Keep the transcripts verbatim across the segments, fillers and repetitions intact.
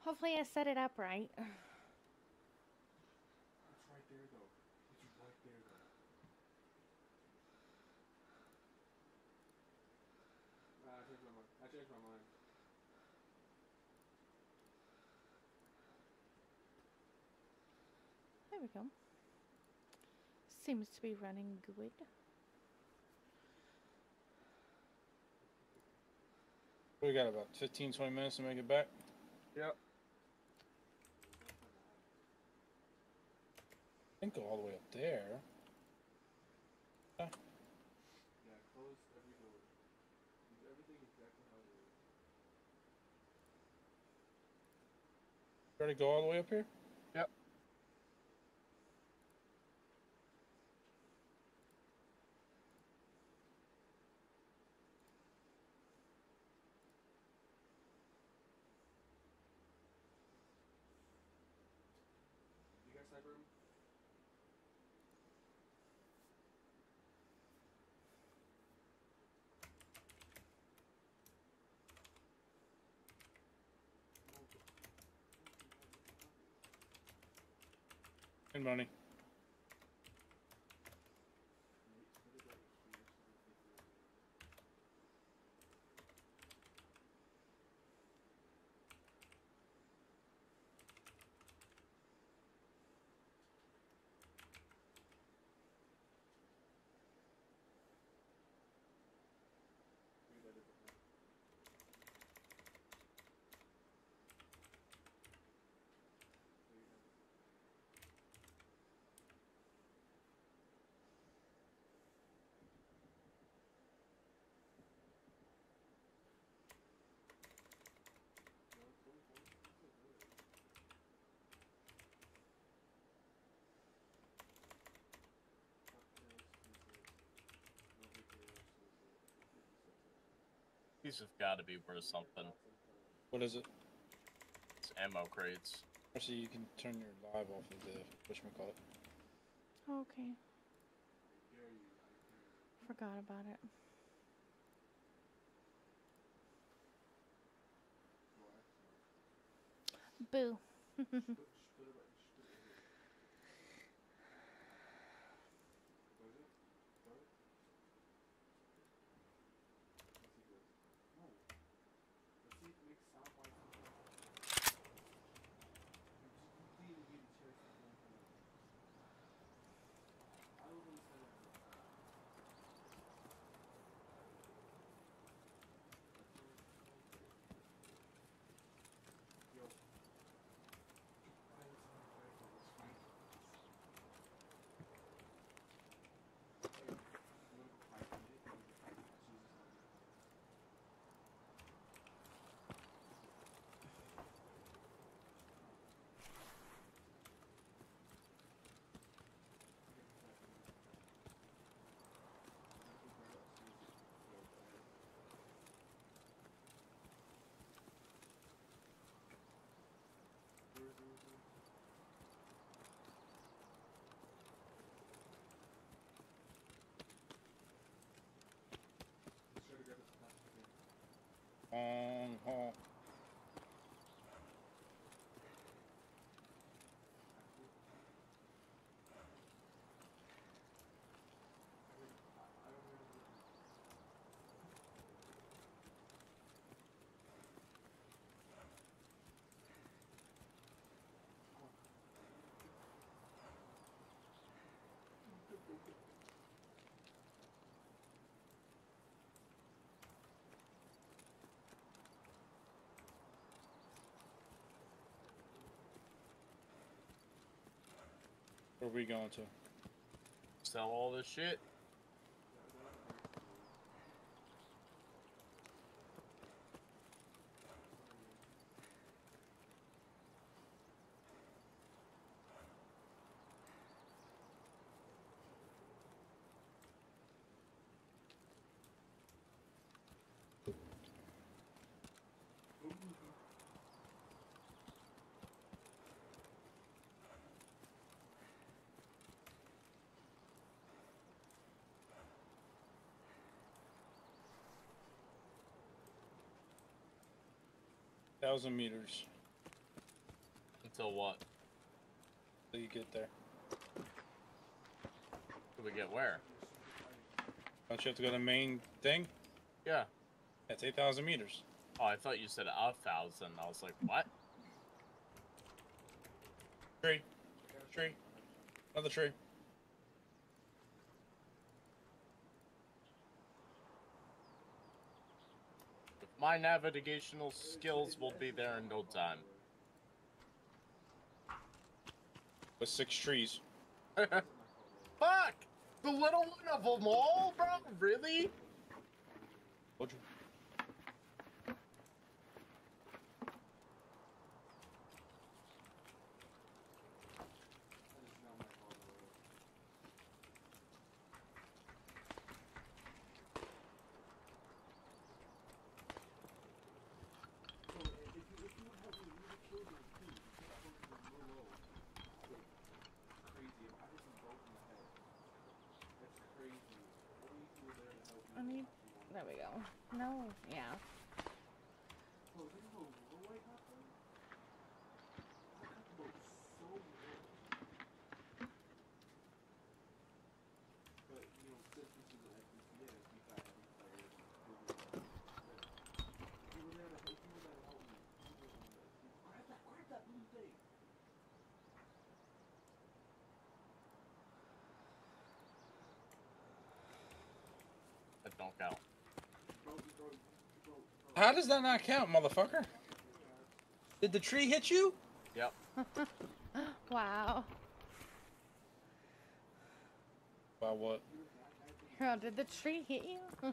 Hopefully I set it up right. It's right there though. It's right there though. Nah, I changed my mind. I changed my mind. There we go. Seems to be running good. We got about fifteen, twenty minutes to make it back. Yep. I think go all the way up there. Ah. Yeah, close every door. Leave everything exactly how it is. Ready to go all the way up here? Yep. You got sniper room? And money. These have got to be worth something. What is it? It's ammo crates. Actually, you can turn your live off of the whatchamacallit. Okay. Forgot about it. Boo. Long haul. Where are we going to? Sell all this shit. Thousand meters. Till what? Till you get there. Do we get where? Don't you have to go to the main thing? Yeah. That's eight thousand meters. Oh, I thought you said a thousand. I was like, what? Tree. Tree. Another tree. My navigational skills will be there in no time. With six trees. Fuck! The little one of them all, bro? Really? Told you. I need. There we go. No. Yeah. That don't count. How does that not count, motherfucker? Did the tree hit you? Yep. Wow. By what? Girl, did the tree hit you?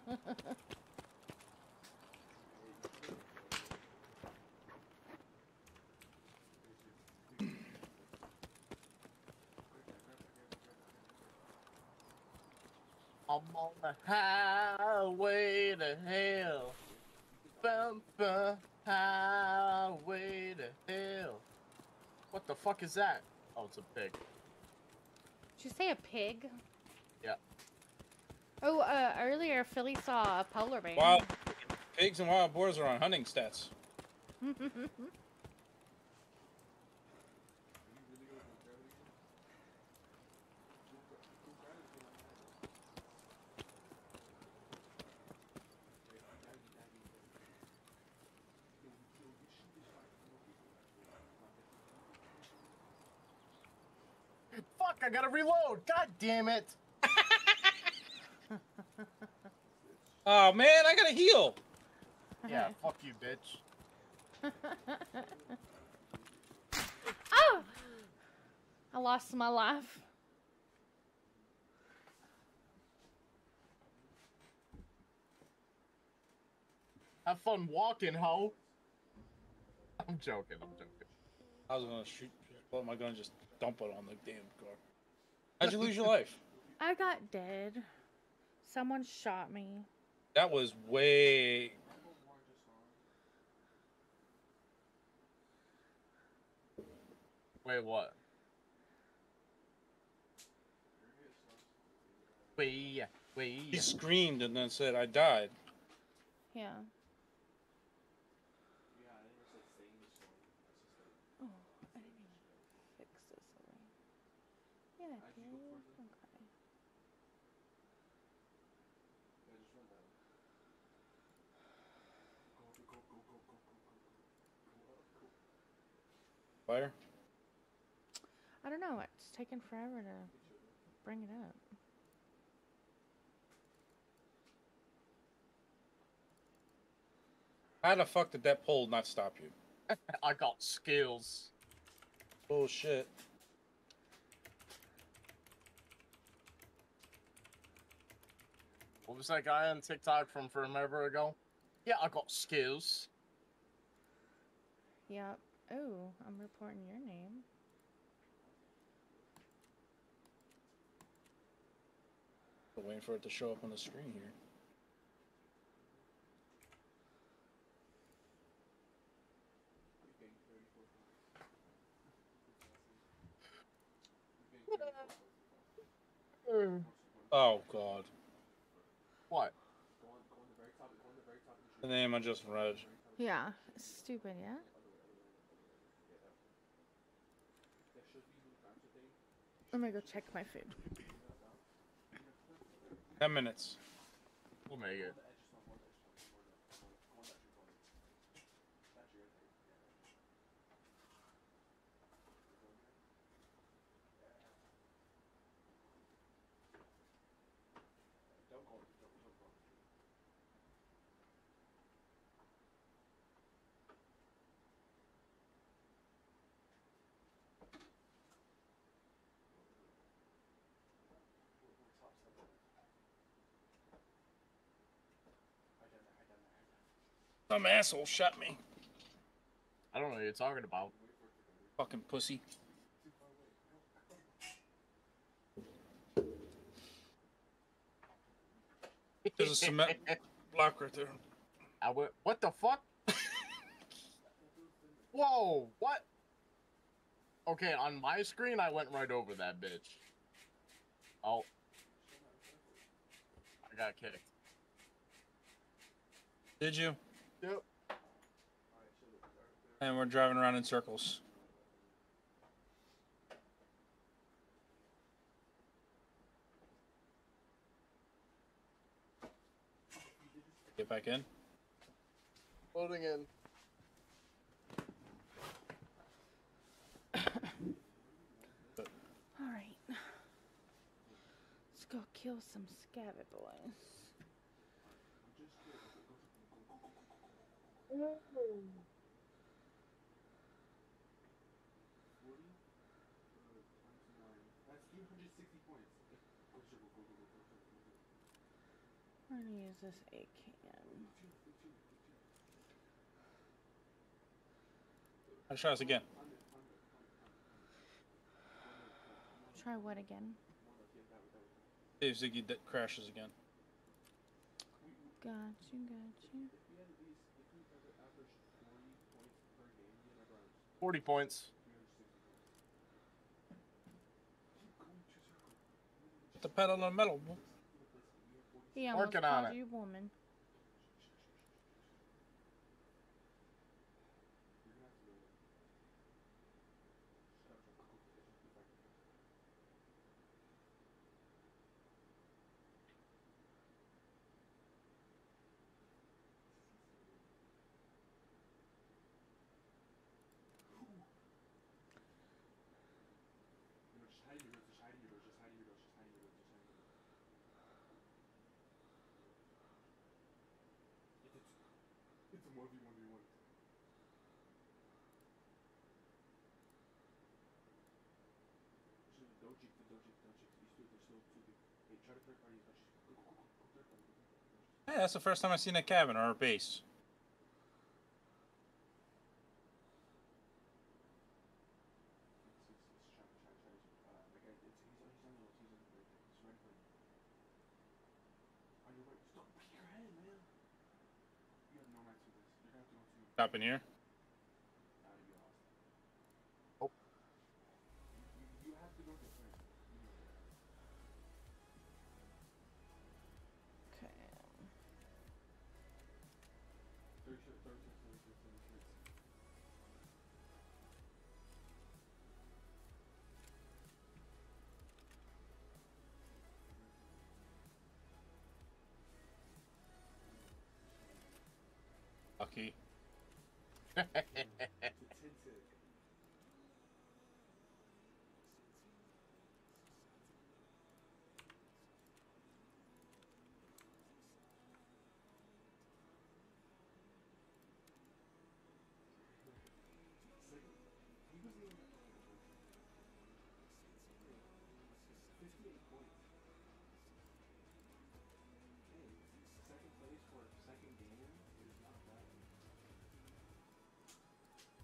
I'm on the highway to hell. Bumper highway to hell. What the fuck is that? Oh, it's a pig. Did you say a pig? Yeah. Oh, uh, earlier Philly saw a polar bear. Wild pigs and wild boars are on hunting stats. Fuck, I gotta reload. God damn it. Oh man, I gotta heal. Yeah, fuck you, bitch. Oh! I lost my life. Have fun walking, ho. I'm joking, I'm joking. I was gonna shoot, pull out my gun and just dump it on the damn car. How'd you lose your life? I got dead. Someone shot me. That was way. Wait, what? Wait, wait. He screamed and then said, "I died." Yeah. Oh, I didn't even fix this already. Yeah, I did. Okay. Fire. I don't know. It's taken forever to bring it up. How the fuck did that pole not stop you? I got skills. Bullshit. What was that guy on TikTok from forever ago? Yeah, I got skills. Yep. Oh, I'm reporting your name. I'm waiting for it to show up on the screen here. Oh god. What? The name I just read. Yeah. Stupid, yeah? I'm gonna go check my food. Ten minutes. We'll make it. Some asshole shot me. I don't know what you're talking about. Fucking pussy. There's a cement block right there. I went, what the fuck? Whoa, what? Okay, on my screen, I went right over that bitch. Oh. I got kicked. Did you? Yep. And we're driving around in circles. Get back in. Loading in. Alright. Let's go kill some scabby boys. I'm gonna use this A K M. I try this again. Try what again? See if Ziggy d- crashes again. Got you, got you. forty points. Put the pedal on the metal. He almost Working on called it. you woman. It's a one v one v one. Don't cheat, don't cheat, don't cheat. These two, they're still too big. Hey, try to third party as much as go, go, go, go, go third party, go third party, go third party. Hey, that's the first time I've seen a cabin or a base. It's, it's, it's try, try, try. Uh, like I, it's, he's, he's on the left, he's on the right there. He's right in front of you. On your right. Stop, peek your head, man. You have no max for this. You're gonna have to go to. Stop in here. Now you lost. Oh. You, you, you have to go to the front. You know that. Okay. thirty-six, thirty-six, thirty-six, thirty-six. Lucky. Tinted. He wasn't even fifty-eight points. Hey, second place for a second game is not bad.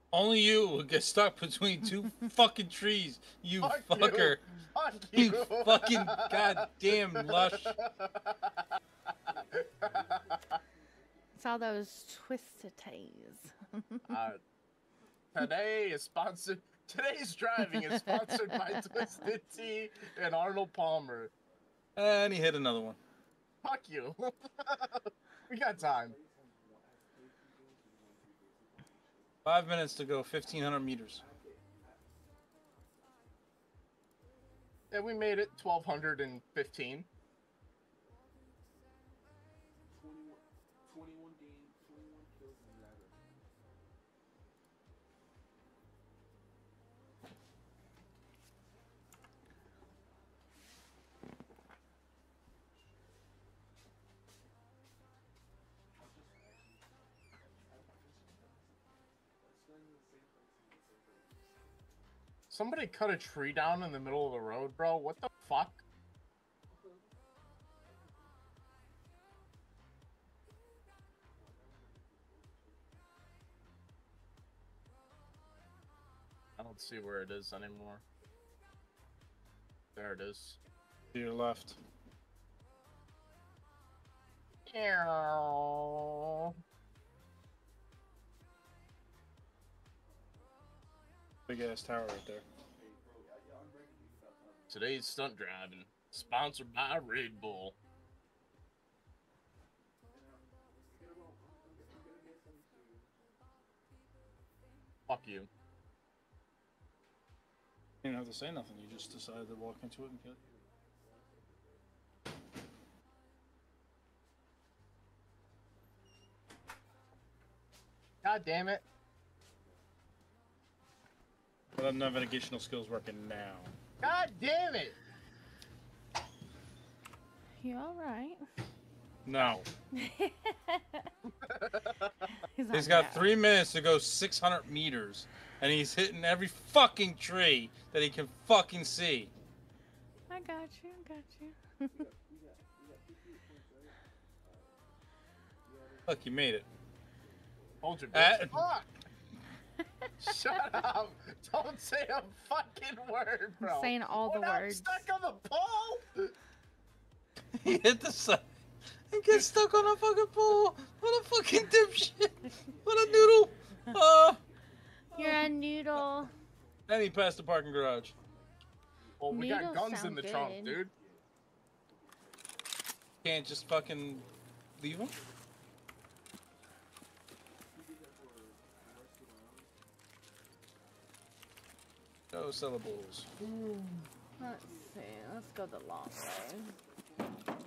Only you will get stuck between two fucking trees, you Fuck fucker. Fuck You, you. fucking goddamn lush. It's all those twisted tees. uh, today is sponsored. Today's driving is sponsored by Twisted Tea and Arnold Palmer. And he hit another one. Fuck you. We got time. Five minutes to go, fifteen hundred meters. Yeah, we made it twelve fifteen. twenty-one, twenty-one games, twenty-one kills and eleven. Somebody cut a tree down in the middle of the road, bro. What the fuck? I don't see where it is anymore. There it is. To your left. Ew. Big ass tower right there. Today's stunt driving, sponsored by Red Bull. Fuck you. You didn't have to say nothing. You just decided to walk into it and kill it. God damn it. But I'm navigational skills working now. God damn it. You alright? No. He's, He's like, got "No." three minutes to go six hundred meters, and he's hitting every fucking tree that he can fucking see. I got you, I got you. Look, you made it. Hold your Uh, bitch. Fuck. Shut up. Don't say a fucking word, bro. I'm saying all the When I'm words. stuck on the pole. He hit the side and gets stuck on a fucking pole. What a fucking dipshit. What a noodle. Uh, You're a noodle. and he passed the parking garage. Well, we got Noodles guns in sound the trunk, good. dude. Can't just fucking leave him? No syllables. Let's see. Let's go the long way.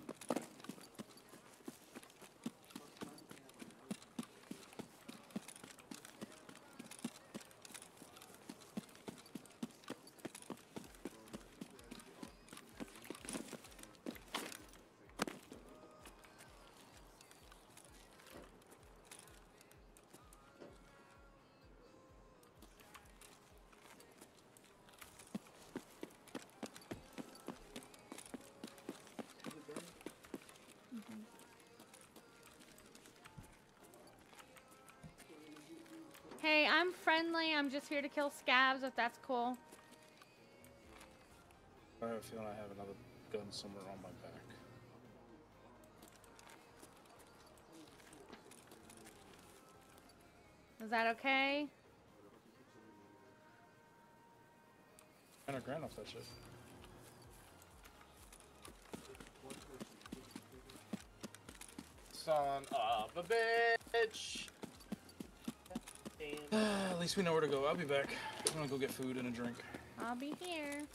Hey, I'm friendly. I'm just here to kill scabs, if that's cool. I have a feeling I have another gun somewhere on my back. Is that okay? Hundred grand off that shit. Son of a bitch. At least we know where to go. I'll be back. I'm gonna go get food and a drink. I'll be here.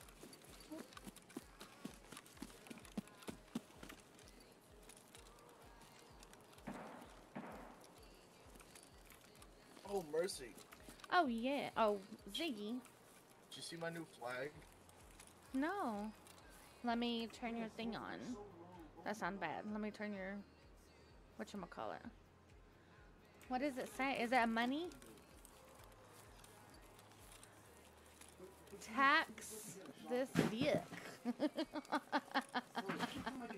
Oh, mercy. Oh, yeah. Oh, Ziggy. Did you see my new flag? No. Let me turn your thing on. That sounds bad. Let me turn your... whatchamacallit. What does it say? Is that money? Tax this dick.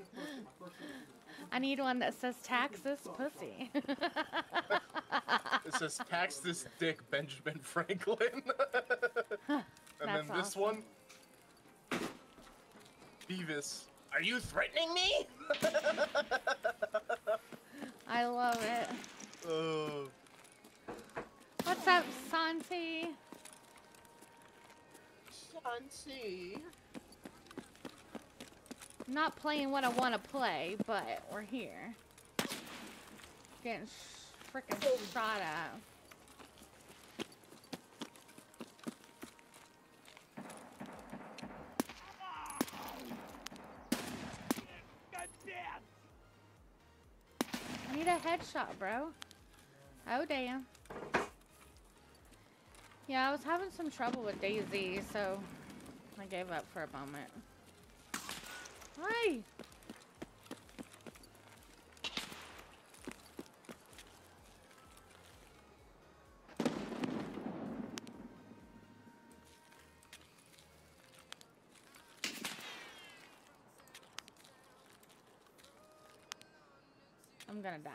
I need one that says tax this pussy. It It says, tax this dick, Benjamin Franklin. And That's then this awesome. one, Beavis, are you threatening me? I love it. Oh. What's up, Santi? Santi. Not playing what I want to play, but we're here. Getting sh freaking shot at. I need a headshot, bro. Oh, damn. Yeah, I was having some trouble with DayZ, so I gave up for a moment. Hi! I'm gonna die.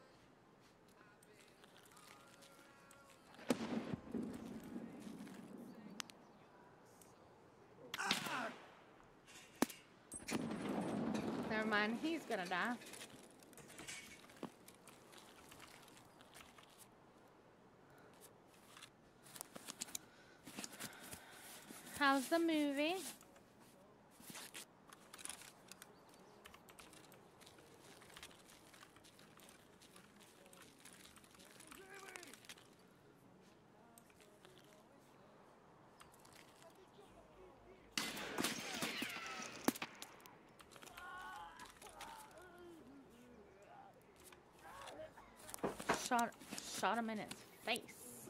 Never mind, he's gonna die. How's the movie? Shot, shot him in his face.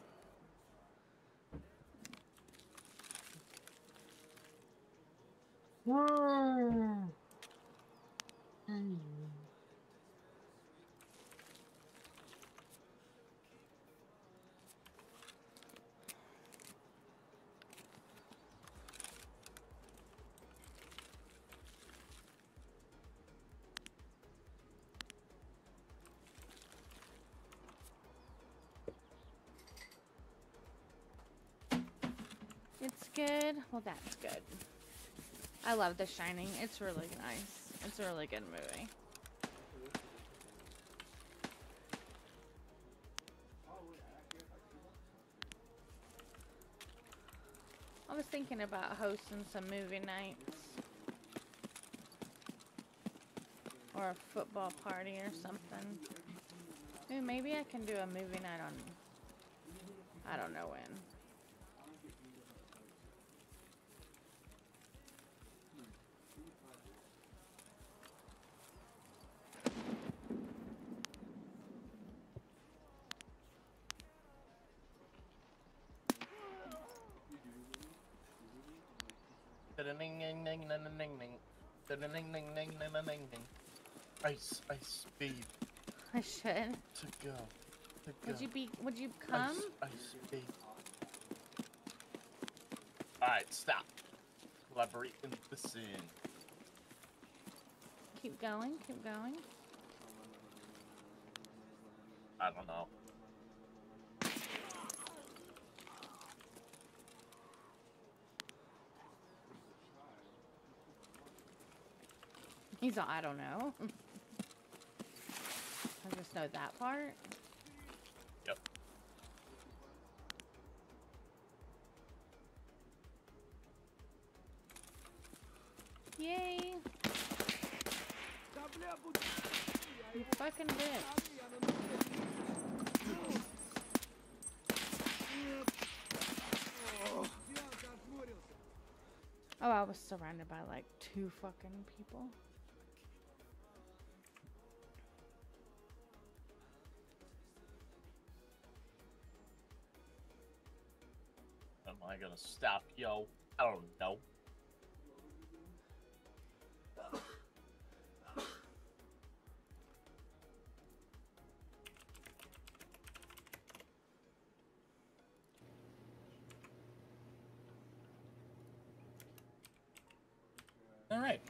It's good. Well, that's good. I love The Shining. It's really nice. It's a really good movie. I was thinking about hosting some movie nights. Or a football party or something. Ooh, maybe I can do a movie night on... I don't know when. Ice, ice, speed. I should. To go. To go. Would you be, would you come? Ice, ice, speed. Alright, stop. Collaborate in the scene. Keep going, keep going. I don't know. He's all, I don't know. I just know that part. Yep. Yay! You fucking bitch. Oh, I was surrounded by like two fucking people. Am I gonna stop, yo? I don't know. All right.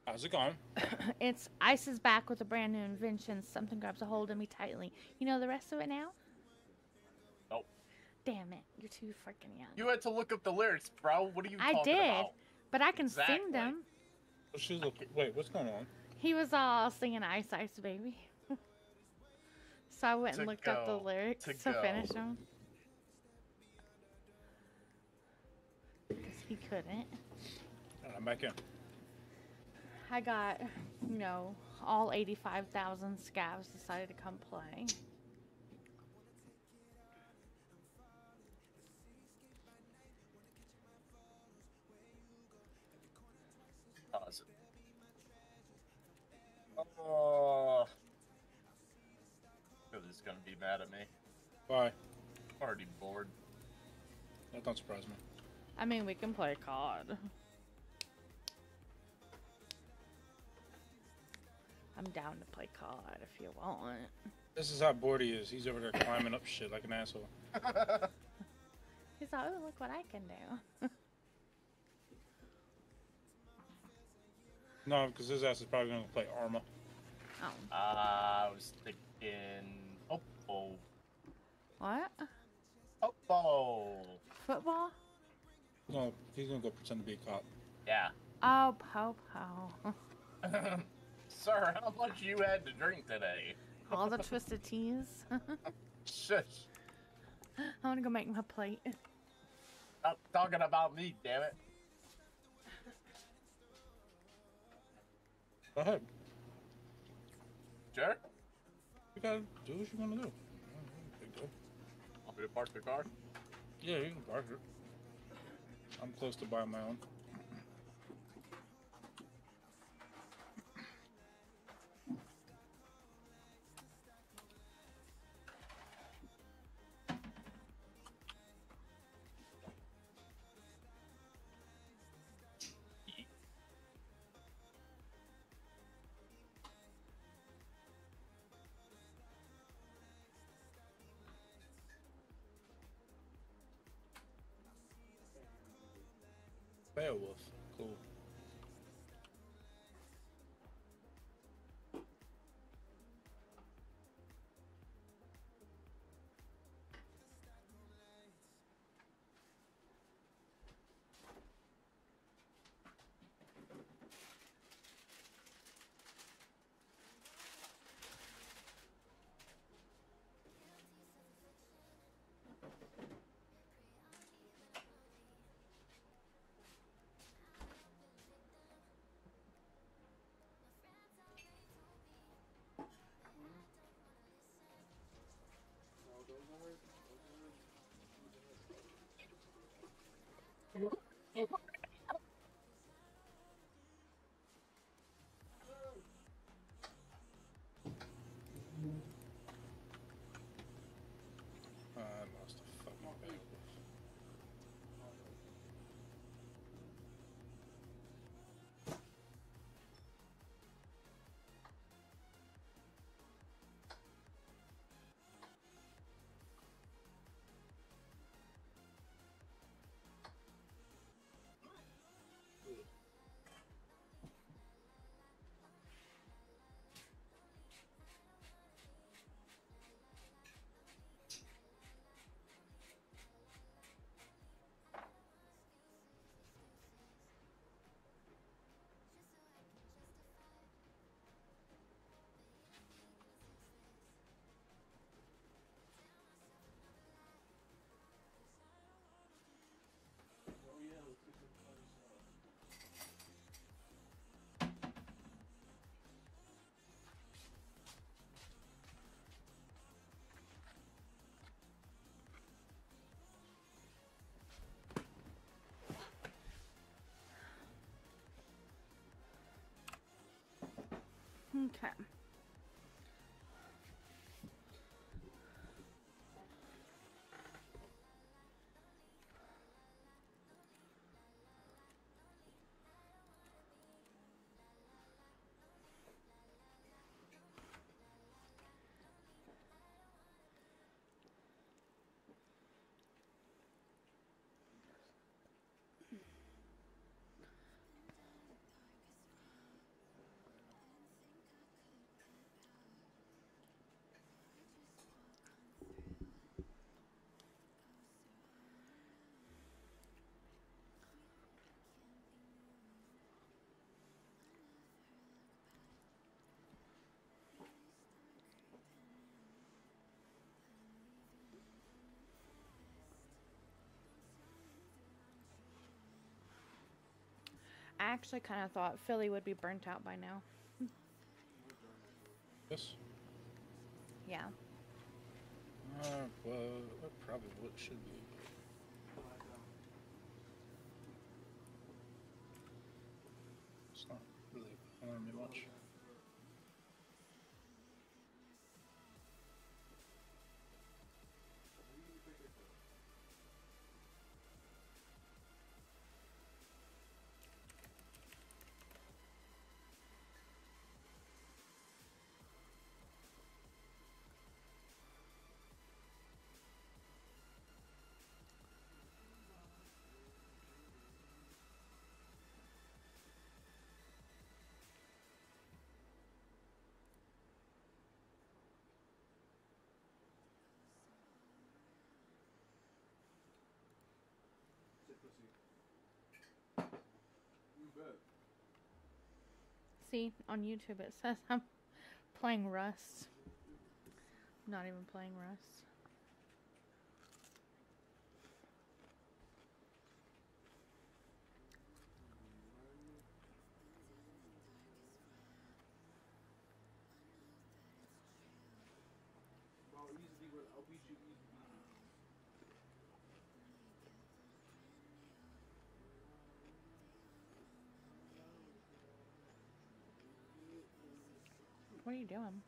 How's it going? It's ice is back with a brand new invention. Something grabs a hold of me tightly. You know the rest of it now? Nope. Damn it. You're too freaking young. You had to look up the lyrics, bro. What are you I talking did, about? but I can Exactly. sing them. Well, she's a, wait, what's going on? He was all singing Ice Ice Baby. So I went To and looked up the go, lyrics to to go. finish them. Because he couldn't. All right, I'm back in. I got, you know, all eighty-five thousand scavs decided to come play. Pause it. Oh. Billy's gonna be mad at me. Bye. I'm already bored. That don't surprise me. I mean, we can play C O D. I'm down to play C O D if you want. This is how bored he is. He's over there climbing up shit like an asshole. He's like, oh, look what I can do. No, because his ass is probably going to play Arma. Oh. Uh, I was thinking. Oh, oh, What? oh, oh. Football? No, he's going to go pretend to be a cop. Yeah. Oh, po-po. Sir, how much you had to drink today? All the twisted teas. Shush. I want to go make my plate. Stop talking about me, damn it. Go ahead. Sure. You gotta do what you're gonna do. Big deal. Want me to park the car? Yeah, you can park it. I'm close to buying my own. Beowulf. Cool. Uh, I lost a fucking Beowulf. Okay. actually kind of thought Philly would be burnt out by now. Yes. Yeah. Uh, well, it probably what it should be. It's not really bothering me much. See, on YouTube it says I'm playing Rust. I'm not even playing Rust. What are you doing?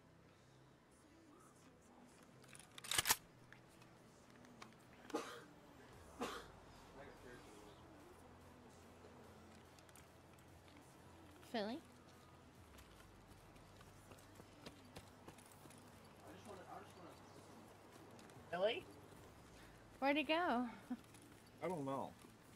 Philly? Billy? Where'd he go? I don't know.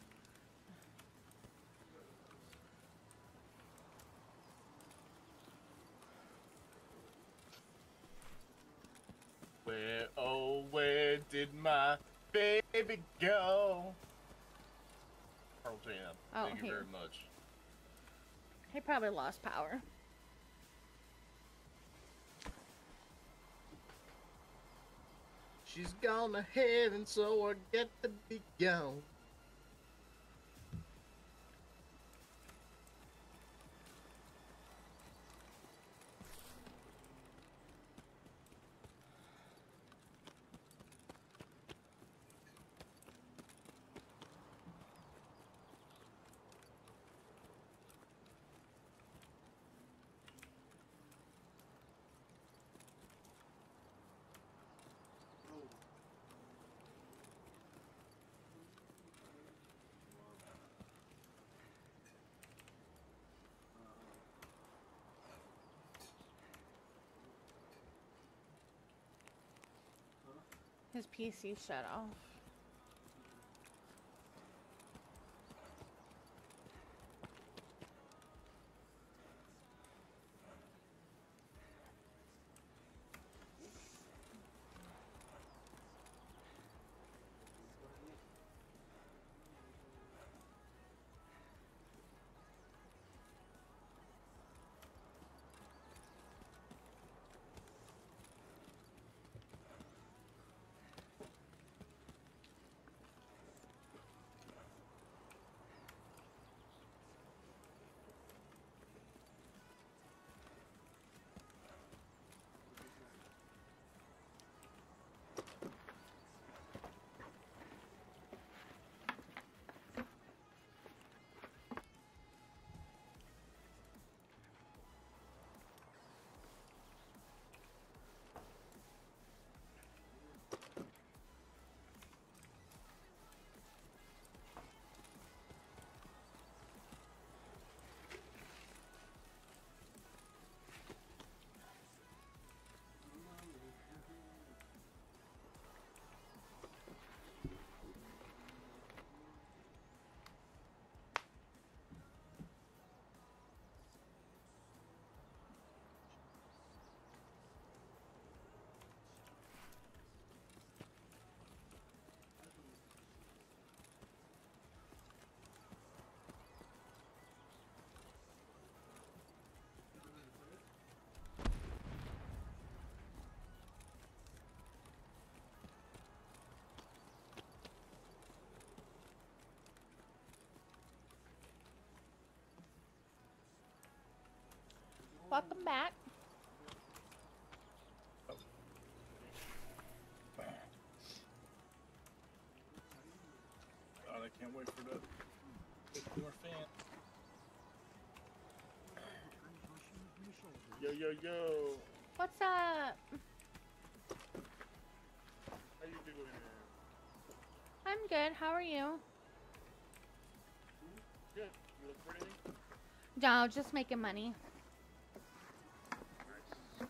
Where, oh, where did my baby go? Pearl Jam. Oh, Thank you here. very much. He probably lost power. She's gone ahead and so I get to be gone. His P C shut off. Welcome back. God, I can't wait for the more fan. Yo, yo, yo. What's up? How you doing? I'm good. How are you? Good. You look for anything? No, just making money. Nice.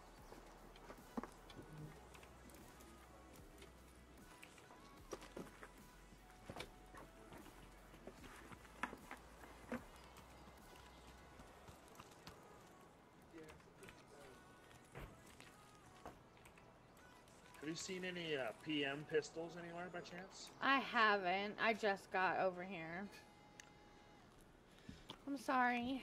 Have you seen any uh, P M pistols anywhere by chance? I haven't. I just got over here. I'm sorry.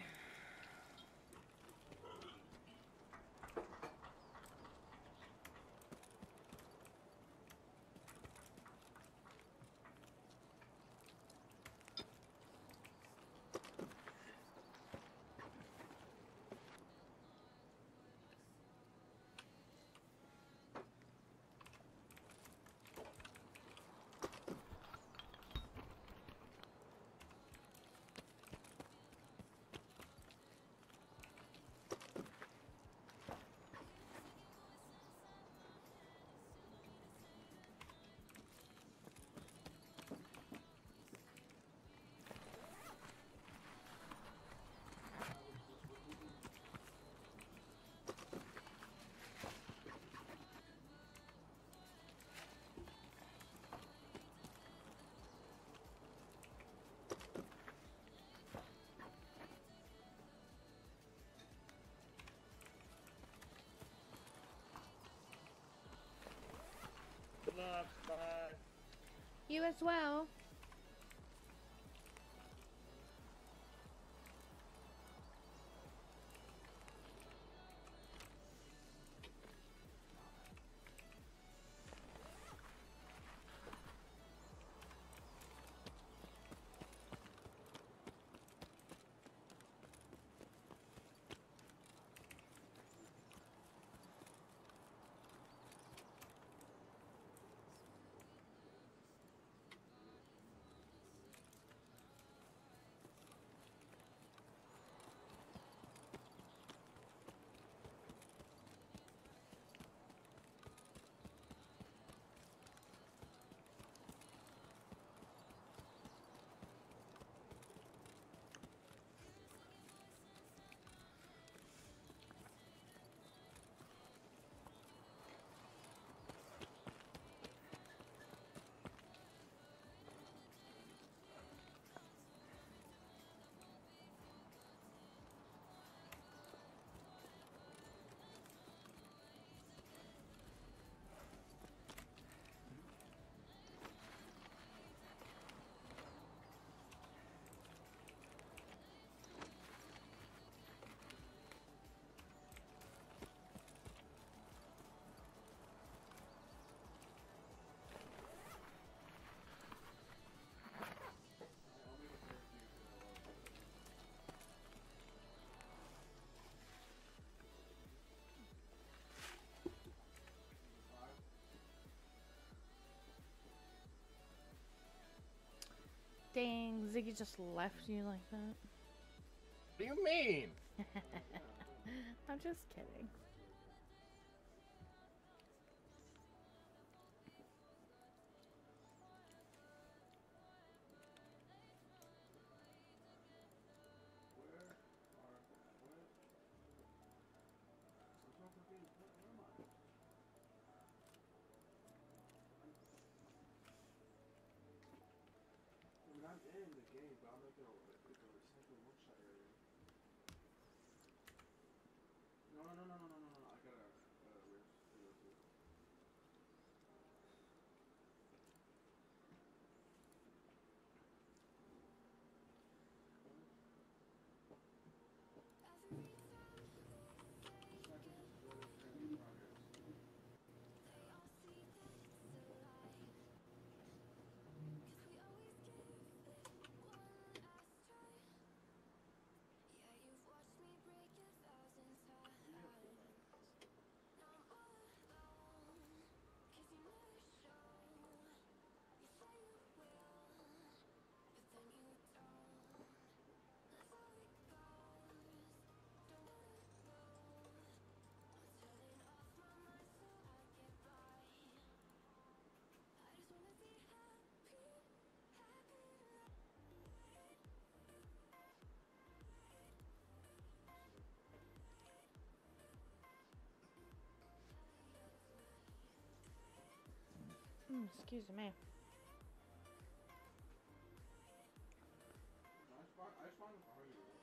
Good luck. Bye. You as well. Dang, Ziggy just left you like that. What do you mean? I'm just kidding. I'm in the game, but I'm like a, like a recycle workshop area. No, no, no, no, no, no, no, no. I gotta, uh, where's, where's it? Mm, excuse me. No, it's fine. It's fine if I heard you.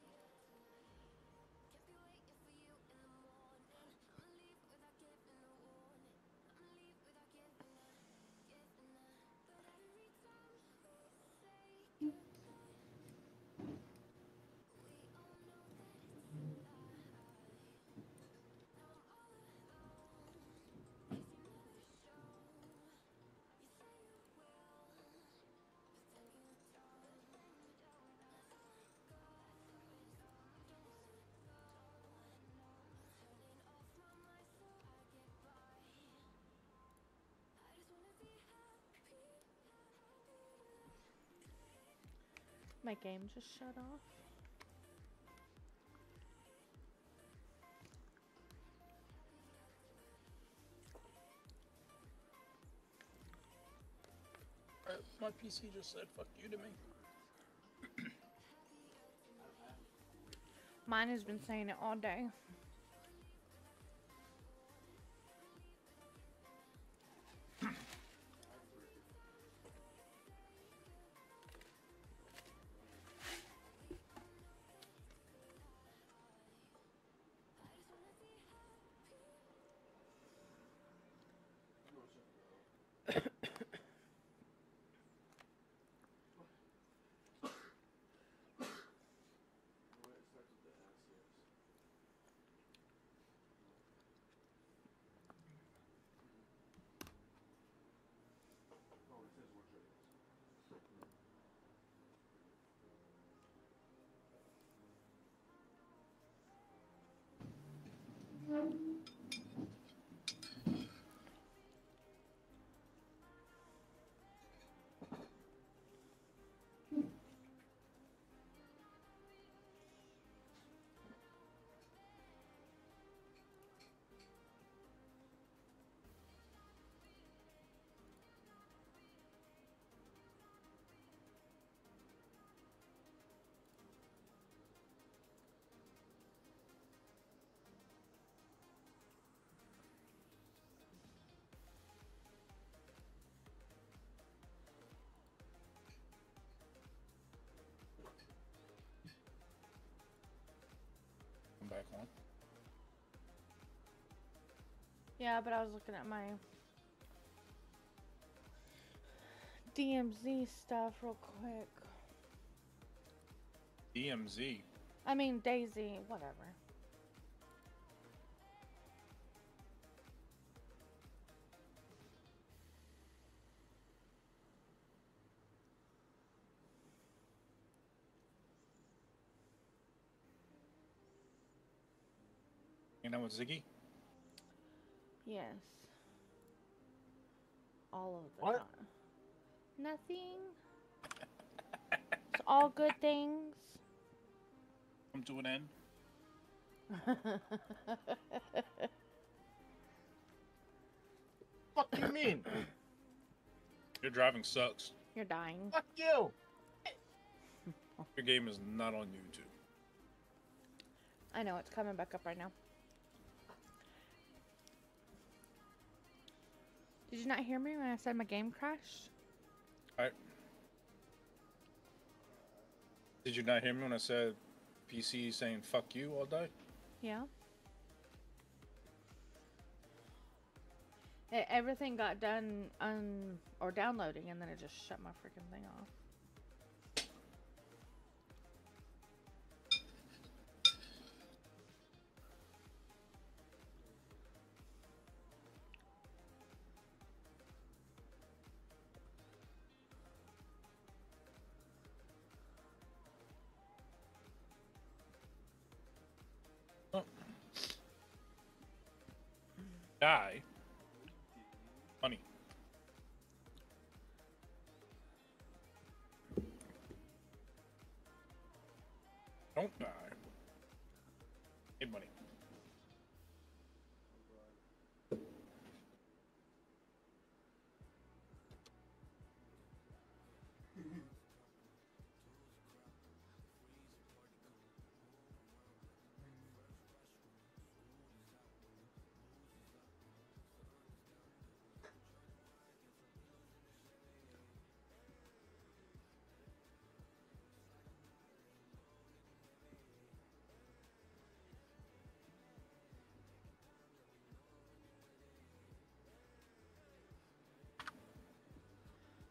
My game just shut off. Uh, My P C just said fuck you to me. Mine has been saying it all day. I'm back on. Yeah, but I was looking at my D M Z stuff real quick. D M Z. I mean, Daisy, whatever. You know what, Ziggy? Yes. All of the What? time. Nothing. It's all good things. Come to an end. Fuck you mean? Your driving sucks. You're dying. Fuck you! Your game is not on YouTube. I know, it's coming back up right now. Did you not hear me when I said my game crashed? Alright. Did you not hear me when I said P C saying fuck you all day? Yeah. E- everything got done un or downloading, and then it just shut my freaking thing off. Oh. Die. Funny. Don't die. Need money.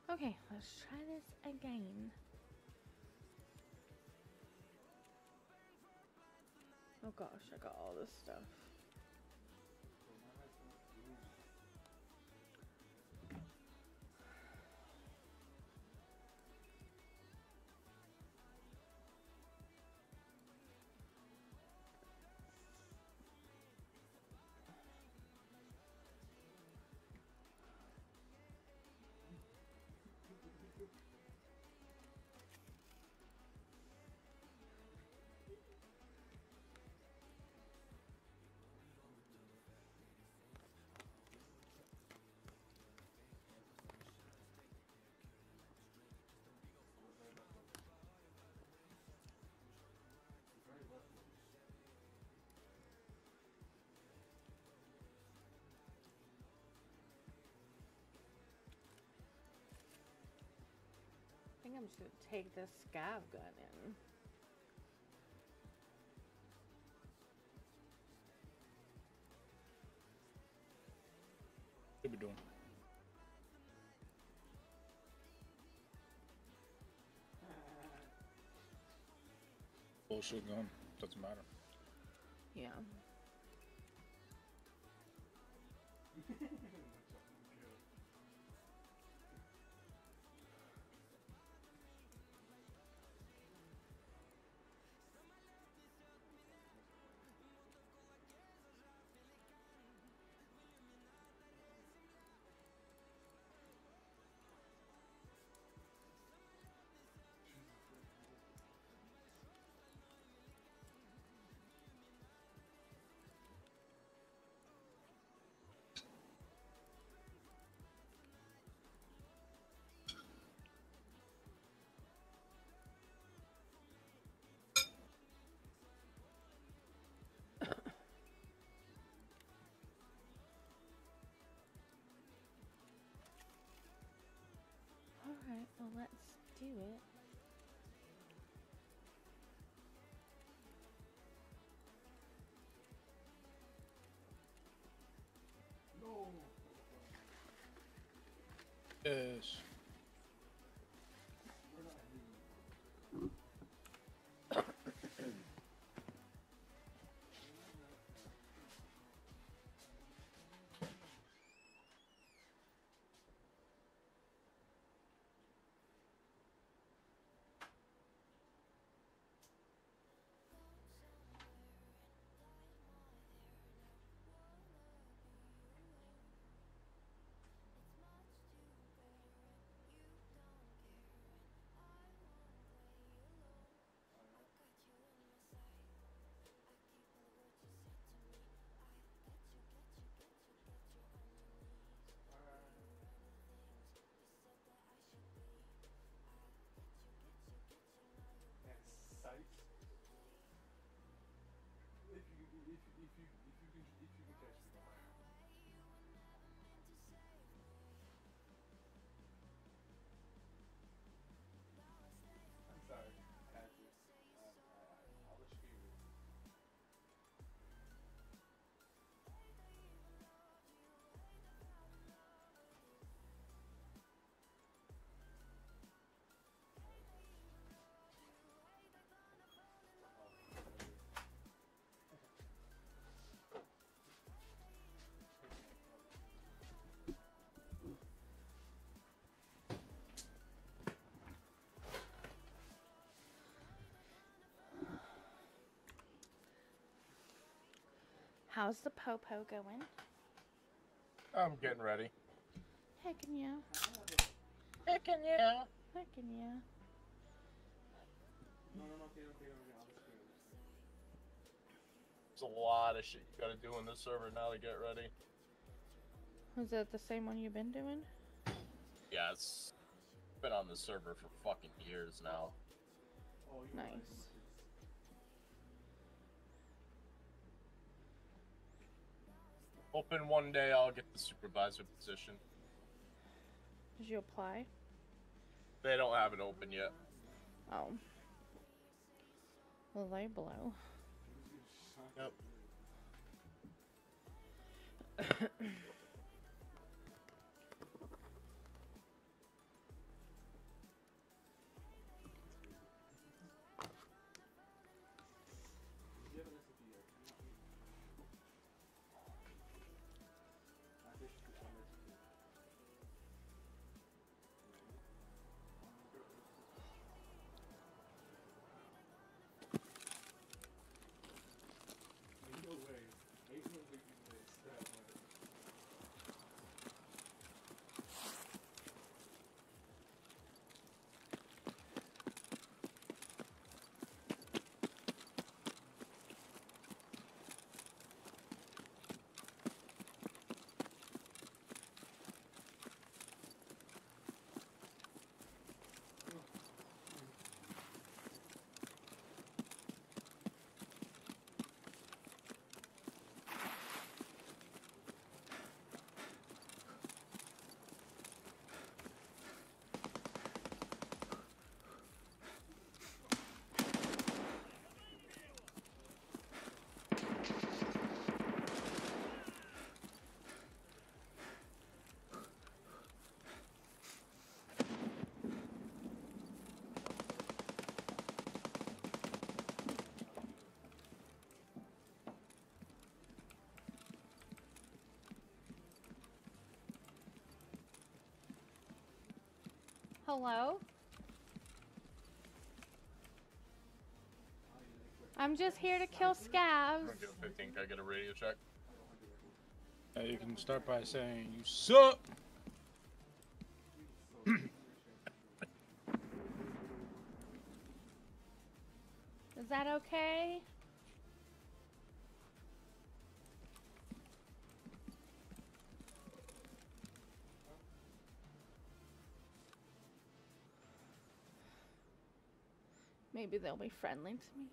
Okay, let's try this again. Oh gosh, I got all this stuff. I think I'm just gonna take this scav gun in. What we doing? Bullshit gun. Doesn't matter. Yeah. Alright, well let's do it. Yes. How's the popo going? I'm getting ready. Heckin' yeah. Heckin' yeah. Heckin' yeah. No, no, no, okay, okay, okay. I'll just do it. There's a lot of shit you gotta do in this server now to get ready. Was that the same one you've been doing? Yeah, it's been on the server for fucking years now. Oh, you Nice. Hoping one day I'll get the supervisor position. Did you apply? They don't have it open yet. Oh. Well, they blow. Yep. Hello? I'm just here to kill scavs. I'm gonna get a fifteen. Can I get a radio check? Uh, you can start by saying, you suck! Is that okay? Maybe they'll be friendly to me.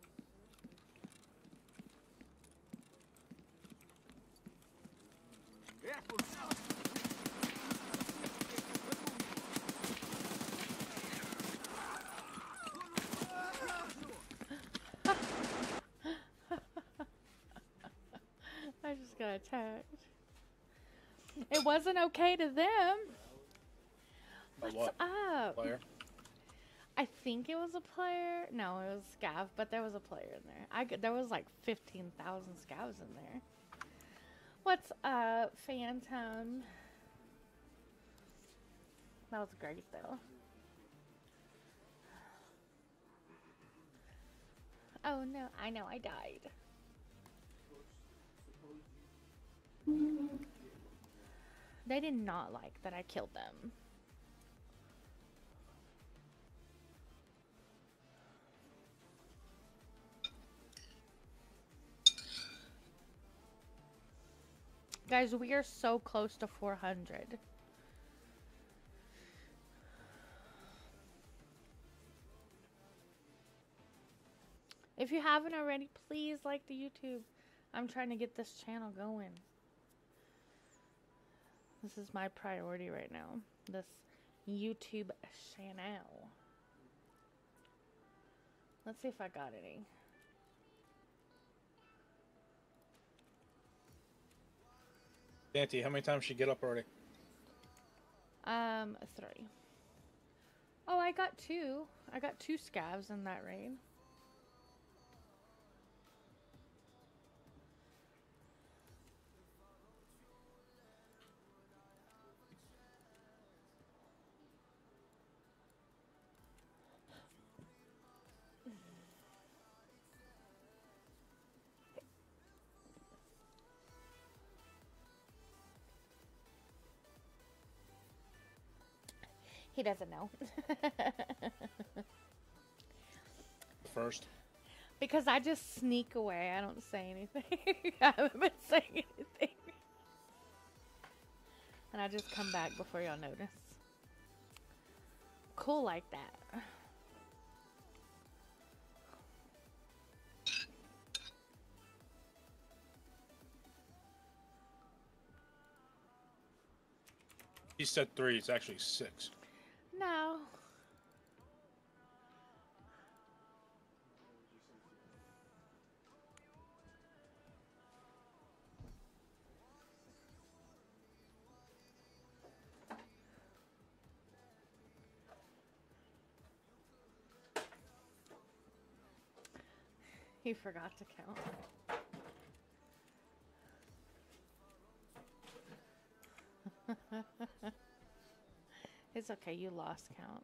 I just got attacked. It wasn't okay to them. A What's what? up? Player? I think it was a player. No, it was scav, but there was a player in there. I g- there was like fifteen thousand scavs in there. What's up, Phantom? That was great though. Oh no, I know I died. They did not like that I killed them. Guys, we are so close to four hundred. If you haven't already, please like the YouTube. I'm trying to get this channel going. This is my priority right now. This YouTube channel. Let's see if I got any. Dante, how many times she get up already? Um, three. Oh, I got two. I got two scavs in that raid. He doesn't know. First. Because I just sneak away. I don't say anything. I haven't been saying anything. And I just come back before y'all notice. Cool like that. He said three, it's actually six. No. He forgot to count. It's okay, you lost count.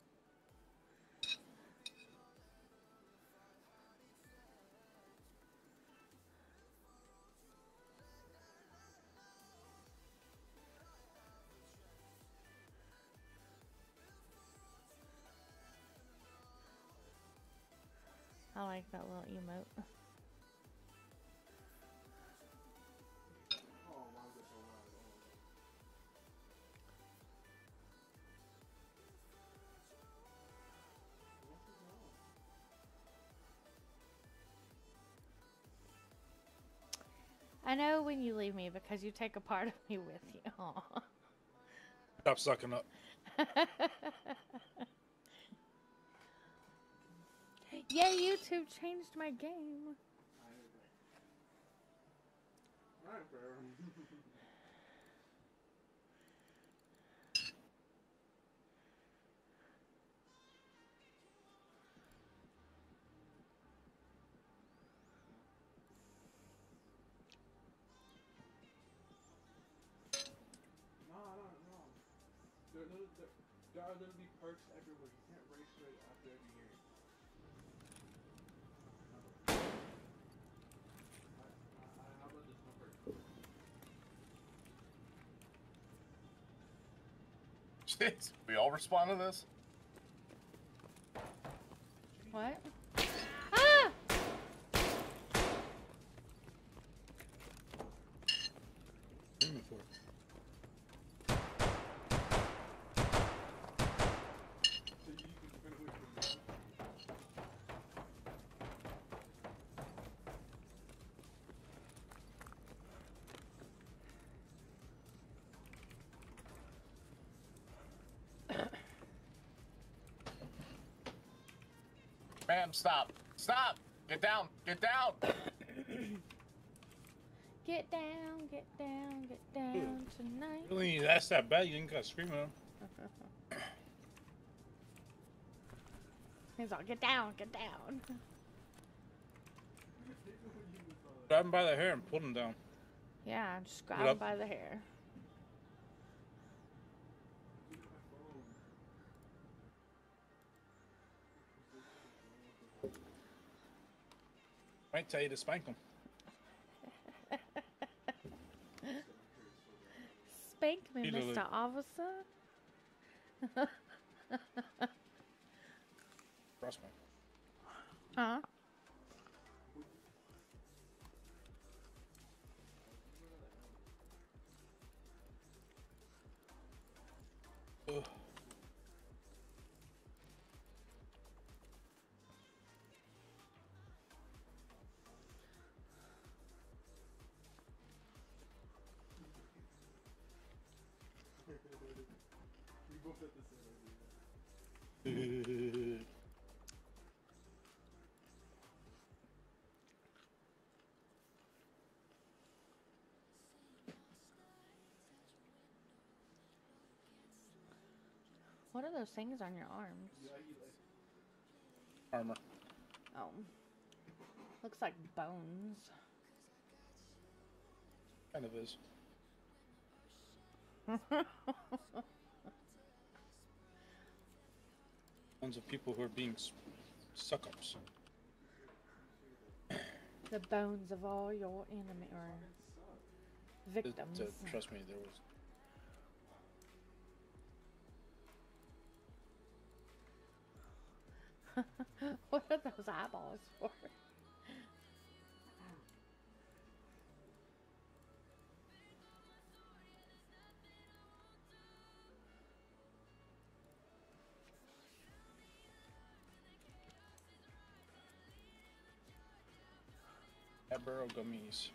I like that little emote. I know when you leave me because you take a part of me with you. Aw. Stop sucking up. Yeah, YouTube changed my game. Alright, bro. No, I don't know. There, there, there, There are literally perks everywhere. You can't race right after every game. I, I, I, how about this? No perks. Shit, we all respond to this? What? Ah! Screaming for it. So you can spin away from it. Ma'am, stop. Stop! Get down! Get down! Get down, get down, get down tonight. Really, that's that bad. You didn't gotta scream at him. He's all, get down, get down. Grab him by the hair and pull him down. Yeah, just grab What him up? by the hair. Might tell you to spank him. Spank me, He literally- Mister Officer. Trust me. Huh? Ugh. We both had the same idea. What are those things on your arms? Yeah, you like Armor. Oh. Looks like bones. Kind of is. Tons of people who are being s- suck-ups. The bones of all your enemy or Th- victims. th- Trust me, there was. What are those eyeballs for? Abaro gummies.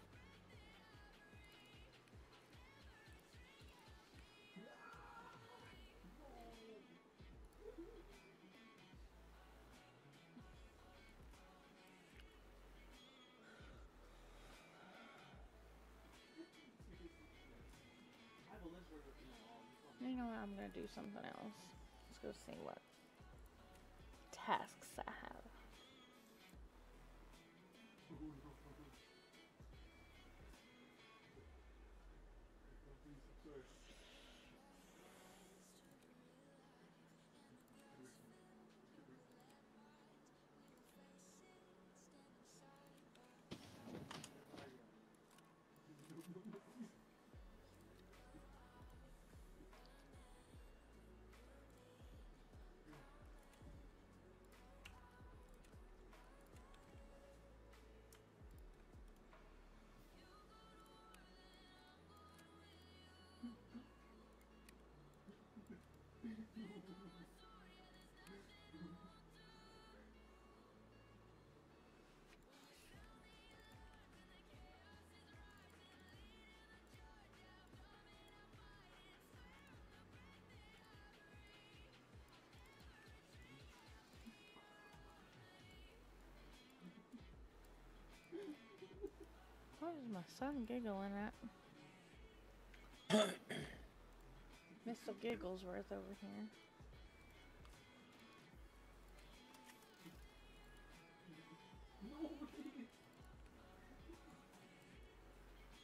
I have a list where you know all you told me. You know what? I'm gonna do something else. Let's go see what tasks I have. Sorry. What is my son giggling at? Mister Gigglesworth over here.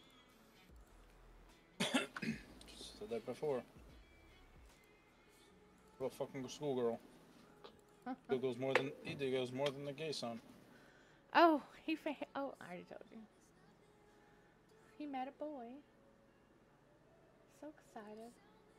Said that before. Little fucking schoolgirl. Still goes more than he did goes more than the gay son. Oh, he fa- oh, I already told you. He met a boy. So excited.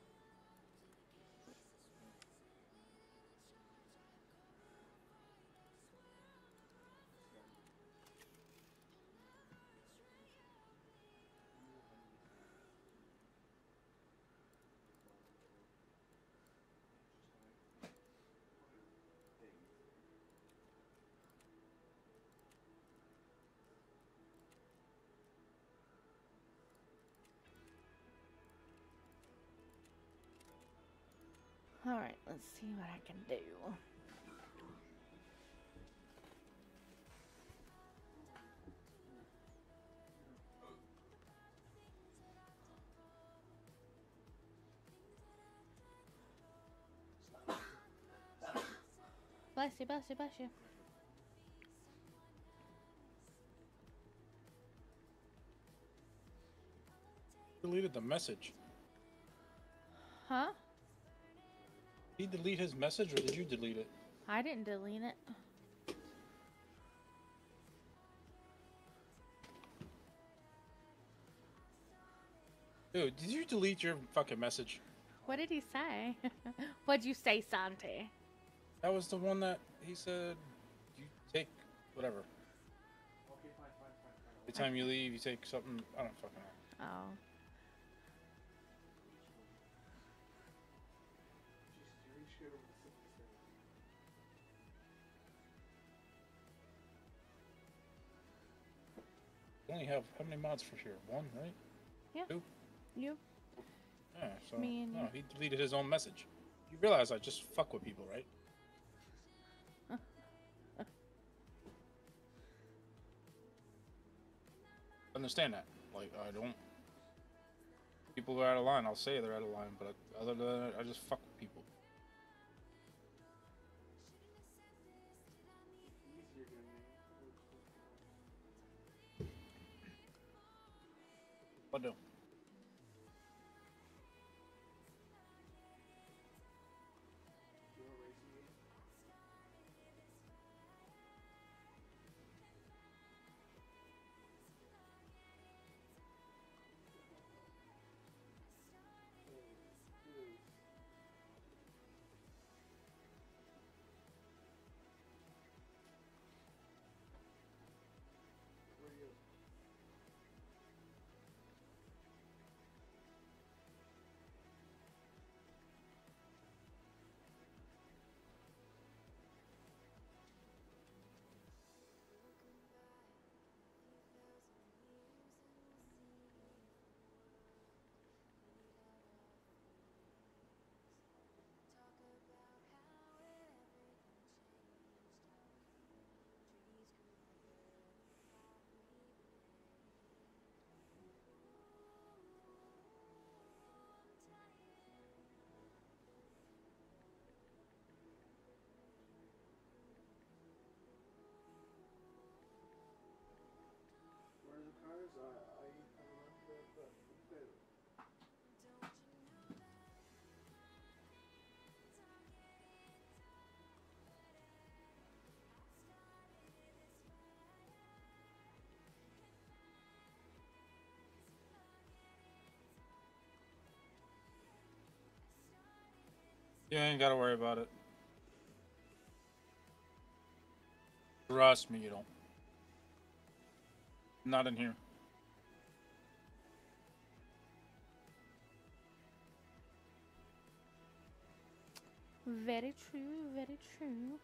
Alright, let's see what I can do. Bless you, bless you, bless you. Deleted the message. Huh? Did he delete his message or did you delete it? I didn't delete it. Dude, did you delete your fucking message? What did he say? What'd you say, Santi? That was the one that he said you take whatever. Okay, fine, fine, fine, fine. Every time you leave, you take something. I don't fucking know. Oh. Just you reach here over the simplest thing. You only have how many mods for here? One, right? Yeah. Two? You? Yeah, so Me and no, you. he deleted his own message. You realize I just fuck with people, right? Understand that. Like, I don't. People who are out of line, I'll say they're out of line, but other than that, I just fuck with people. Easier than me. What do? You wanna race me? Where are you? Where are the cars? I, I, I don't know. But, but, but, You ain't gotta worry about it. Trust me, you don't. Not in here. Very true, very true.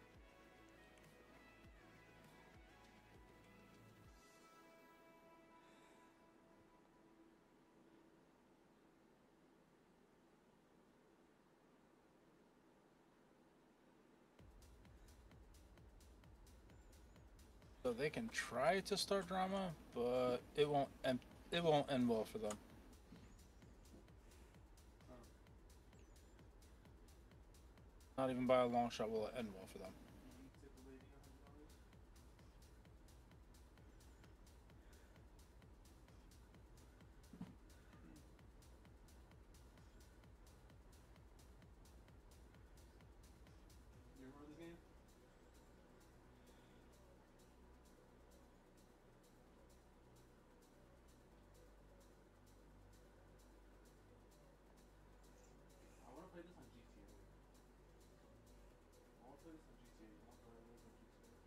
So they can try to start drama, but it won't end. It won't end well for them. Not even by a long shot will it end well for them. you tip the lady a hundred dollars? this in G T A. You want drivers in G T A?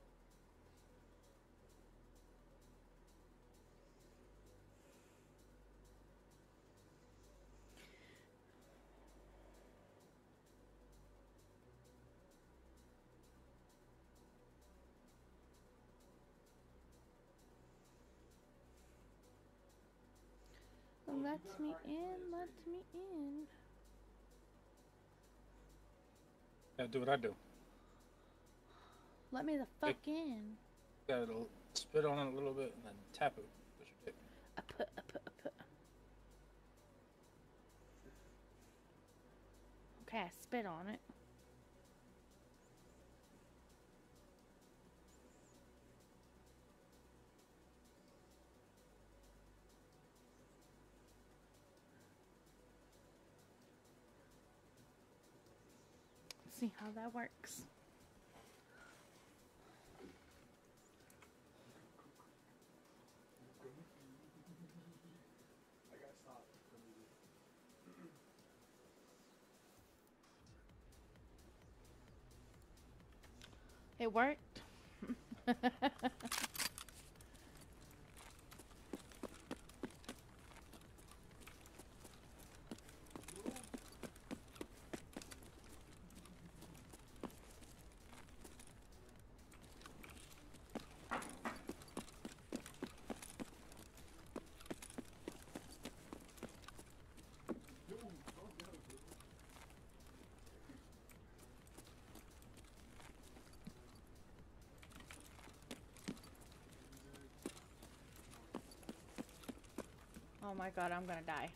Let me in, let me in. Yeah, do what I do. Let me the fuck in. Gotta spit on it a little bit and then tap it with your dick. I put, I put, I put. Okay, I spit on it. See how that works. I gotta stop the movie. It worked. Oh my god, I'm gonna die.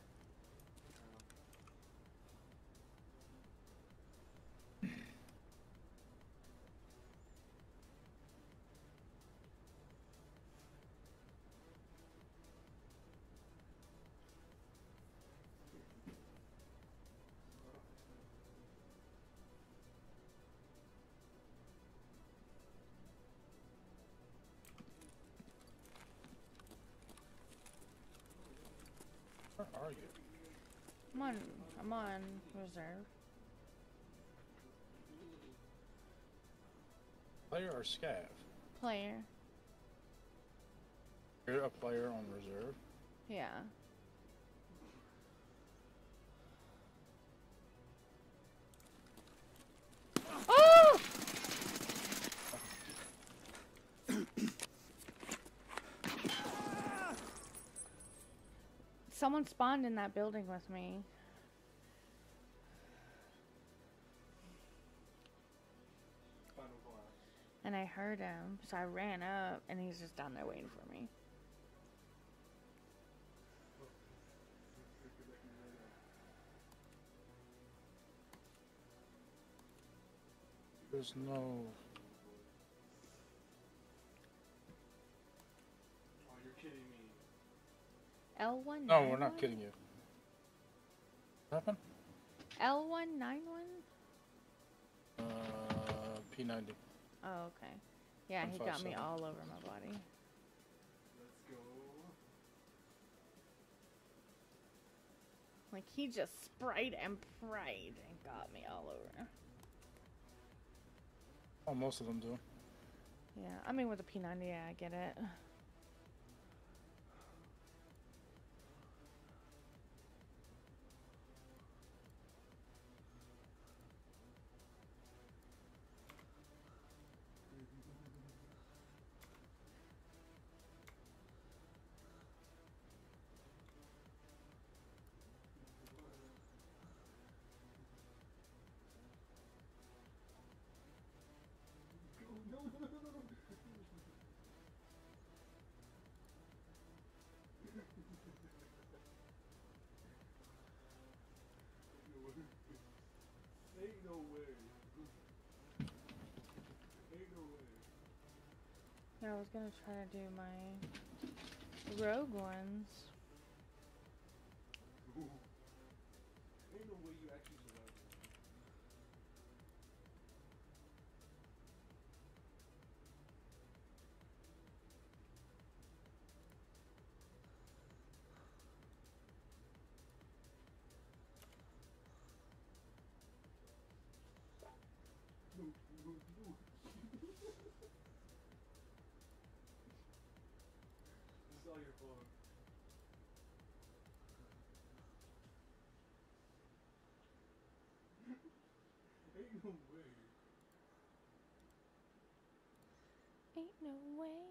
Where are you? I'm on, I'm on reserve. Player or scav? Player. You're a player on reserve. Yeah. Oh! Someone spawned in that building with me. Final glass. And I heard him, so I ran up, and he's just down there waiting for me. There's no. Oh, you're kidding me. L one. No, we're not kidding you. What happened? L one nine one? Uh, P ninety. Oh, okay. Yeah, he got me all over my body. Let's go. Like, he just sprayed and prayed and got me all over. Oh, most of them do. Yeah, I mean, with the P ninety, yeah, I get it. No, no, no, no, no. Ain't no way. Ain't no way. Yeah, I was gonna try to do my rogue ones. Ain't no way you actually survived. No, no, fuck. Ain't no way. Ain't no way.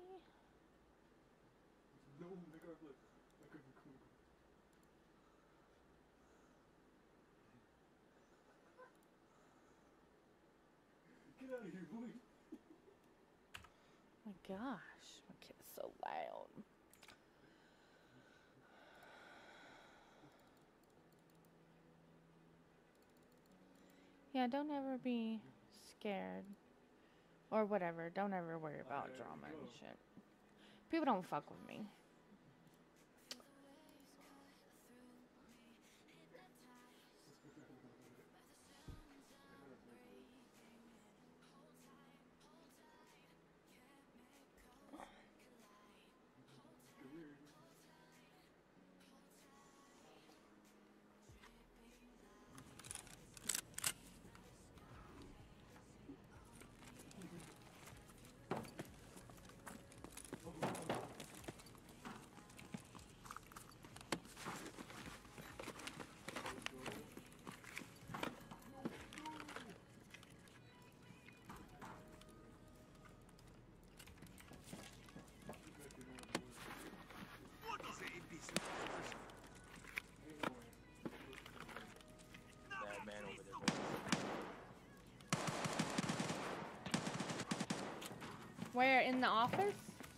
No, nigga, I'm like, I could be cool. Get out of here, boy. My gosh, my kid's so loud. Yeah, don't ever be scared. Or whatever. Don't ever worry about Alright, drama and go. shit. People don't fuck with me. Come here. That man over there. Where? In the office?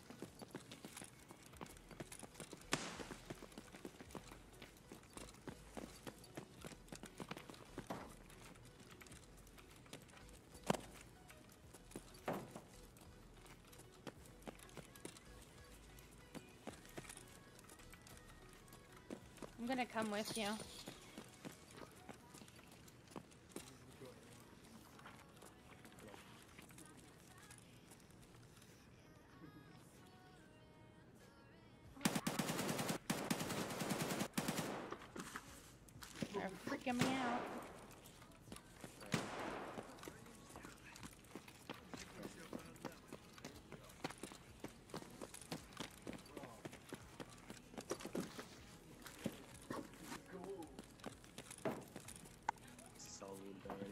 I'm gonna come with you. They're freaking me out. So done.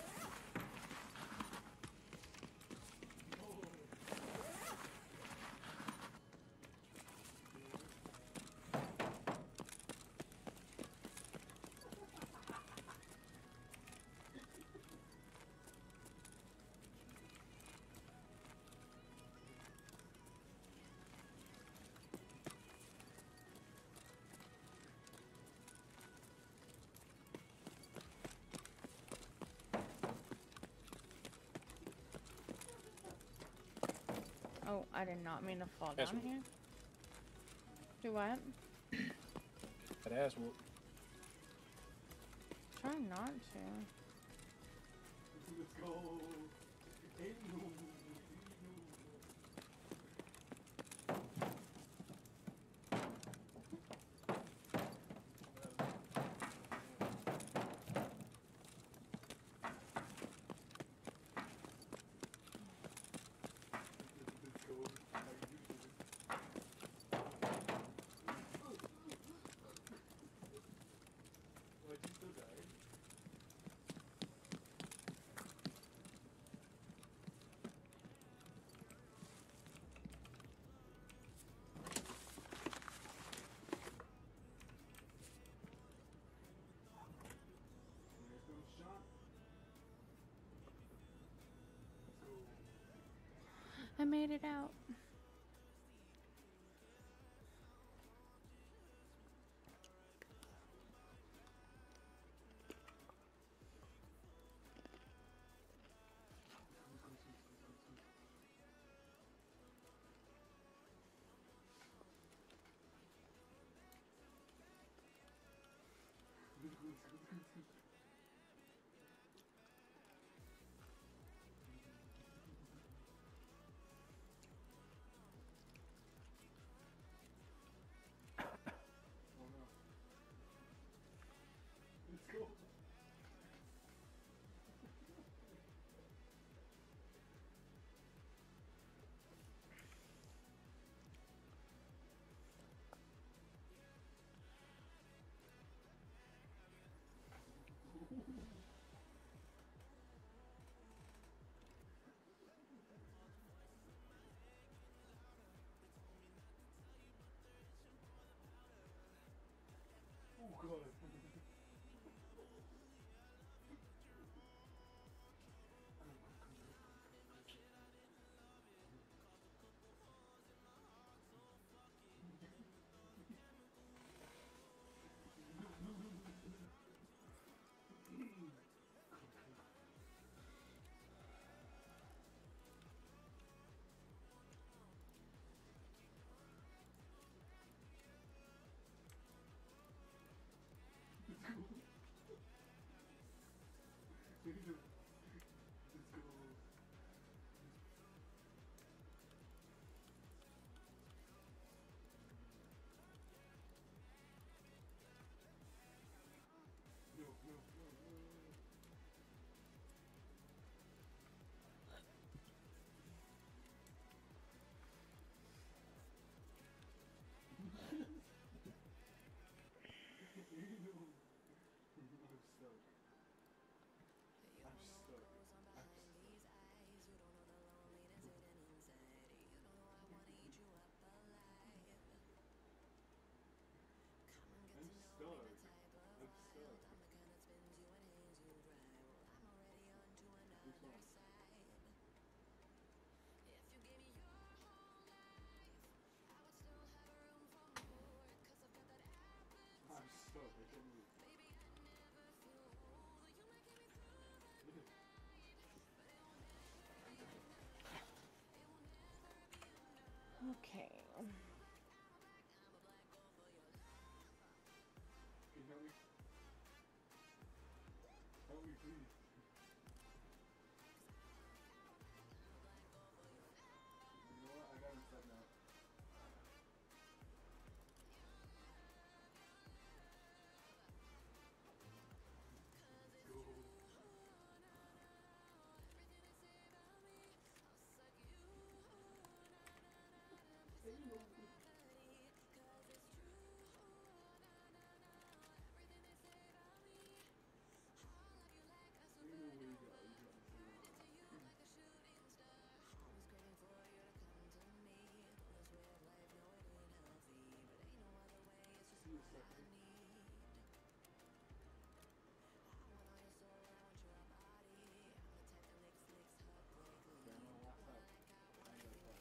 Oh, I did not mean to fall That's down what- here. Do what? That ass whoop. Try not to. Let's go. Ain't no way. Let's go. How you doing? Why'd you still die? There comes Sean. Let's go. I made it out. Oh no. Let's go. Okay. Can you help me? Help me, please. You know what? I got him set now. Let's go. Ain't no way you got you got this thing on. See you second. Okay, I'm on the last side. I got it.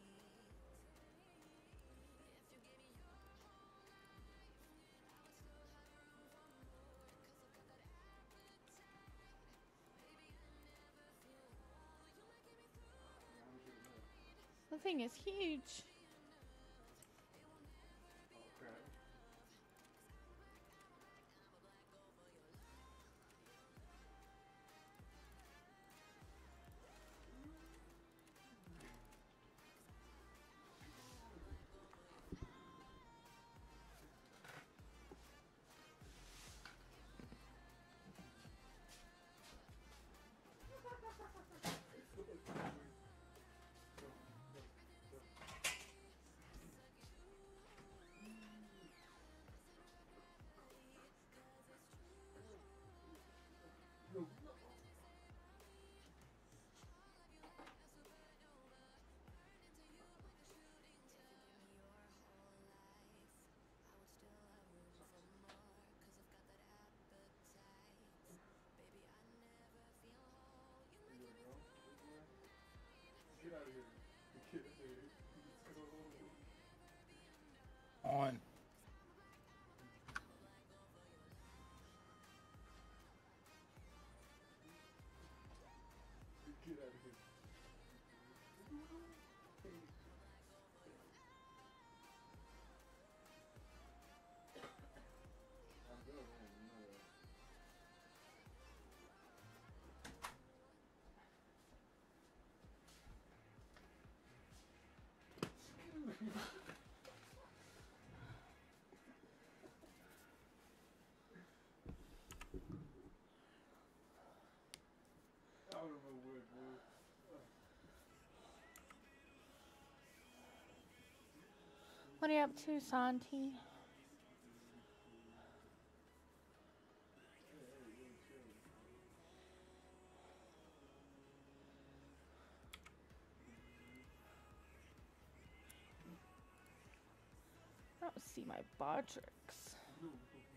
Yeah, how much you know? The thing is huge. Oh crap. No. You gonna go? Get out of here. Get out of here. Let's go. On. Get out of here. I'm good, man. You know that. I don't know where, bro. What are you up to, Santi? I don't see my Bodrix. No.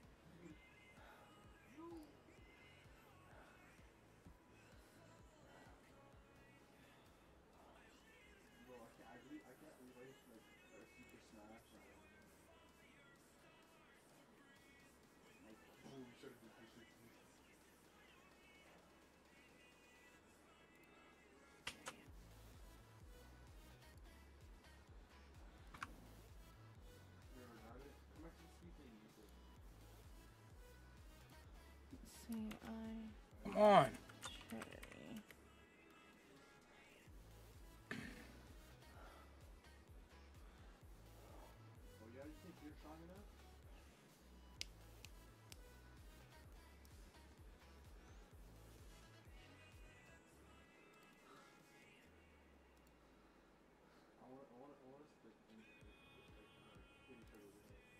Bro, I can't, I believe, I can't believe I like, a super smash on like, boom, shut it, three sixty. You ever got it? Come back to the speed thing, you said. Let's see, I Come on. cherry. Oh yeah, you think you're strong enough? I want, I want, I want us to like, like, like, like, hit each other with it.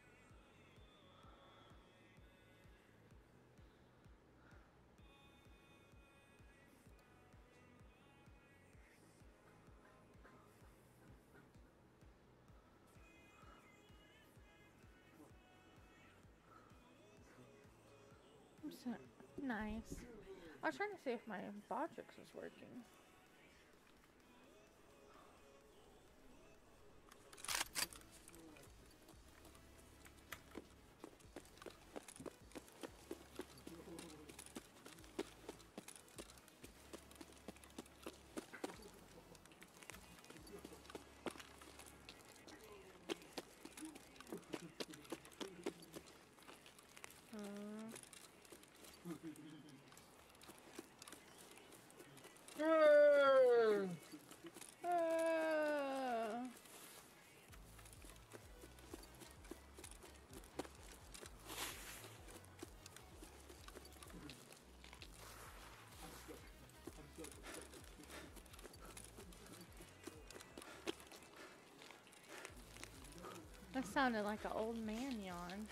I'm so nice. I was trying to see if my Bodrix was working. That sounded like an old man yawn.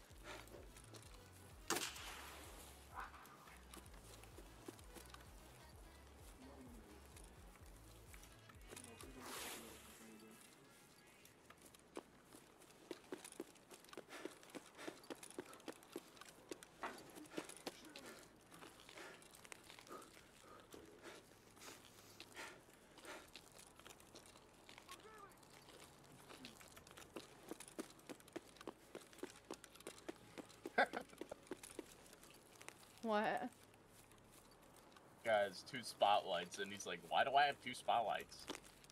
What? Guys, two spotlights, and he's like, why do I have two spotlights?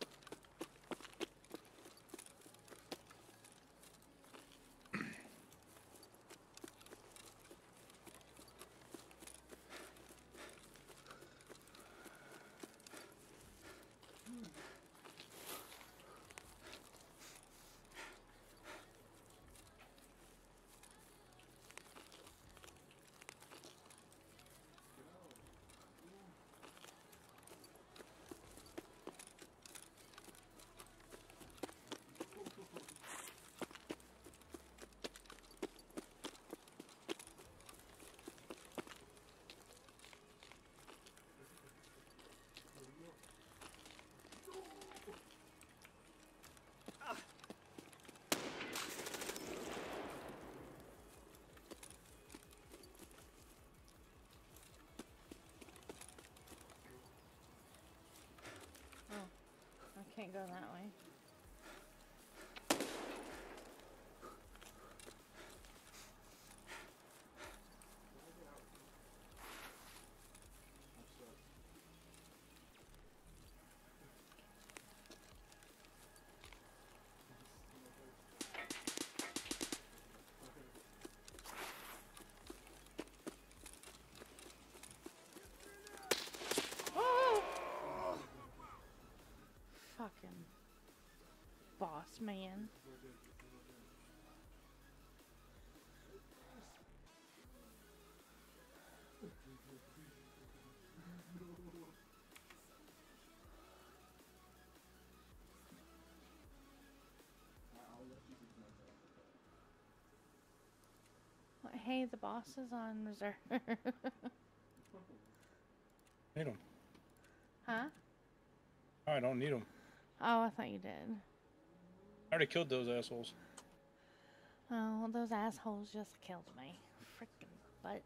I can't go that way. Fucking boss man. What, hey, the boss is on reserve. Need them. Huh? Oh, I don't need them. Oh, I thought you did. I already killed those assholes. Oh, well, those assholes just killed me. Freaking butts.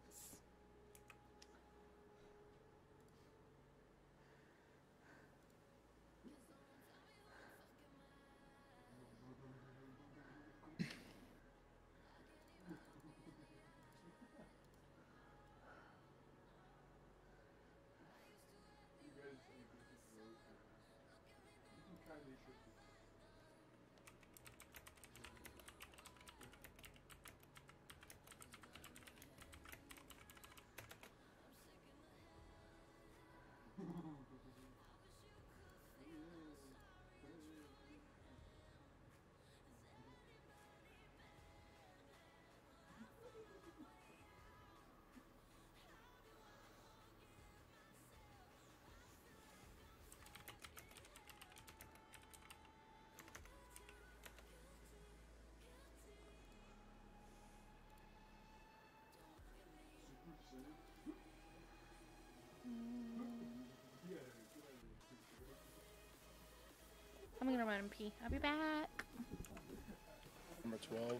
I'm gonna run and pee. I'll be back. Number twelve.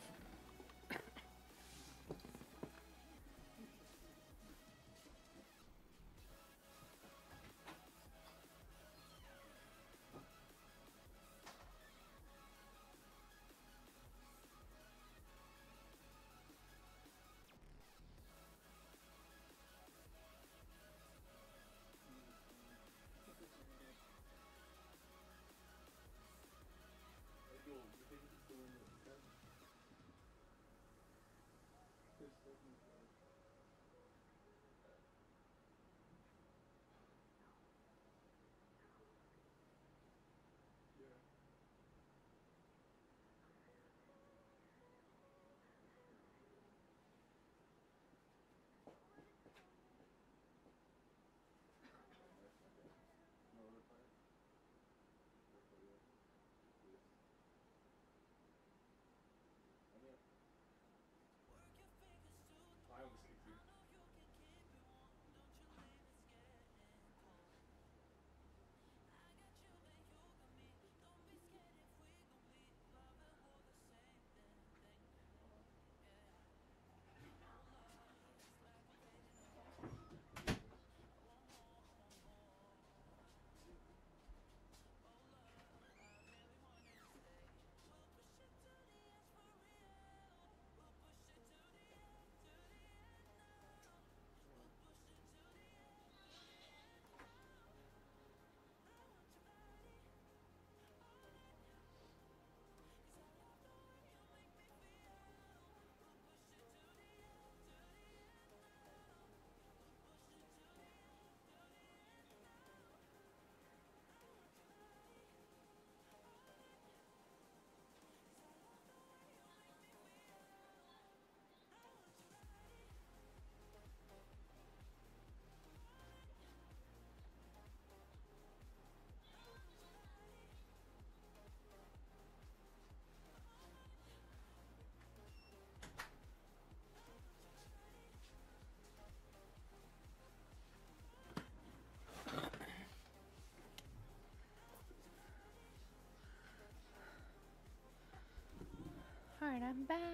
I'm back.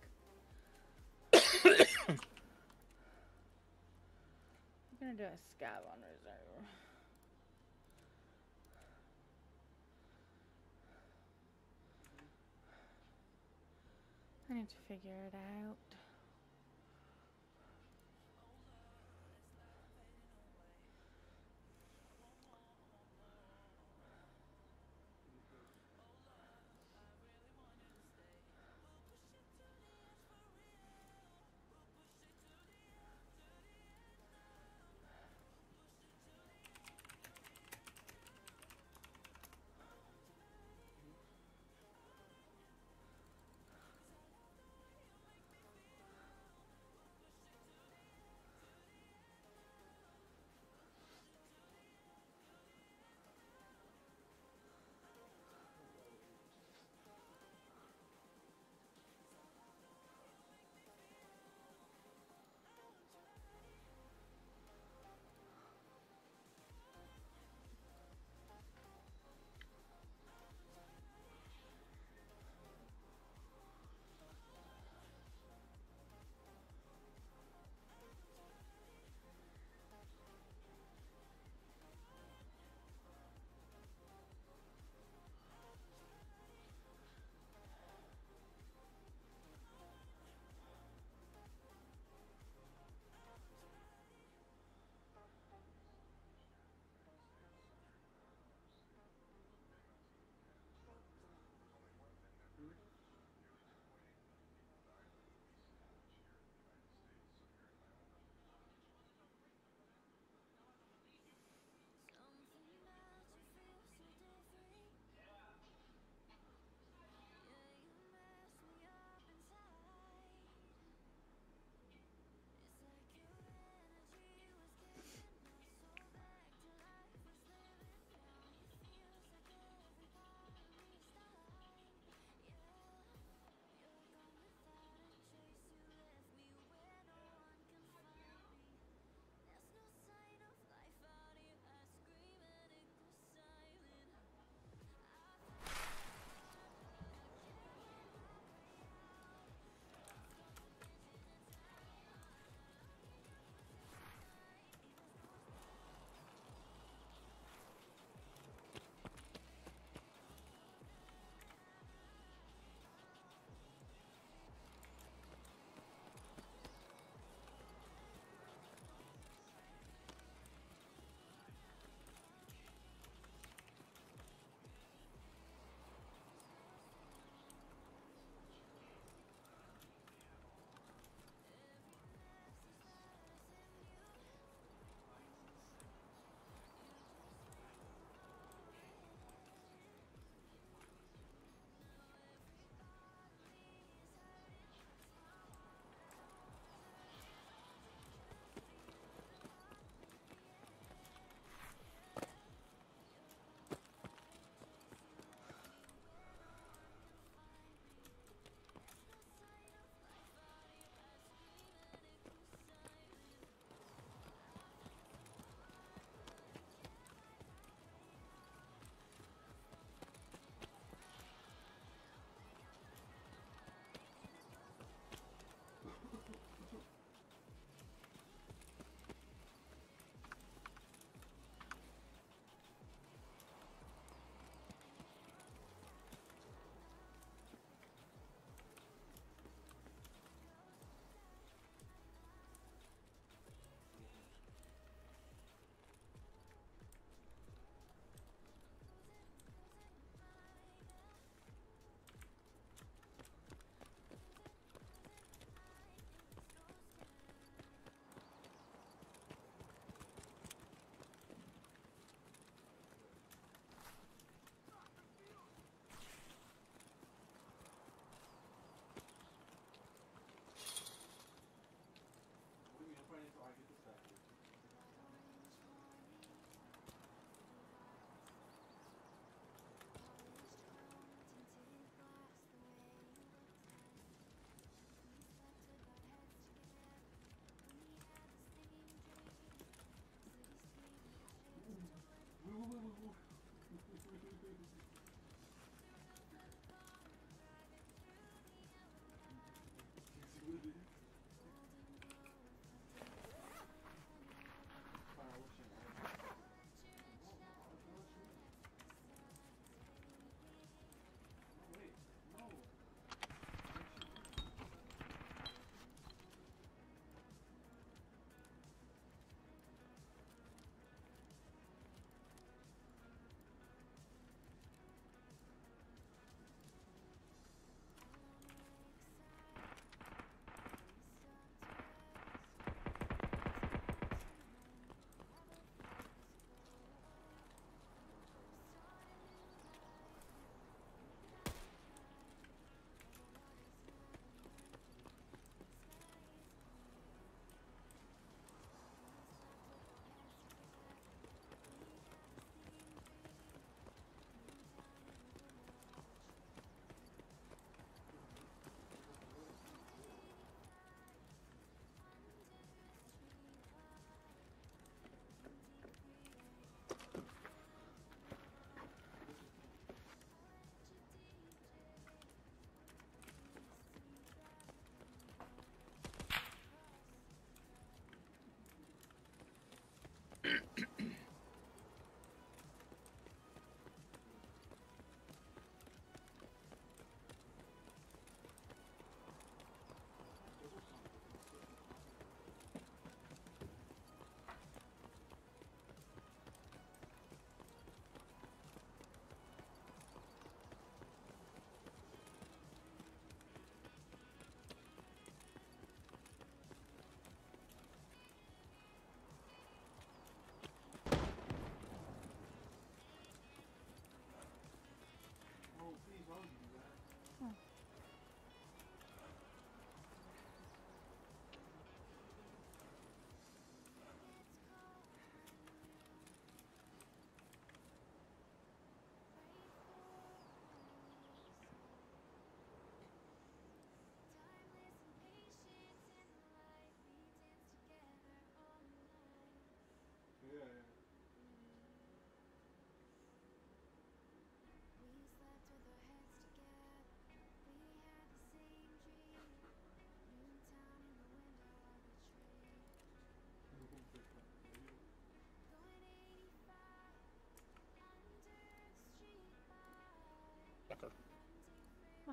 I'm gonna do a scab on reserve. I need to figure it out.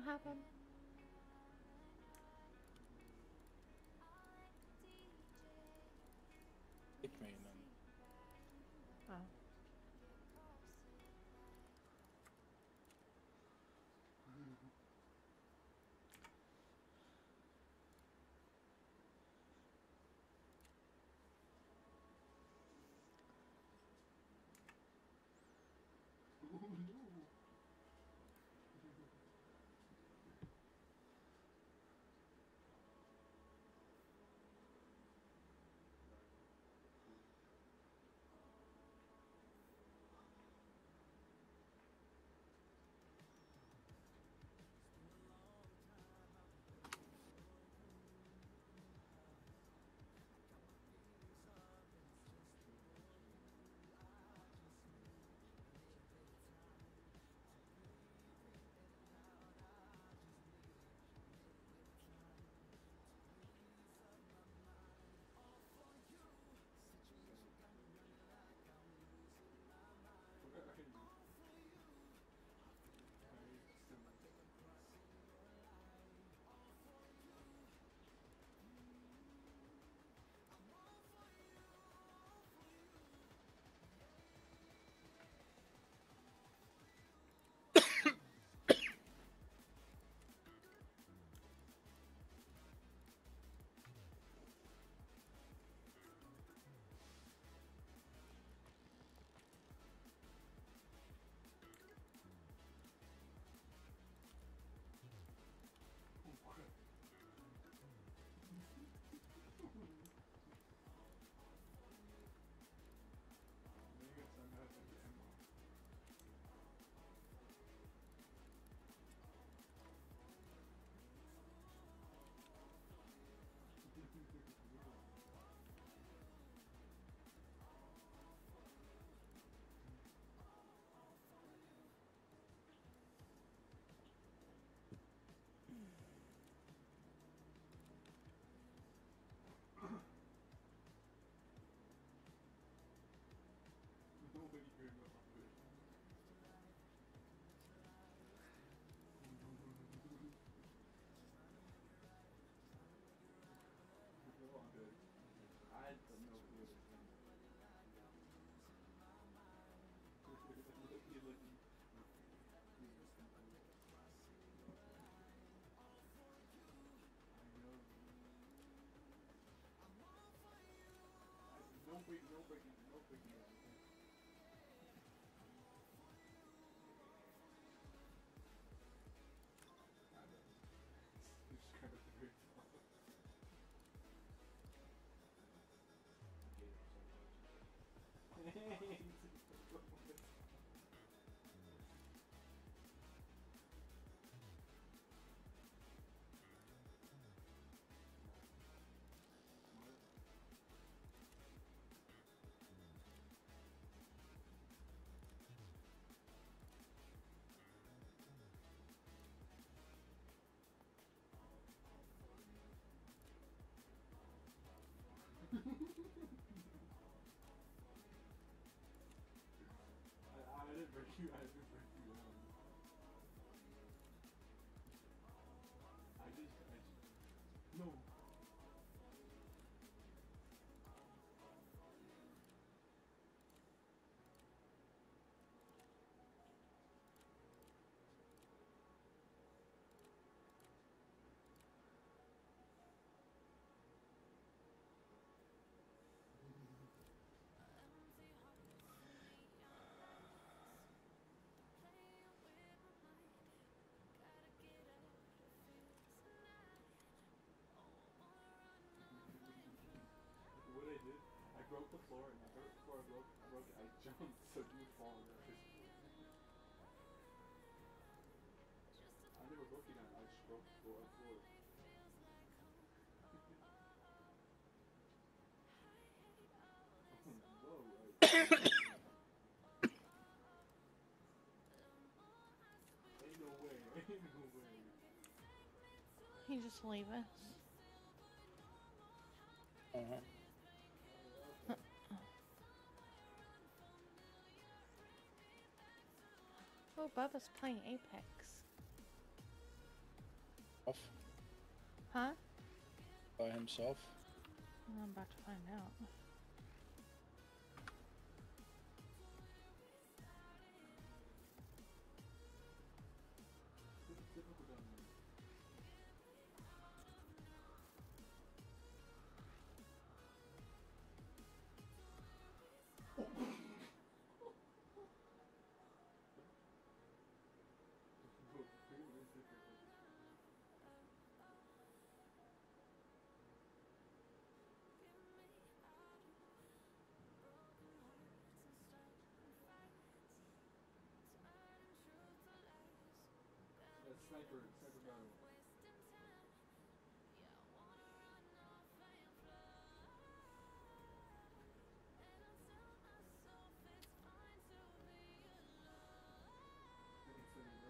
What happened? Kicked me and then Oh. He just leave us. uh-huh. Oh, Bubba's playing Apex. Off Huh? by himself. I'm about to find out. That sniper, sniper gun. That gets funny, bro.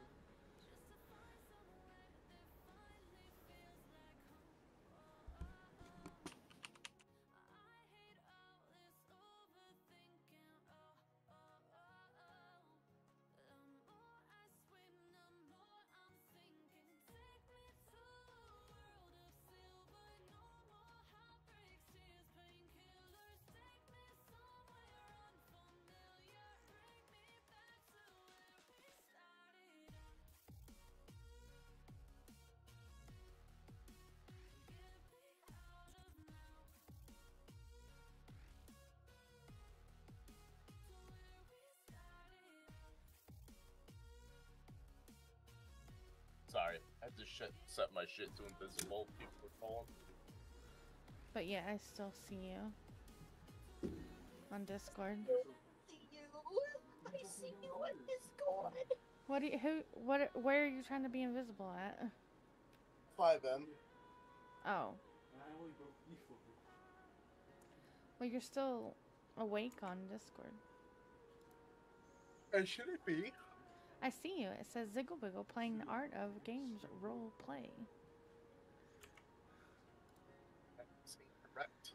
Sorry, I had to shit, set my shit to invisible. People were calling. But yeah, I still see you on Discord. See you. I see you on Discord. What do you, who, what, where are you trying to be invisible at? five M. Oh, I only broke evil. well, you're still awake on Discord. And should it be? I see you. It says Ziggle Wiggle playing the art of games role play. Correct.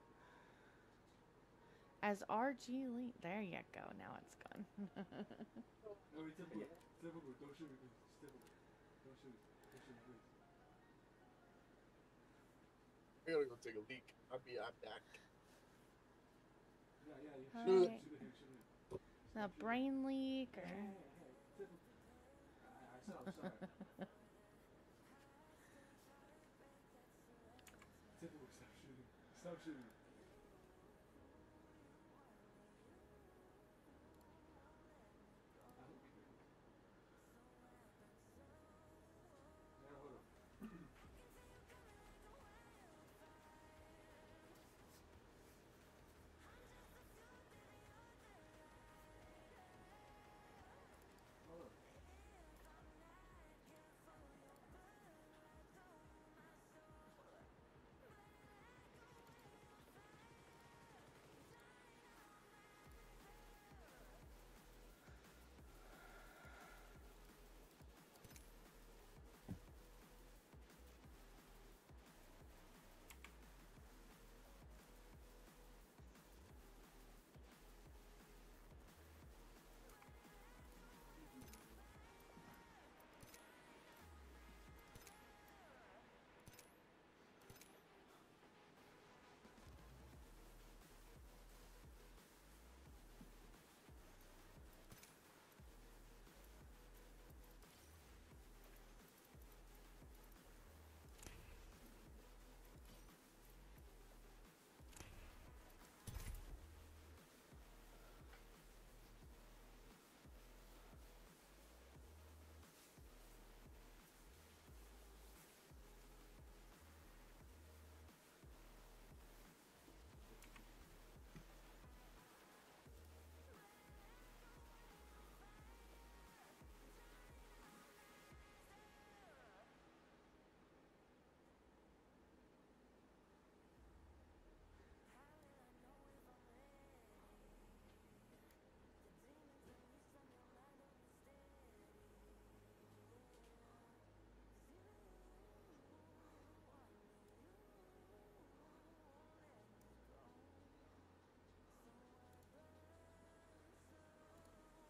As R G Lee. There you go. Now it's gone. No, wait, step away. Step away. Don't shoot me, please. Step away. Don't shoot me. Don't shoot me, please. I gotta go take a leak. I'll be I'm back. Yeah, yeah, yeah. Hi. Shoot it, shoot it, here, shoot it. The brain leak or... Hey, hey, hey. Step away. I, I said I'm sorry. Step away. Stop shooting. Stop shooting. I don't care. Yeah, hold on. Hold on.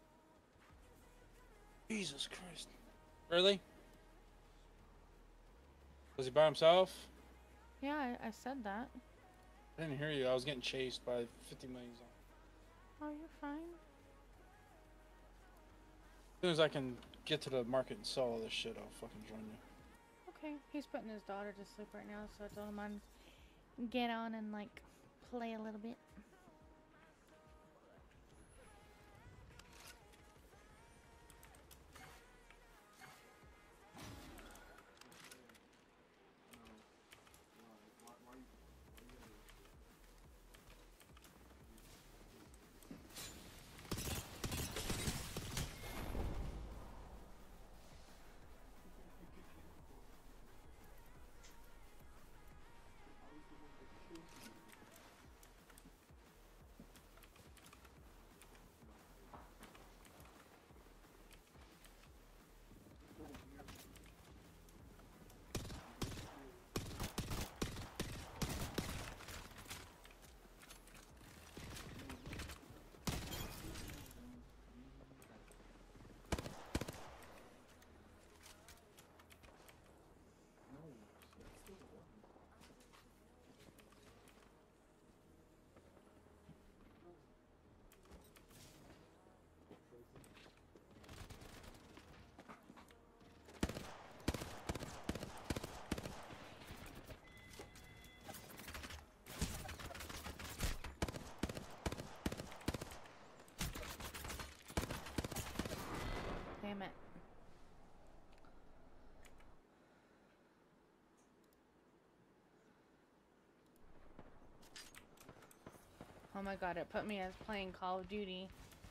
Jesus Christ. Really? Was he by himself? Yeah, I, I said that. I didn't hear you. I was getting chased by fifty million zombies. Oh, you're fine. As soon as I can get to the market and sell all this shit, I'll fucking join you. Okay, he's putting his daughter to sleep right now, so I told him I'd get on and like play a little bit. Damn it. Oh my god, it put me as playing Call of Duty.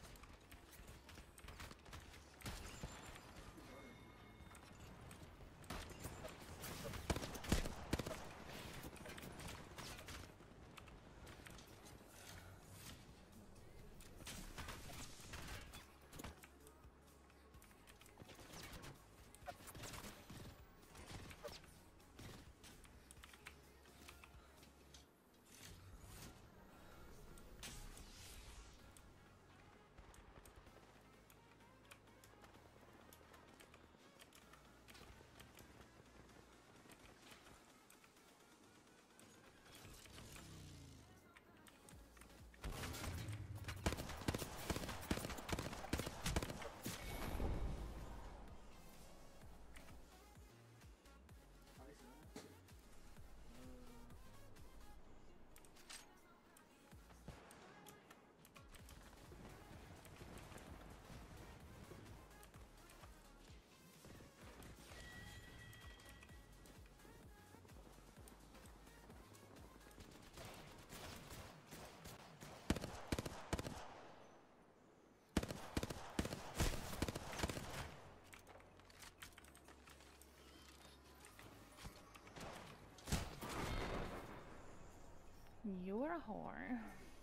You're a whore.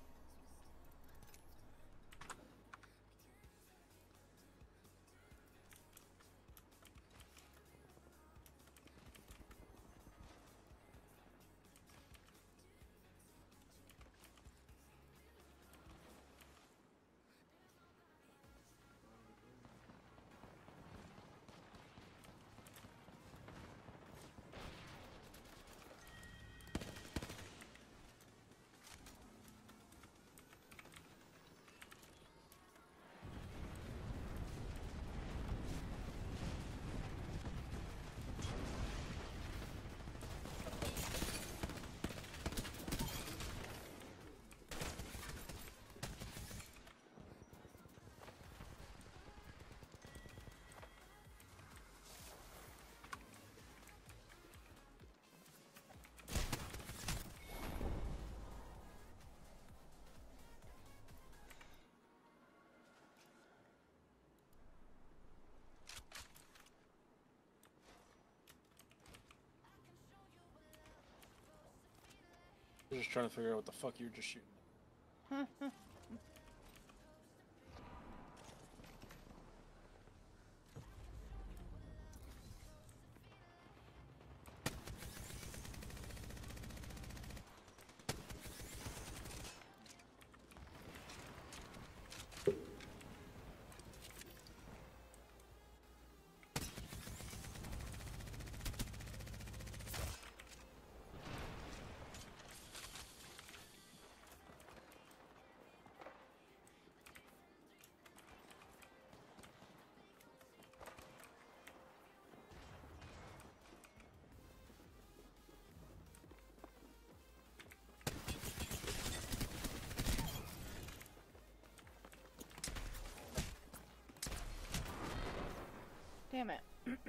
I'm just trying to figure out what the fuck you were just shooting. Damn it.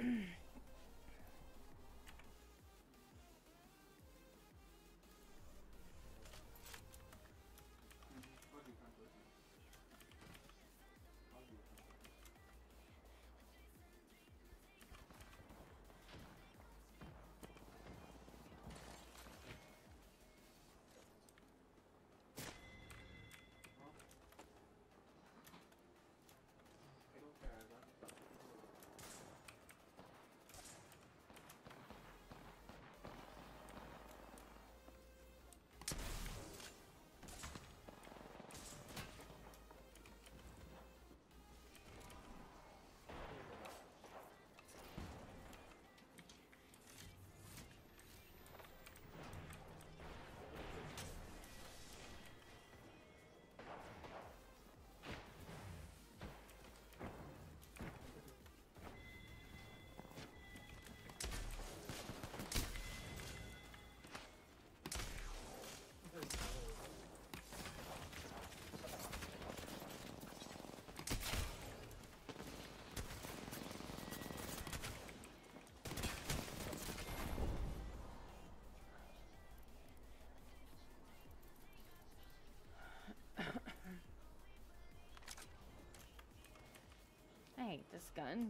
I hate this gun.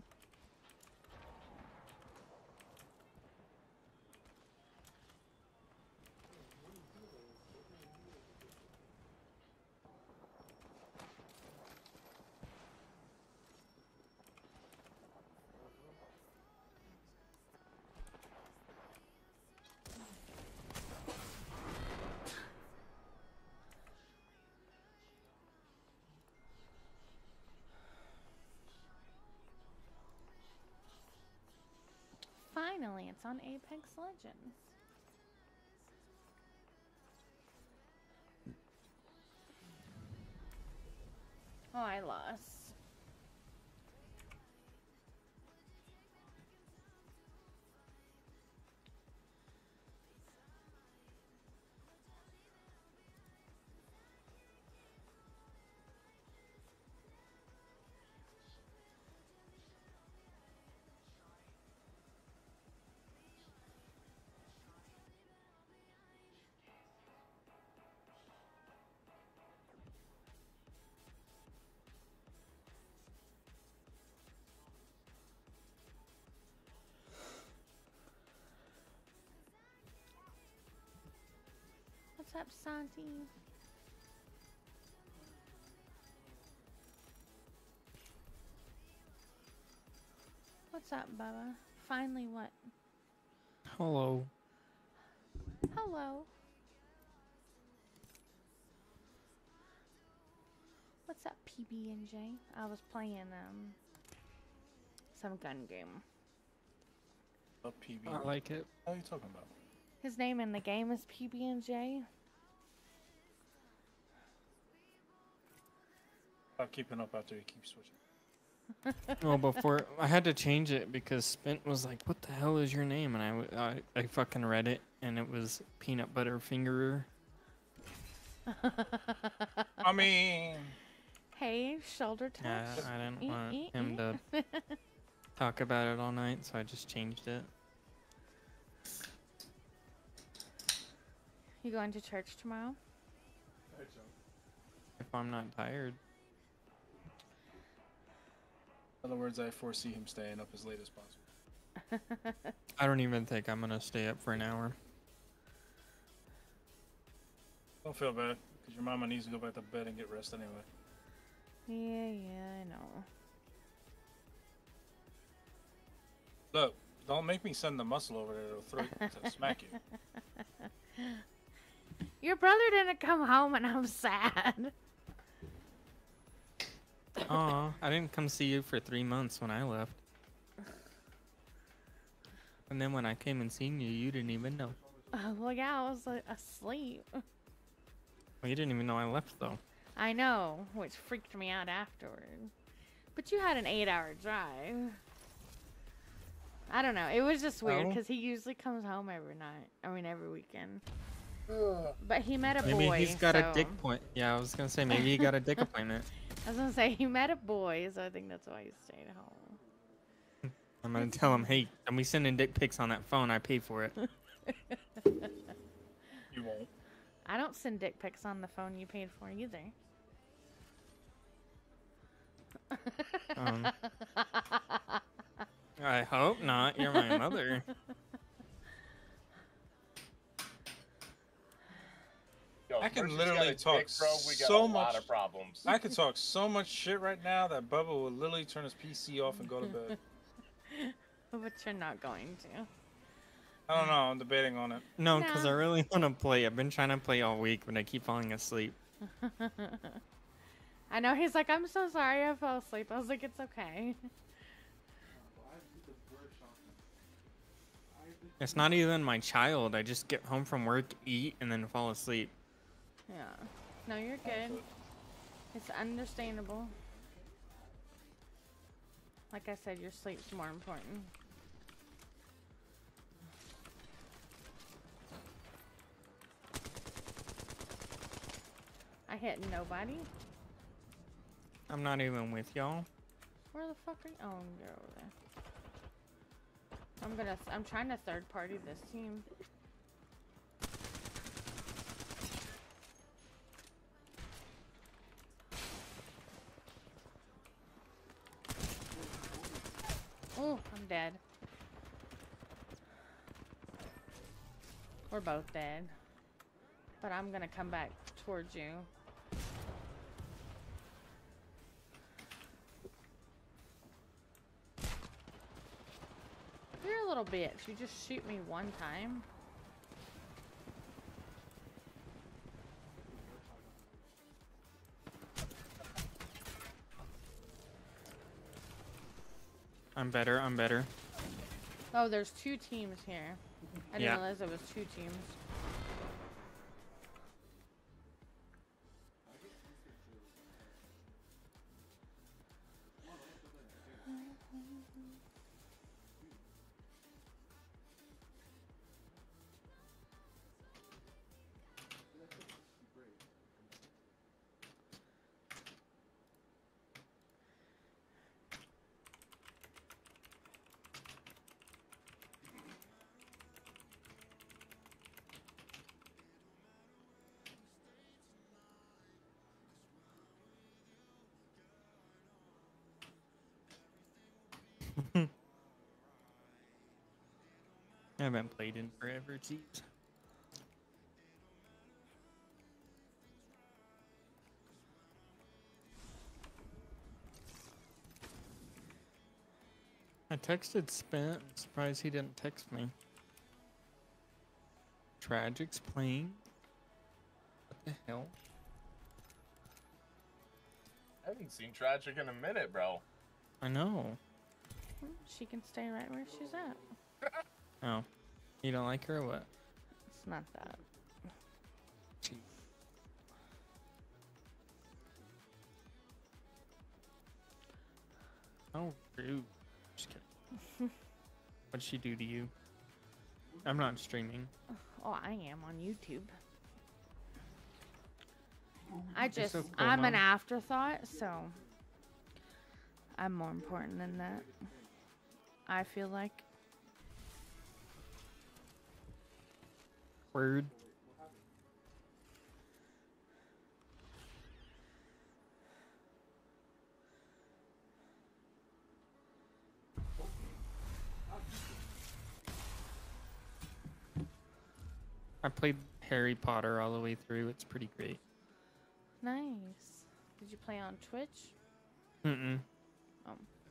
Finally, it's on Apex Legends. Oh, I lost. What's up, Santi? What's up, Bubba? Finally, what? Hello. Hello. What's up, P B and J? I was playing um some gun game. A P B. I like it. What are you talking about? His name in the game is P B and J. Stop keeping up after you keep switching. Well, before I had to change it because Spent was like, "What the hell is your name?" And I, w- I, I fucking read it, and it was Peanut Butter Fingerer. I mean, Hey, shoulder touch. Yeah, I didn't Eh, want eh, him to eh. talk about it all night, so I just changed it. You going to church tomorrow? If I'm not tired. in other words, I foresee him staying up as late as possible. I don't even think I'm gonna stay up for an hour. Don't feel bad, because your mama needs to go back to bed and get rest anyway. Yeah, yeah, I know. Look, don't make me send the muscle over there to, throw, to smack you. Your brother didn't come home and I'm sad. Aw, I didn't come see you for three months when I left. And then when I came and seen you, you didn't even know. Uh, well, yeah, I was like, asleep. Well, you didn't even know I left, though. I know, which freaked me out afterward. But you had an eight-hour drive. I don't know. It was just weird Oh. because he usually comes home every night. I mean, every weekend. But he met a Maybe boy. he's got so... a dick point. Yeah, I was gonna say maybe he got a dick appointment. I was gonna say he met a boy, so I think that's why he stayed home. I'm gonna tell him, hey, don't be sending dick pics on that phone. I pay for it. You won't. I don't send dick pics on the phone you paid for either. Um, I hope not. You're my mother. Yo, I can Mercy's literally got a talk dick, bro. We got so a lot much- of problems. I could talk so much shit right now that Bubba will literally turn his P C off and go to bed. But you're not going to. I don't know. I'm debating on it. No, because No. I really want to play. I've been trying to play all week, but I keep falling asleep. I know he's like, I'm so sorry I fell asleep. I was like, it's okay. It's not even my child. I just get home from work, eat, and then fall asleep. Yeah. No, you're good. It's understandable. Like I said, your sleep's more important. I hit nobody. I'm not even with y'all. Where the fuck are you? Oh, you're over there. I'm gonna. I'm trying to third party this team. Oh, I'm dead. We're both dead. But I'm gonna come back towards you. You're a little bitch. You just shoot me one time. I'm better. I'm better. Oh, there's two teams here. I didn't Yeah. realize there was two teams. I haven't played in forever, geez. I texted Spent. I'm surprised he didn't text me. Tragic's playing. What the hell? I haven't seen Tragic in a minute, bro. I know. She can stay right where she's at. Oh. You don't like her or what? It's not that. Gee. Oh, rude. Just kidding. What'd she do to you? I'm not streaming. Oh, I am on YouTube. I You're just, so cool, I'm an Mom. afterthought, so I'm more important than that. I feel like. Word. I played Harry Potter all the way through. It's pretty great. Nice. Did you play on Twitch? Mm-mm. Oh.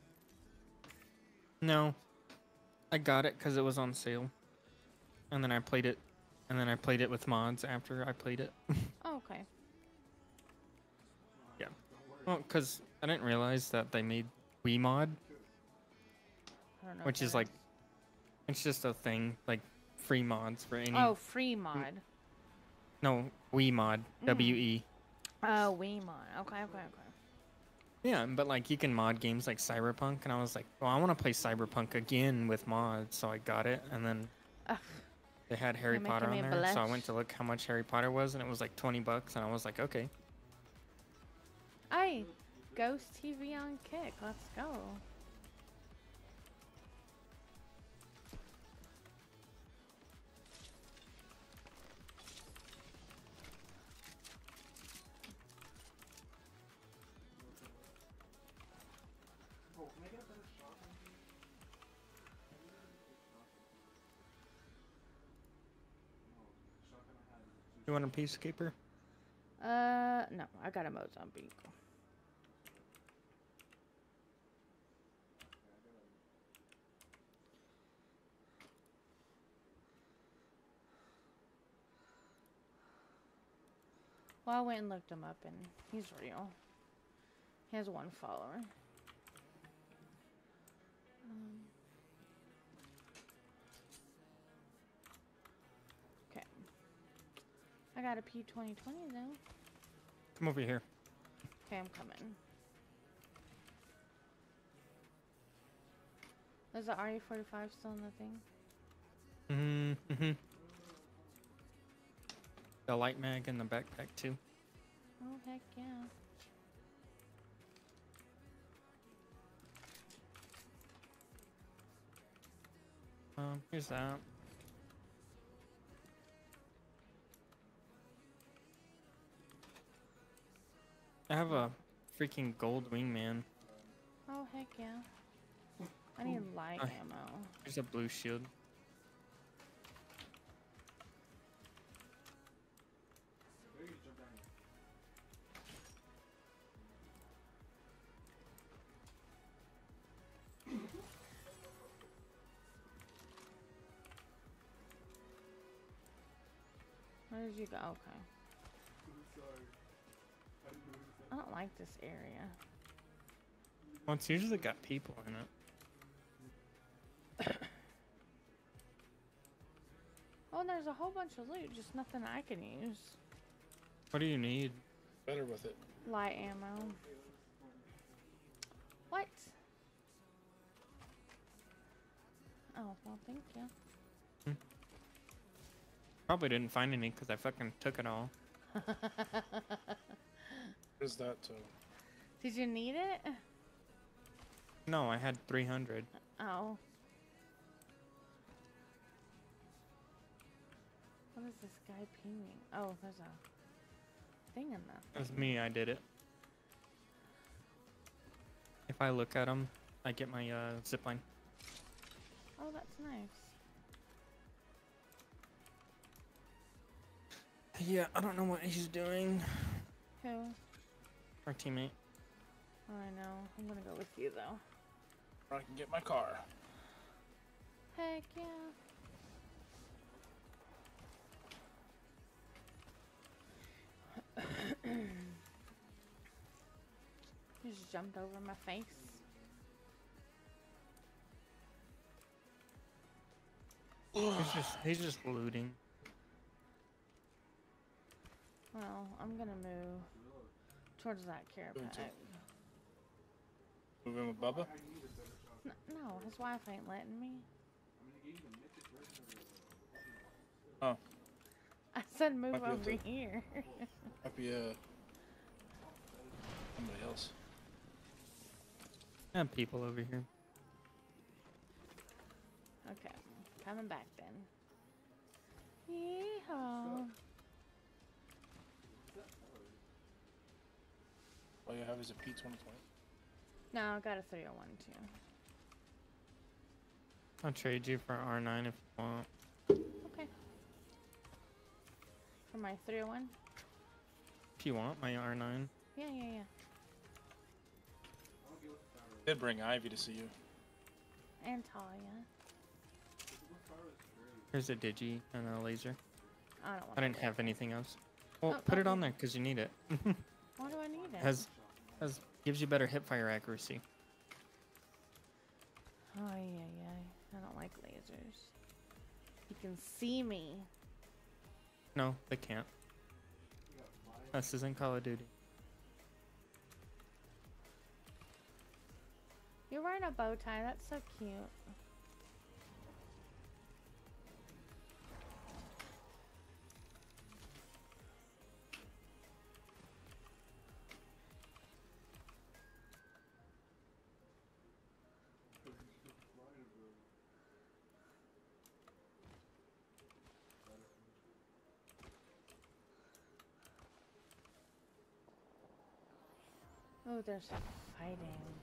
No. I got it because it was on sale. And then I played it. And then I played it with mods after I played it. Oh, okay. Yeah. Well, because I didn't realize that they made Wii mod, I don't know. which what is that like, it's just a thing, like free mods for any. Oh, free mod. No, Wii mod. Mm. W E. Oh, Wii mod. Okay, okay, okay. Yeah, but like you can mod games like Cyberpunk, and I was like, well, I want to play Cyberpunk again with mods, so I got it, and then Ugh. they had Harry You're making Potter me on there, so I blush. went to look how much Harry Potter was, and it was like twenty bucks, and I was like, okay. Hey, Ghost T V on Kick. Let's go. You want a peacekeeper? Uh, no, I got a Mozambique. Well, I went and looked him up, and he's real. He has one follower. Um, okay. I got a P twenty twenty though. Come over here. Okay, I'm coming. There's the R E forty-five still in the thing. Mm-hmm. Mm-hmm. The light mag in the backpack too. Oh, heck yeah. Um, here's that. I have a freaking gold wingman. Oh, heck yeah. I need light Uh, ammo. Here's a blue shield. Maybe you jump down here. Where did you go? Okay. Sorry. I didn't notice that. I don't like this area. Well, it's usually got people in it. Oh, and there's a whole bunch of loot, just nothing I can use. What do you need? Better with it. Light ammo. What? Oh, well, thank you. Probably didn't find any because I fucking took it all. Is that too? Did you need it? No, I had three hundred. Oh. What is this guy pinging? Oh, there's a thing in that. That was me, I did it. If I look at him, I get my uh, zipline. Oh, that's nice. Yeah, I don't know what he's doing. Who? Our teammate. Oh, I know. I'm gonna go with you though. I can get my car. Heck yeah. You just jumped over my face. He's just he's just looting. Well, I'm gonna move towards that care Going pack. Move in with Bubba. N no, his wife ain't letting me. Oh, I said move Might be able over to- here. might be uh somebody else. I have people over here. Okay, coming back then. Yeehaw. All you have is a P twenty twenty. No, I got a three oh one too. I'll trade you for R nine if you want. Okay. For my three oh one? If you want my R nine. Yeah, yeah, yeah. Did bring Ivy to see you. And Talia. Here's a digi and a laser. I don't want I didn't have anything else. Well, Oh, put it okay. on there because you need it. Why do I need it? has has gives you better hip fire accuracy. Oh, yeah, yeah. I don't like lasers. You can see me. No, they can't. This isn't Call of Duty. You're wearing a bow tie. That's so cute. Oh, there's fighting.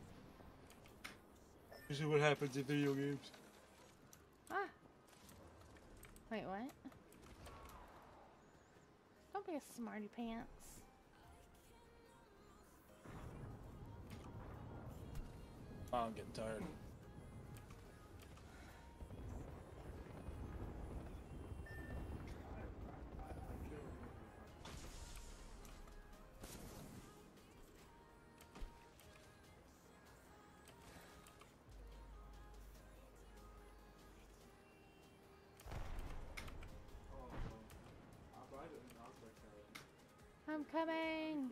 This is what happens in video games. Ah. Wait, what? Don't be a smarty pants. Oh, I'm getting tired. I'm coming.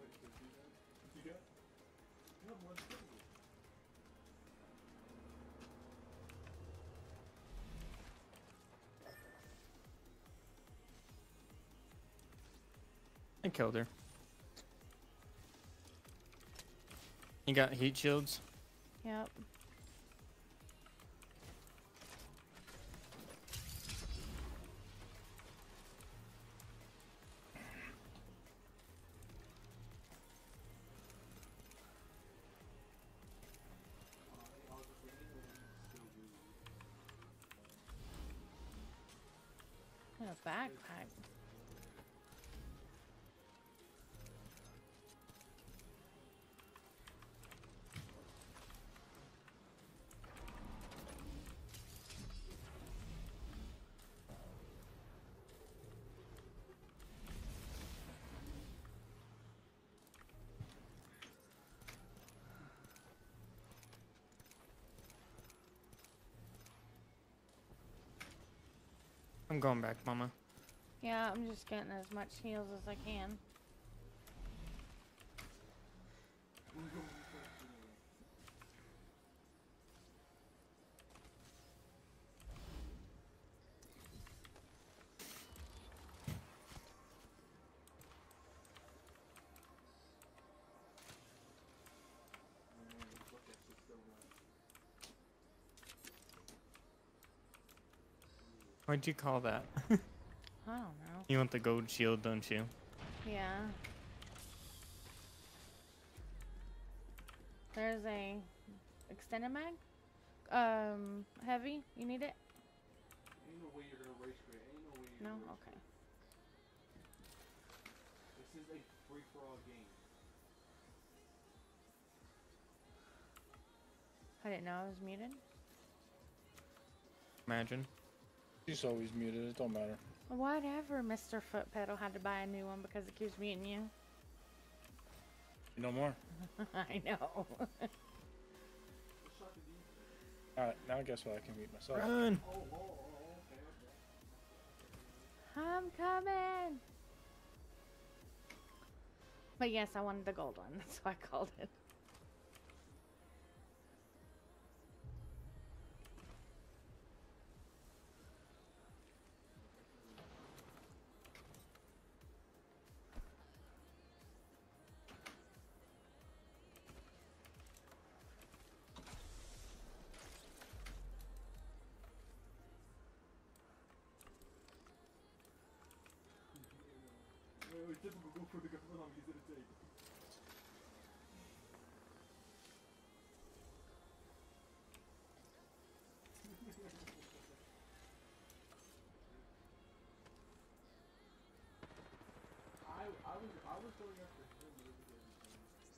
I killed her. You got heat shields? Yep. A backpack. I'm going back, Mama. Yeah, I'm just getting as much heals as I can. What'd you call that? I don't know. You want the gold shield, don't you? Yeah. There's a extended mag. Um, heavy. You need it? Ain't no way you're gonna race for it. Ain't no way you're No? gonna race Okay. for it. This is a free for all game. I didn't know I was muted. Imagine. She's always muted. It don't matter. Whatever, Mister Foot Pedal had to buy a new one because it keeps muting you. No more. I know. Alright, now guess what? I can mute myself. Run! Oh, oh, oh, okay, okay. I'm coming. But yes, I wanted the gold one. That's why I called it. Wait, wait, typical go for the gun. How long is it gonna take? I, I was I was going after him. But it was everything.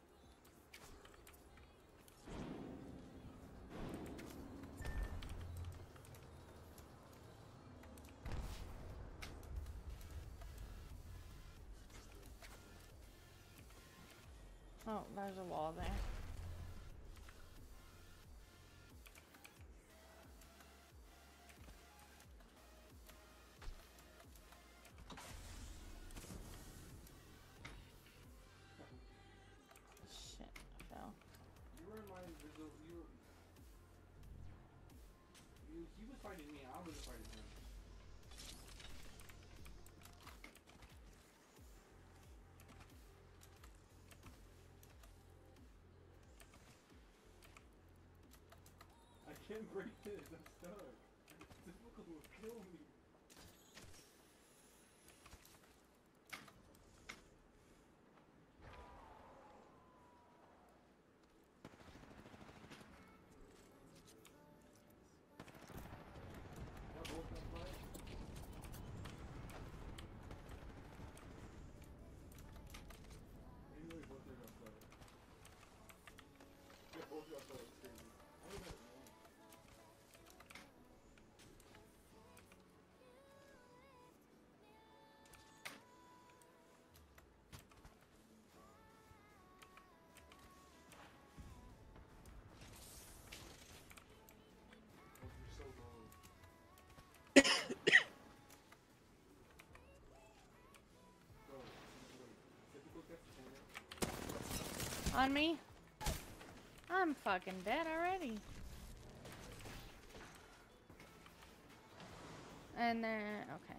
Oh, there's a wall there. Shit, I fell. You were in my you were you he was fighting me. I was fighting him. I can't break this. I'm stuck. It's difficult to kill me. Y'all both gonna fight? On me. I'm fucking dead already. And then, okay.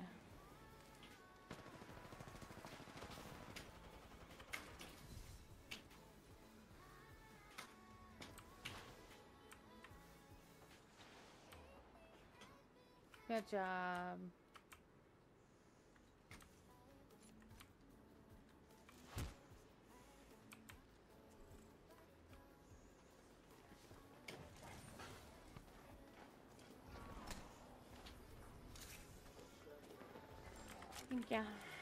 Good job. Yeah.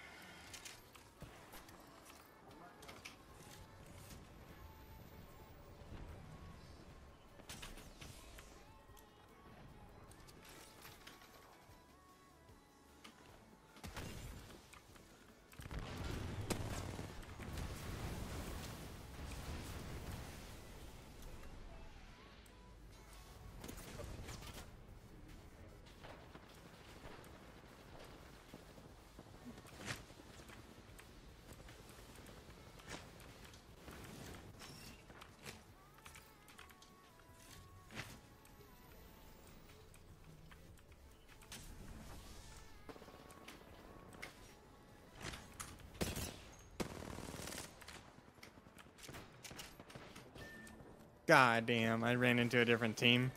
God damn, I ran into a different team.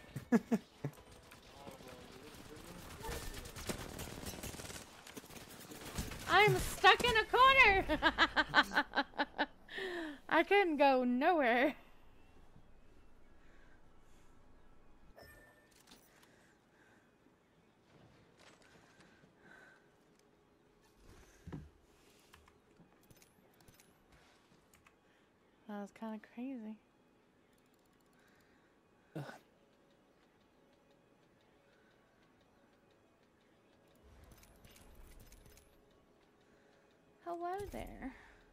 I'm stuck in a corner. I couldn't go nowhere. That was kind of crazy. Hello there.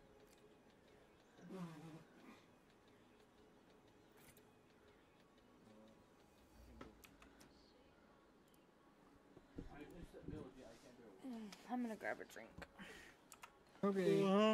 Mm, I'm gonna grab a drink. Okay. Uh-huh.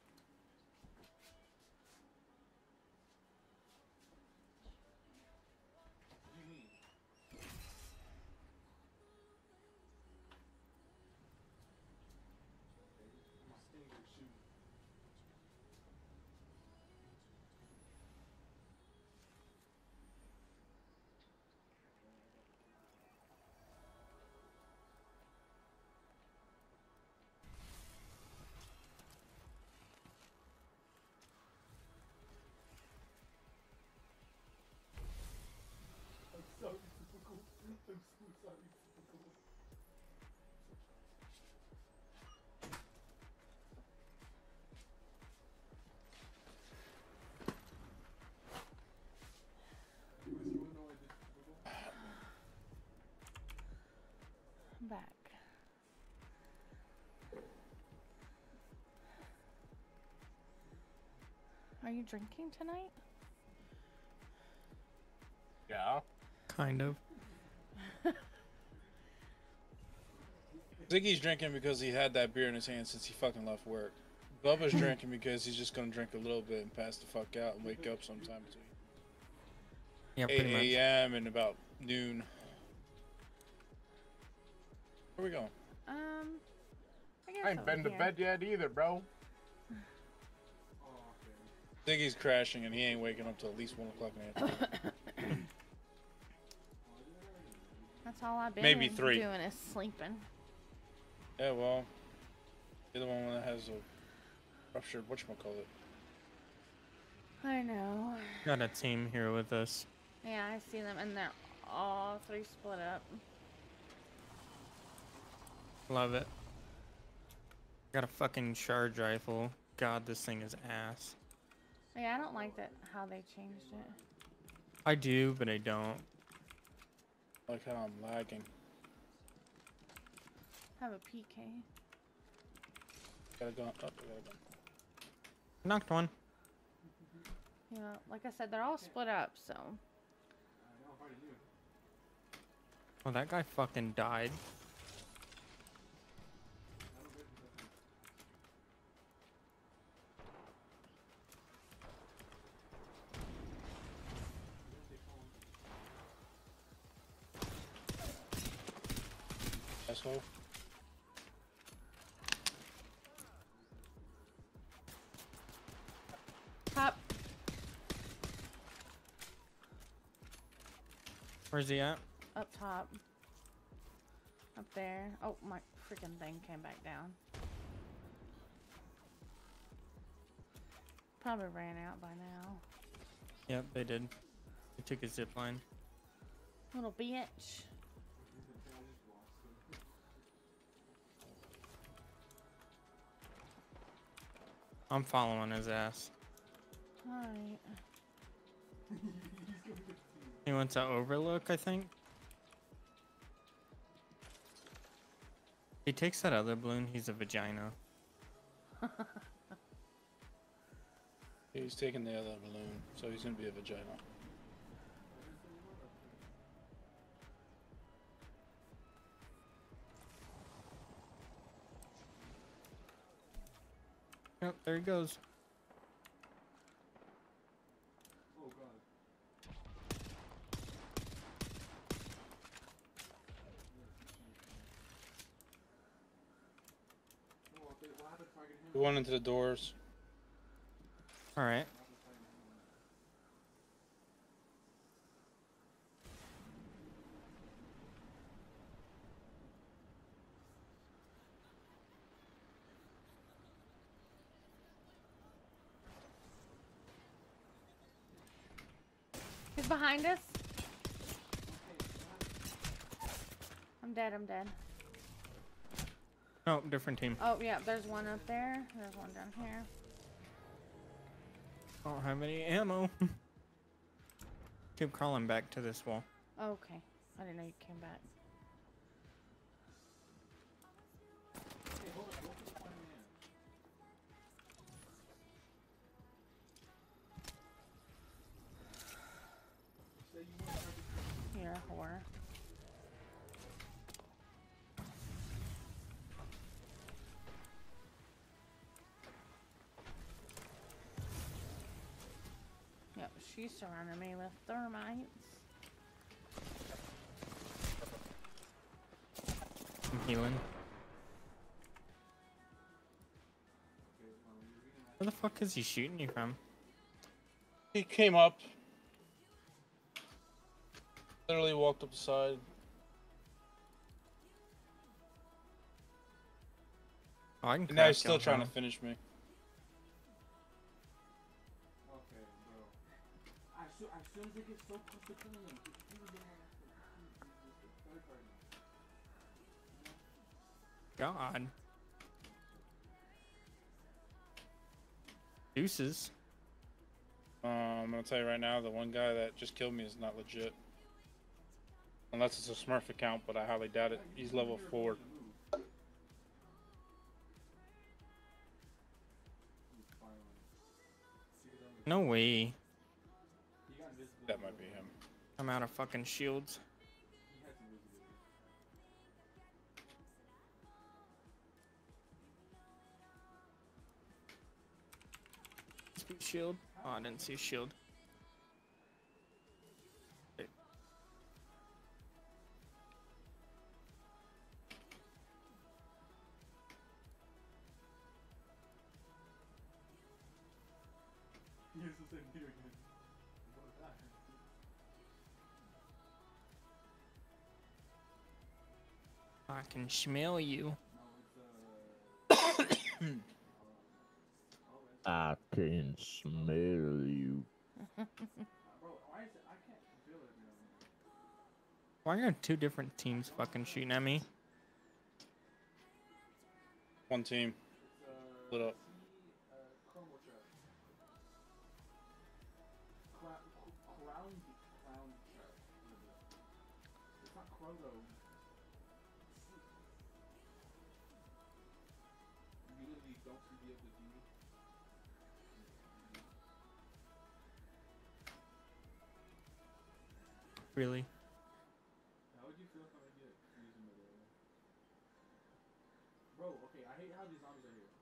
I'm back. Are you drinking tonight? Yeah. Kind of. Ziggy's drinking because he had that beer in his hand since he fucking left work. Bubba's drinking because he's just gonna drink a little bit and pass the fuck out and wake up sometime between Yeah, eight pretty much. a m and about noon. Where we going? Um, I guess I ain't over been to here. bed yet either, bro. Ziggy's crashing and he ain't waking up till at least one o'clock in the afternoon. That's all I've been Maybe three. doing is sleeping. Yeah, well, you're the one that has a ruptured whatchamacallit. I know. Got a team here with us. Yeah, I see them, and they're all three split up. Love it. Got a fucking charge rifle. God, this thing is ass. Yeah, I don't like that how they changed it. I do, but I don't. Like how I'm lagging. I have a P K. Got a gun. Oh, I got a gun. Knocked one. Yeah, like I said, they're all split up, so. Oh, that guy fucking died. asshole. Top. Where's he at? Up top. Up there. Oh, my freaking thing came back down. Probably ran out by now. Yep, they did. They took a zip line. Little bitch. I'm following his ass. Alright. He wants to overlook, I think. He takes that other balloon, he's a vagina. He's taking the other balloon, so he's gonna be a vagina. Yep, there he goes. Oh god. Oh, what happened if I get him? He went into the doors. Alright. He's behind us. I'm dead, I'm dead. Oh, different team. Oh, yeah, there's one up there. There's one down here. I don't have any ammo. Keep crawling back to this wall. Okay. I didn't know you came back. You're a whore. Yep, she surrounded me with thermites. I'm healing. Where the fuck is he shooting you from? He came up. Literally walked up the side. Oh, I can And now he's crack still y'all, trying bro. to finish me. Okay, bro. As soon as, soon as they get so close to killing him, he was gonna have to third party. God. Deuces. Uh, I'm gonna tell you right now, the one guy that just killed me is not legit. Unless it's a Smurf account, but I highly doubt it. He's level four. No way. That might be him. I'm out of fucking shields. Sweet shield. Oh, I didn't see a shield. Okay. He used the same video again. What that? I can smell you. I can smell you. Bro, why is it? I can't feel it now. Why are two different teams fucking shooting at me? One team. Split up. Chromo trap. Clown, clown, clown trap. It's not Chrono. You literally don't see the other team. Really? How would you feel if I get using the bro? Okay, I hate how these zombies are here.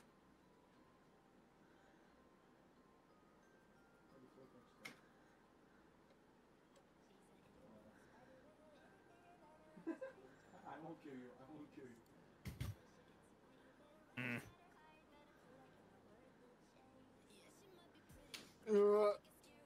How do you feel if I just like- I'm kill you. I won't kill you. Mm. Uh,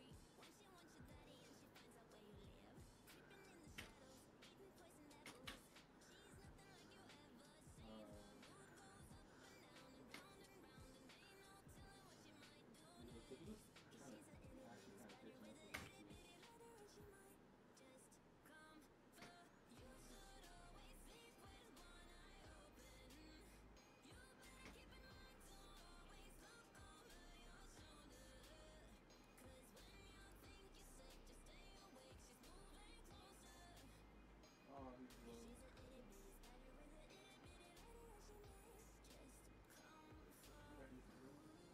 Oh, he's low. Yeah, he's low.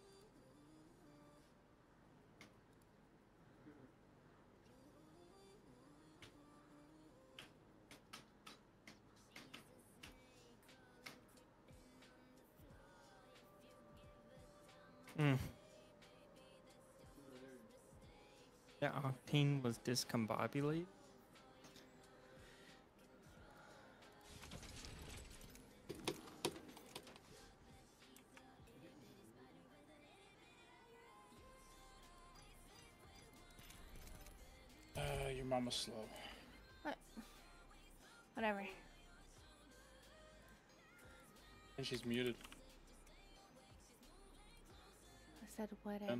Mm. Yeah, Octane was discombobulated. Uh, your mama's slow. What? Whatever. And she's muted. I said whatever.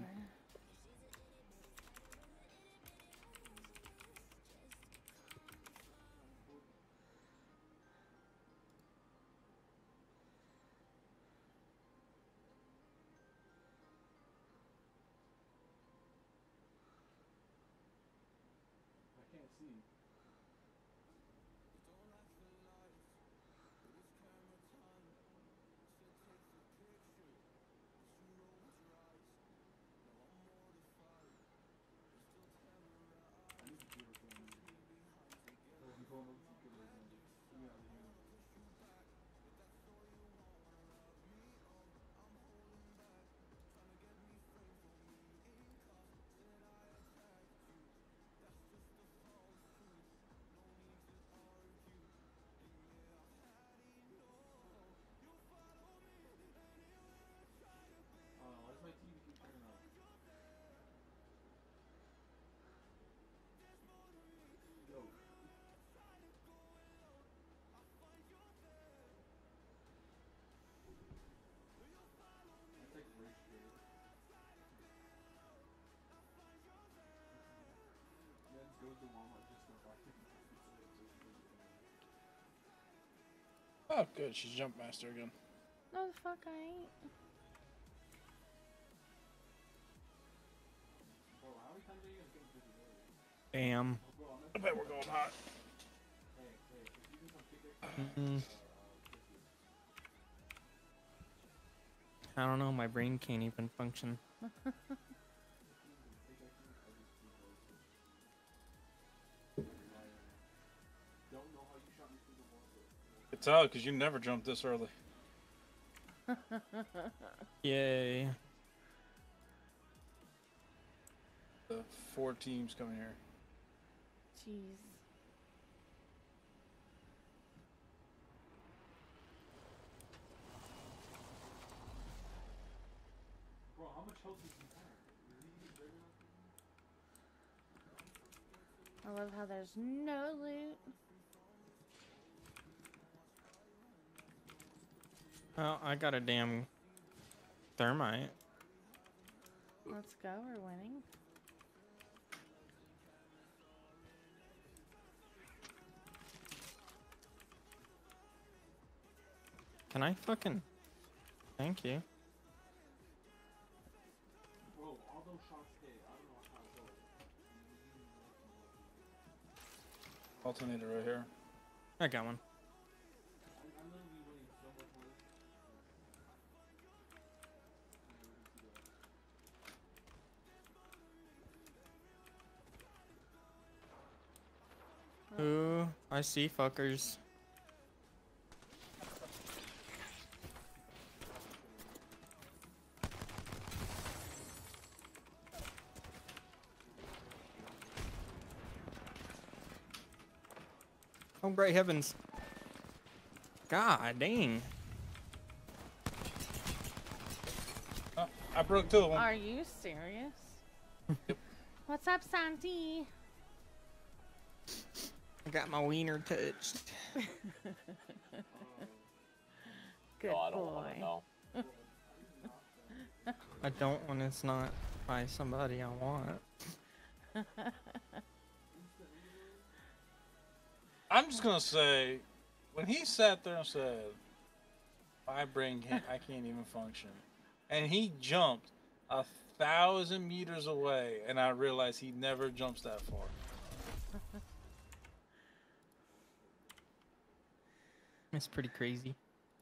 I can't see. I need to hear what's going on. Oh, I'm going over to kill right now. Get me out of here. Uh, why does my T V keep turning off? Yo. That's like rage bait. Let's go to Walmart just to buy it. Oh, good. She's jump master again. No, the fuck I ain't. Bro, how many times are you gonna get this early? Bam. Bro, I'm I bet we're going hot. Hey, hey, if you can come pick it, Mm. I don't know. My brain can't even function. don't know how you shot me through the wall, but It's out because you never jumped this early. Yay. The four teams coming here. Jeez. bro, how much health does he have? Is he even big enough? I love how there's no loot. Well, I got a damn thermite. Let's go, we're winning. Can I fucking... Thank you. Bro, all those shots hit. I don't know how to go. Alternator right here. I got one. I'm, I'm literally winning so much more. Ooh, I see fuckers. Oh, great heavens. God dang. Uh, I broke two of them. Are you serious? What's up, Santi? I got my wiener touched. Good No, I don't boy. want to know. I don't when it's not by somebody I want. I'm just gonna say, when he sat there and said, "My brain can't, I can't even function," and he jumped a thousand meters away, and I realized he never jumps that far. It's pretty crazy.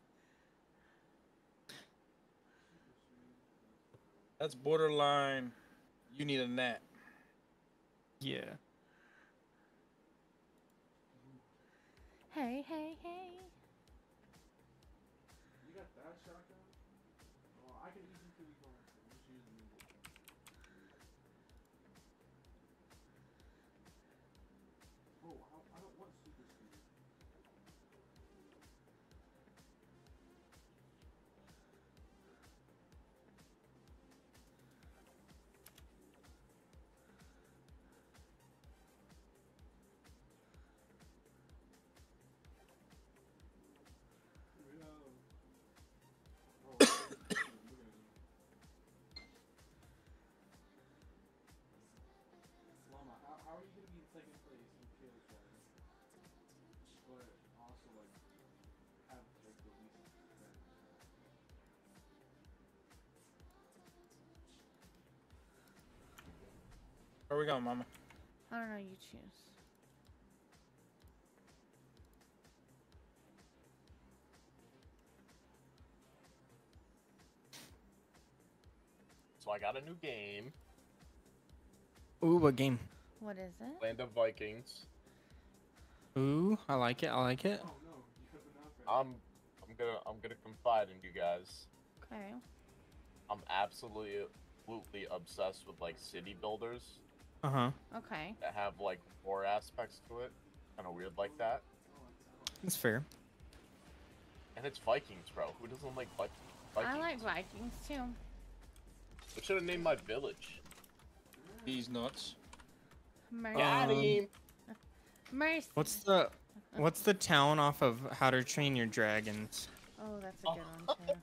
That's borderline. You need a nap. Yeah. Hey, hey, hey. You got that shotgun? Oh, I can easily kill these ones. I'm just using them. Oh, I, I don't want super speed. Slama, how, how are you gonna be in second place with kills, right? But also like have like the least damage. Where we going, Mama? I don't know, you choose. So I got a new game, Ooh, what game? What is it? Land of Vikings. Ooh, I like it. I like it. Oh no, you have enough. Right? I'm, I'm gonna, I'm gonna confide in you guys. Okay. I'm absolutely, absolutely obsessed with like city builders Uh huh. Okay. that have like war aspects to it, kind of weird like that. That's fair. And it's Vikings, bro. Who doesn't like Vi- Vikings? I like Vikings too. I should have named my village. These nuts. Mercy. Got Um, him. Mercy. What's the What's the town off of How to Train Your Dragons? Oh, that's a good one too.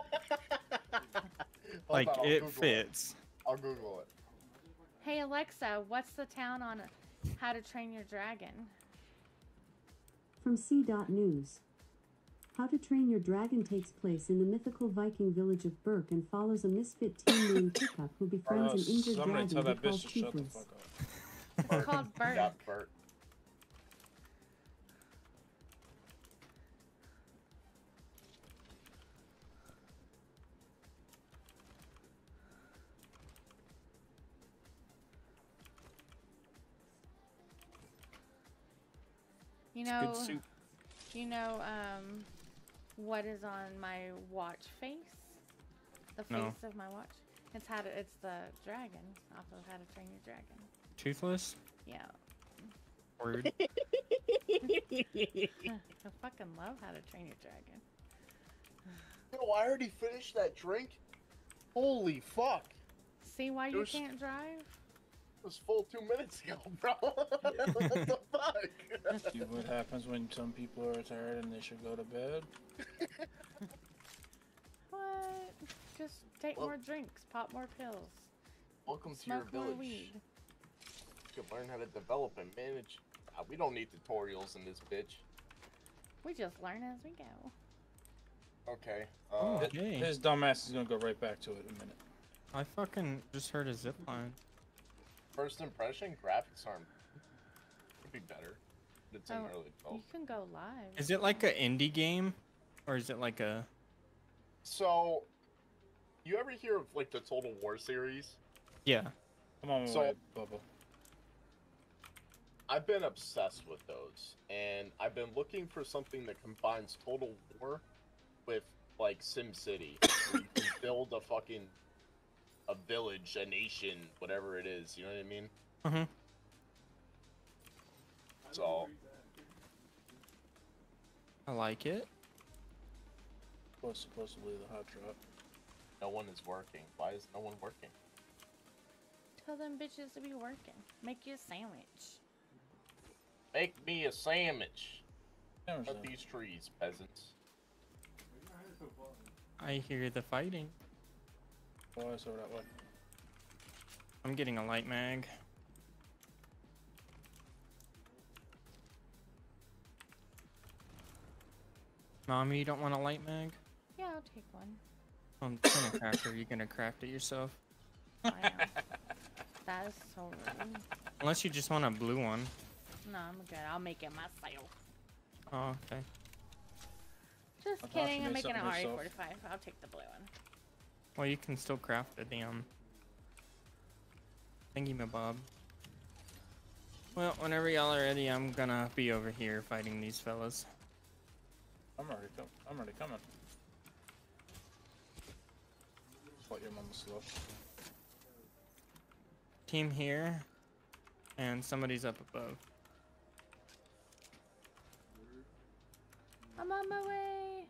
Hold Like on, I'll it Google fits. I'll Google it. Hey Alexa, what's the town on How to Train Your Dragon? From C News. How to Train Your Dragon takes place in the mythical Viking village of Berk and follows a misfit teen named Hiccup who befriends Uh, an injured somebody dragon tell he that bitch calls to shut the Toothless. fuck up. It's called Berk. Yeah, Bert. You Good know, soup. you know, um, what is on my watch face? The face No. of my watch. It's how to. It's the dragon off of How to Train Your Dragon. Toothless. Yeah. Word. I fucking love How to Train Your Dragon. Yo, I already finished that drink. Holy fuck! See why you There's- can't drive? It was full two minutes ago, bro. What the fuck? See what happens when some people are tired and they should go to bed? What? Just take Well- more drinks, pop more pills, Welcome to smoke your more village. weed. You can learn how to develop and manage. Uh, we don't need tutorials in this bitch. We just learn as we go. Okay. Oh, Uh, okay. His dumbass is gonna go right back to it in a minute. I fucking just heard a zip line. First impression, graphics aren't. Could be better. It's in Oh, early You development. can go live. Is it like an indie game, or is it like a? So, you ever hear of like the Total War series? Yeah. Come on, So- away, Bubba. I've been obsessed with those, and I've been looking for something that combines Total War with like SimCity, where you can build a fucking a village, a nation, whatever it is. You know what I mean? Mhm. So, I like it. Was supposedly the hot drop. No one is working. Why is no one working? Tell them bitches to be working. Make you a sandwich. Make me a sandwich. Sandwich Cut then. these trees, peasants. I hear the fighting. Oh, it's over that way. I'm getting a light mag. Mommy, you don't want a light mag? Yeah, I'll take one. I'm gonna craft it. You're gonna craft it yourself. Wow. That is so rude. Unless you just want a blue one. No, I'm good. I'll make it myself. Oh, okay. Just I thought she kidding. I'm made making an something R E herself. forty-five. I'll take the blue one. Well, you can still craft a damn thingy mabob. Well, whenever y'all are ready, I'm gonna be over here fighting these fellas. I'm already com I'm already coming. What your mama's slow. Team here, and somebody's up above. I'm on my way.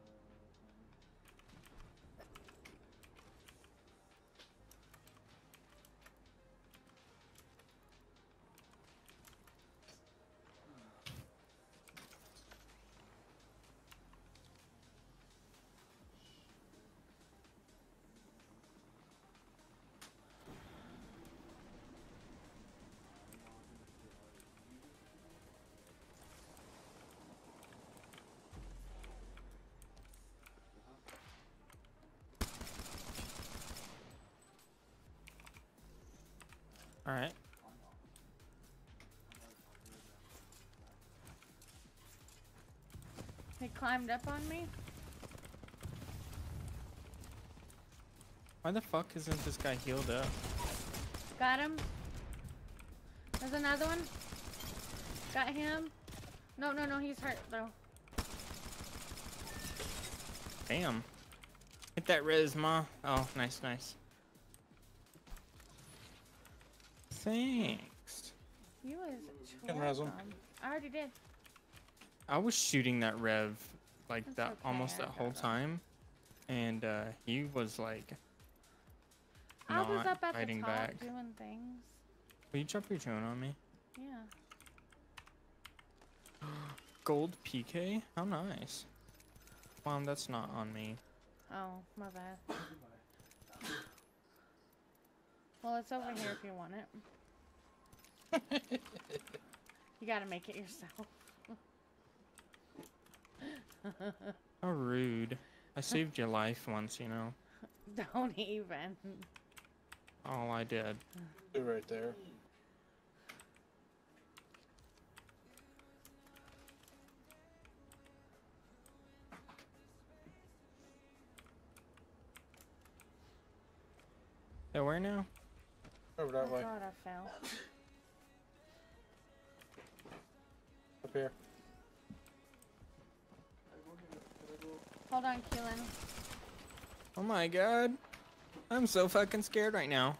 All right. They climbed up on me. Why the fuck isn't this guy healed up? Got him. There's another one. Got him. No, no, no. He's hurt though. Damn. Hit that res, ma. Oh, nice, nice. Thanks. You was Can res 'em. welcome. I already did. I was shooting that rev like That's that okay, almost I that whole got him. time, and uh, he was like I was not up at the fighting top back. doing things. Will you drop your drone on me? Yeah. Gold P K? How nice. Mom, that's not on me. Oh, my bad. Well, it's over here if you want it. You gotta make it yourself. How rude. I saved your life once, you know. Don't even. All I did. They're right there. Yeah, where now? Over that I way. thought I fell. Up here. Hold on, Keelan. Oh my god. I'm so fucking scared right now.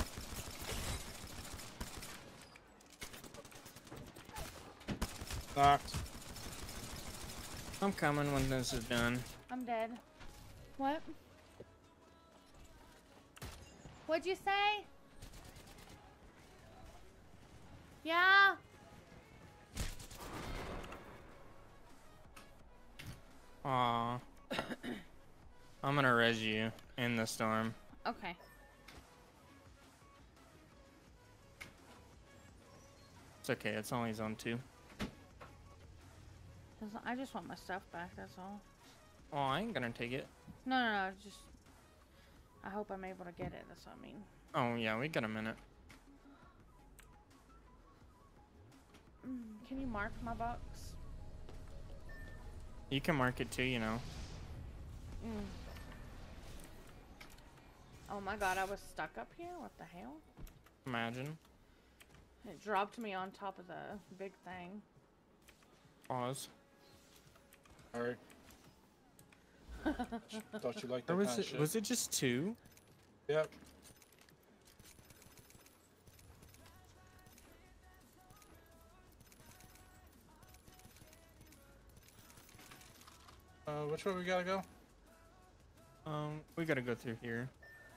Knocked. I'm coming when this is done. I'm dead. What? What'd you say? Yeah? Aw. I'm gonna res you in the storm. Okay. It's okay, it's only zone two. 'Cause I just want my stuff back, that's all. Oh, I ain't gonna take it. No, no, no, just... I hope I'm able to get it, that's what I mean. Oh yeah, we got a minute. Mm, can you mark my box? You can mark it too, you know. Mm. Oh my god, I was stuck up here? What the hell? Imagine. It dropped me on top of the big thing. Pause. Alright. Thought you liked that Or was kind it of shit. was it just two? Yep. Uh, which way we gotta go? Um, we gotta go through here.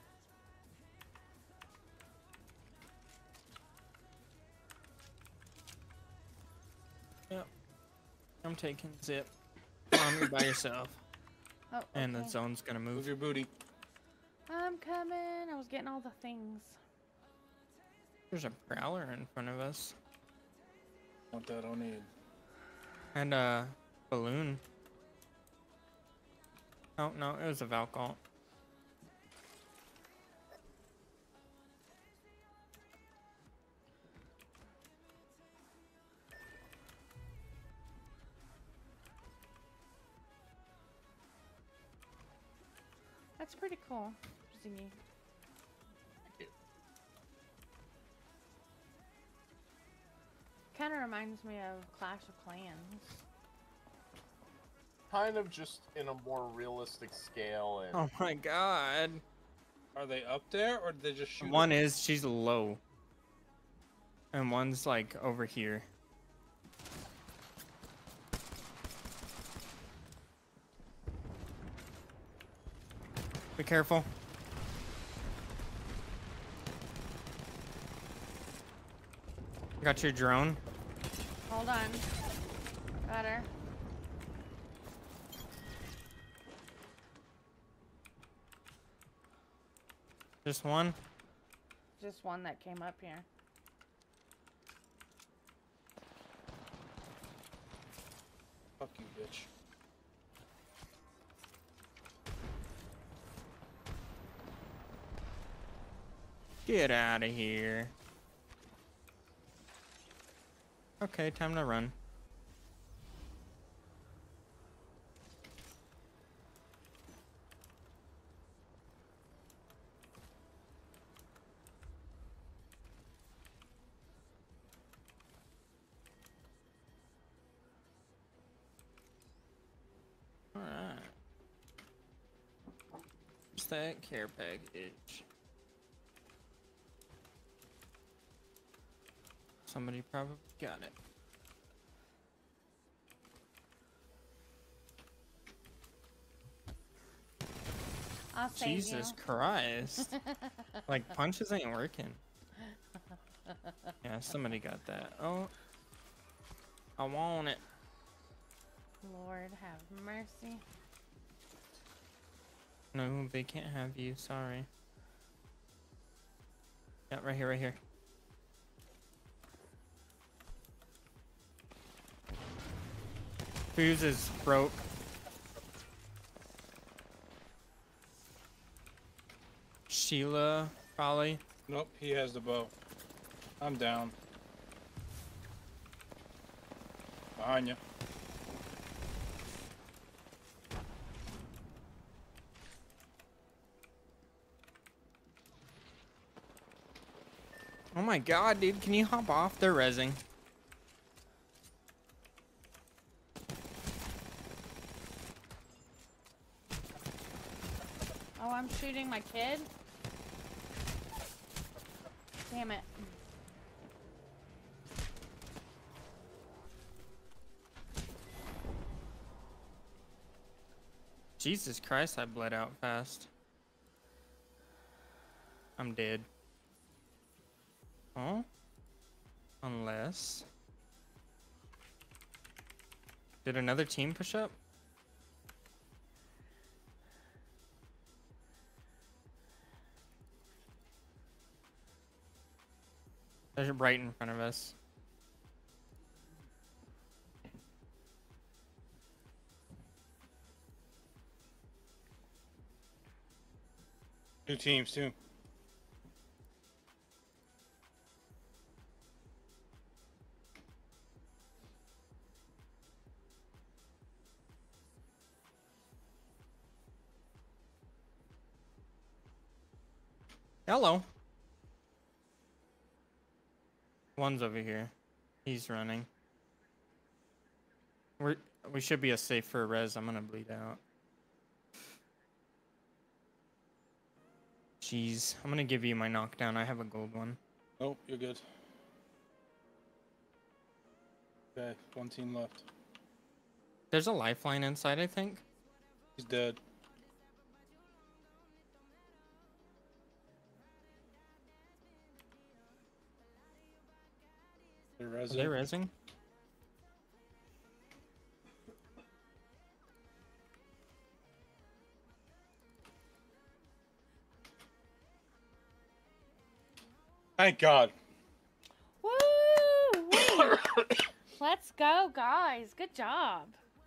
Yep. I'm taking Zip. On you by yourself. Oh, And the okay. zone's gonna Move move. your booty. I'm coming. I was getting all the things. There's a prowler in front of us. Want that? I need. And a balloon. Oh, no, it was a Valcalt. That's pretty cool, Zingy. Kind of reminds me of Clash of Clans. Kind of just in a more realistic scale. And Oh my god. Are they up there or did they just shoot? One at- is, she's low. And one's like over here. Be careful. Got your drone. Hold on. Got her. Just one. Just one that came up here. Fuck you, bitch. Get out of here. Okay, time to run. Alright. What's that care package? Somebody probably got it. I'll save Jesus you. Christ. Like, punches ain't working. Yeah, somebody got that. Oh. I want it. Lord have mercy. No, they can't have you. Sorry. Yeah, right here, right here. Fuse is broke. Sheila, probably. Nope, he has the bow. I'm down. Behind you. Oh my god, dude, can you hop off? They're rezzing. Oh, I'm shooting my kid? Damn it. Jesus Christ, I bled out fast. I'm dead. Oh? Unless... Did another team push up? They're right in front of us. Two teams, too. Hello. One's over here. He's running. We're we should be a safer res. I'm gonna bleed out. Jeez, I'm gonna give you my knockdown. I have a gold one. Nope, you're good. Okay, one team left. There's a lifeline inside, I think. He's dead. Are they resing? Thank God. Woo! Wee. Let's go, guys. Good job.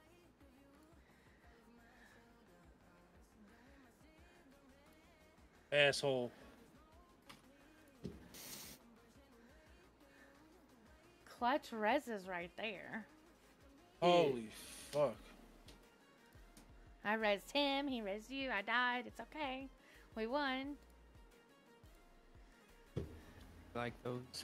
Asshole. Clutch res is right there. Holy fuck. I resed him. He resed you. I died. It's okay. We won. Like those.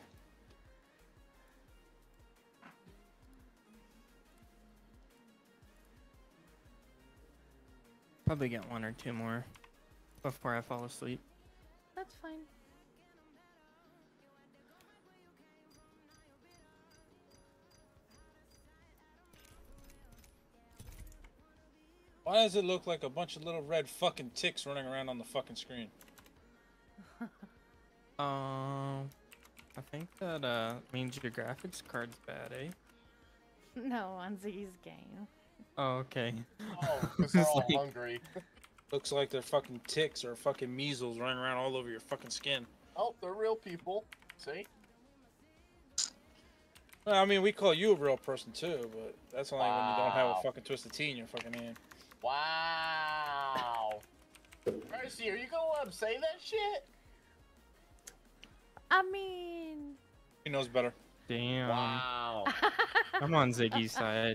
Probably get one or two more before I fall asleep. That's fine. Why does it look like a bunch of little red fucking ticks running around on the fucking screen? Um, I think that uh means your graphics card's bad, eh? No, on Z's game. Oh, okay. Oh, because they're It's all like- hungry. Looks like they're fucking ticks or fucking measles running around all over your fucking skin. Oh, they're real people. See? Well, I mean, we call you a real person too, but that's only when you don't have Wow. a fucking twisted T in your fucking hand. Wow. Mercy, are you gonna let him say that shit? I mean... He knows better. Damn. Wow. I'm on Ziggy's side.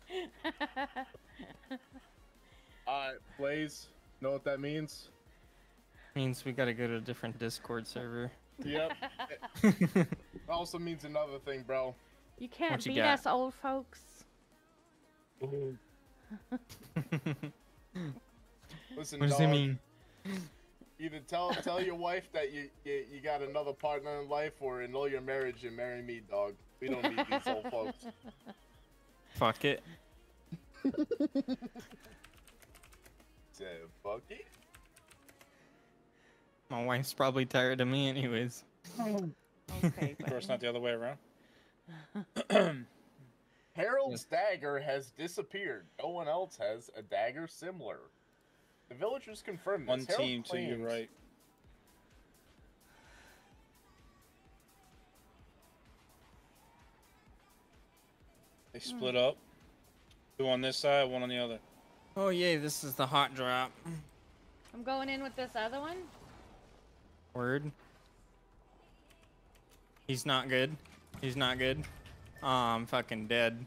Alright, Blaze, know what that means? Means we gotta go to a different Discord server. Yep. It also means another thing, bro. You can't What you beat got? us old folks. Listen, What does dog, it mean? either tell tell your wife that you, you you got another partner in life, or annul your marriage and marry me, dog. We don't need these old folks. Fuck it. So, fuck it. My wife's probably tired of me anyways. Okay, Of course, not the other way around. Harold's dagger has disappeared. No one else has a dagger similar. The villagers confirmed this. One Harold team to your claims- right. They split up. Two on this side, one on the other. Oh yay, this is the hot drop. I'm going in with this other one. Word. He's not good. He's not good. Oh, I'm fucking dead.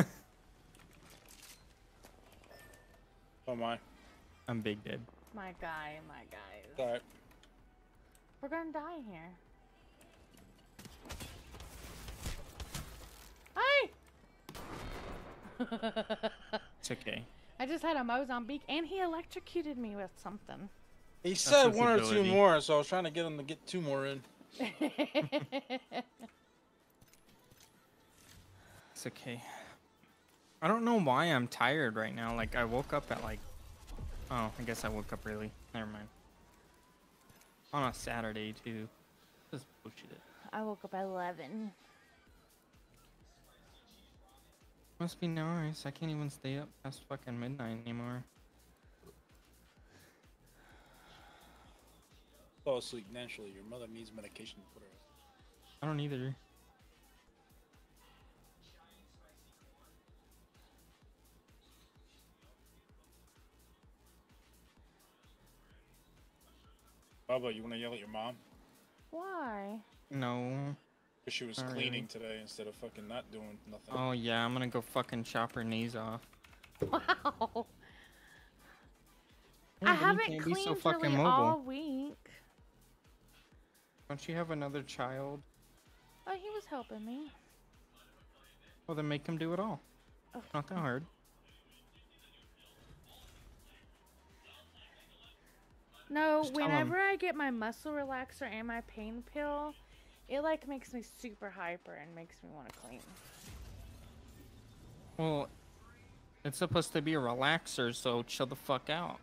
Oh my. I'm big dead. My guy, my guys. Alright. We're gonna die here. Hi! It's okay. I just had a Mozambique and he electrocuted me with something. He said his one or two ability. more, so I was trying to get him to get two more in. It's okay. I don't know why I'm tired right now. Like, I woke up at like... Oh, I guess I woke up early. Never mind. On a Saturday, too. Just bullshit. I woke up at eleven. Must be nice. I can't even stay up past fucking midnight anymore. Fall asleep naturally. Your mother needs medication to put her. I don't either. Bubba, you want to yell at your mom? Why? No. Because she was Not cleaning really. today instead of fucking not doing nothing. Oh yeah, I'm gonna go fucking chop her knees off. Wow. Yeah, I then you haven't can't be cleaned so fucking really mobile. all week. Don't you have another child? Oh, he was helping me. Well, then make him do it all. Ugh. Not that hard. No, Just tell him. whenever I get my muscle relaxer and my pain pill, it like makes me super hyper and makes me want to clean. Well, it's supposed to be a relaxer, so chill the fuck out.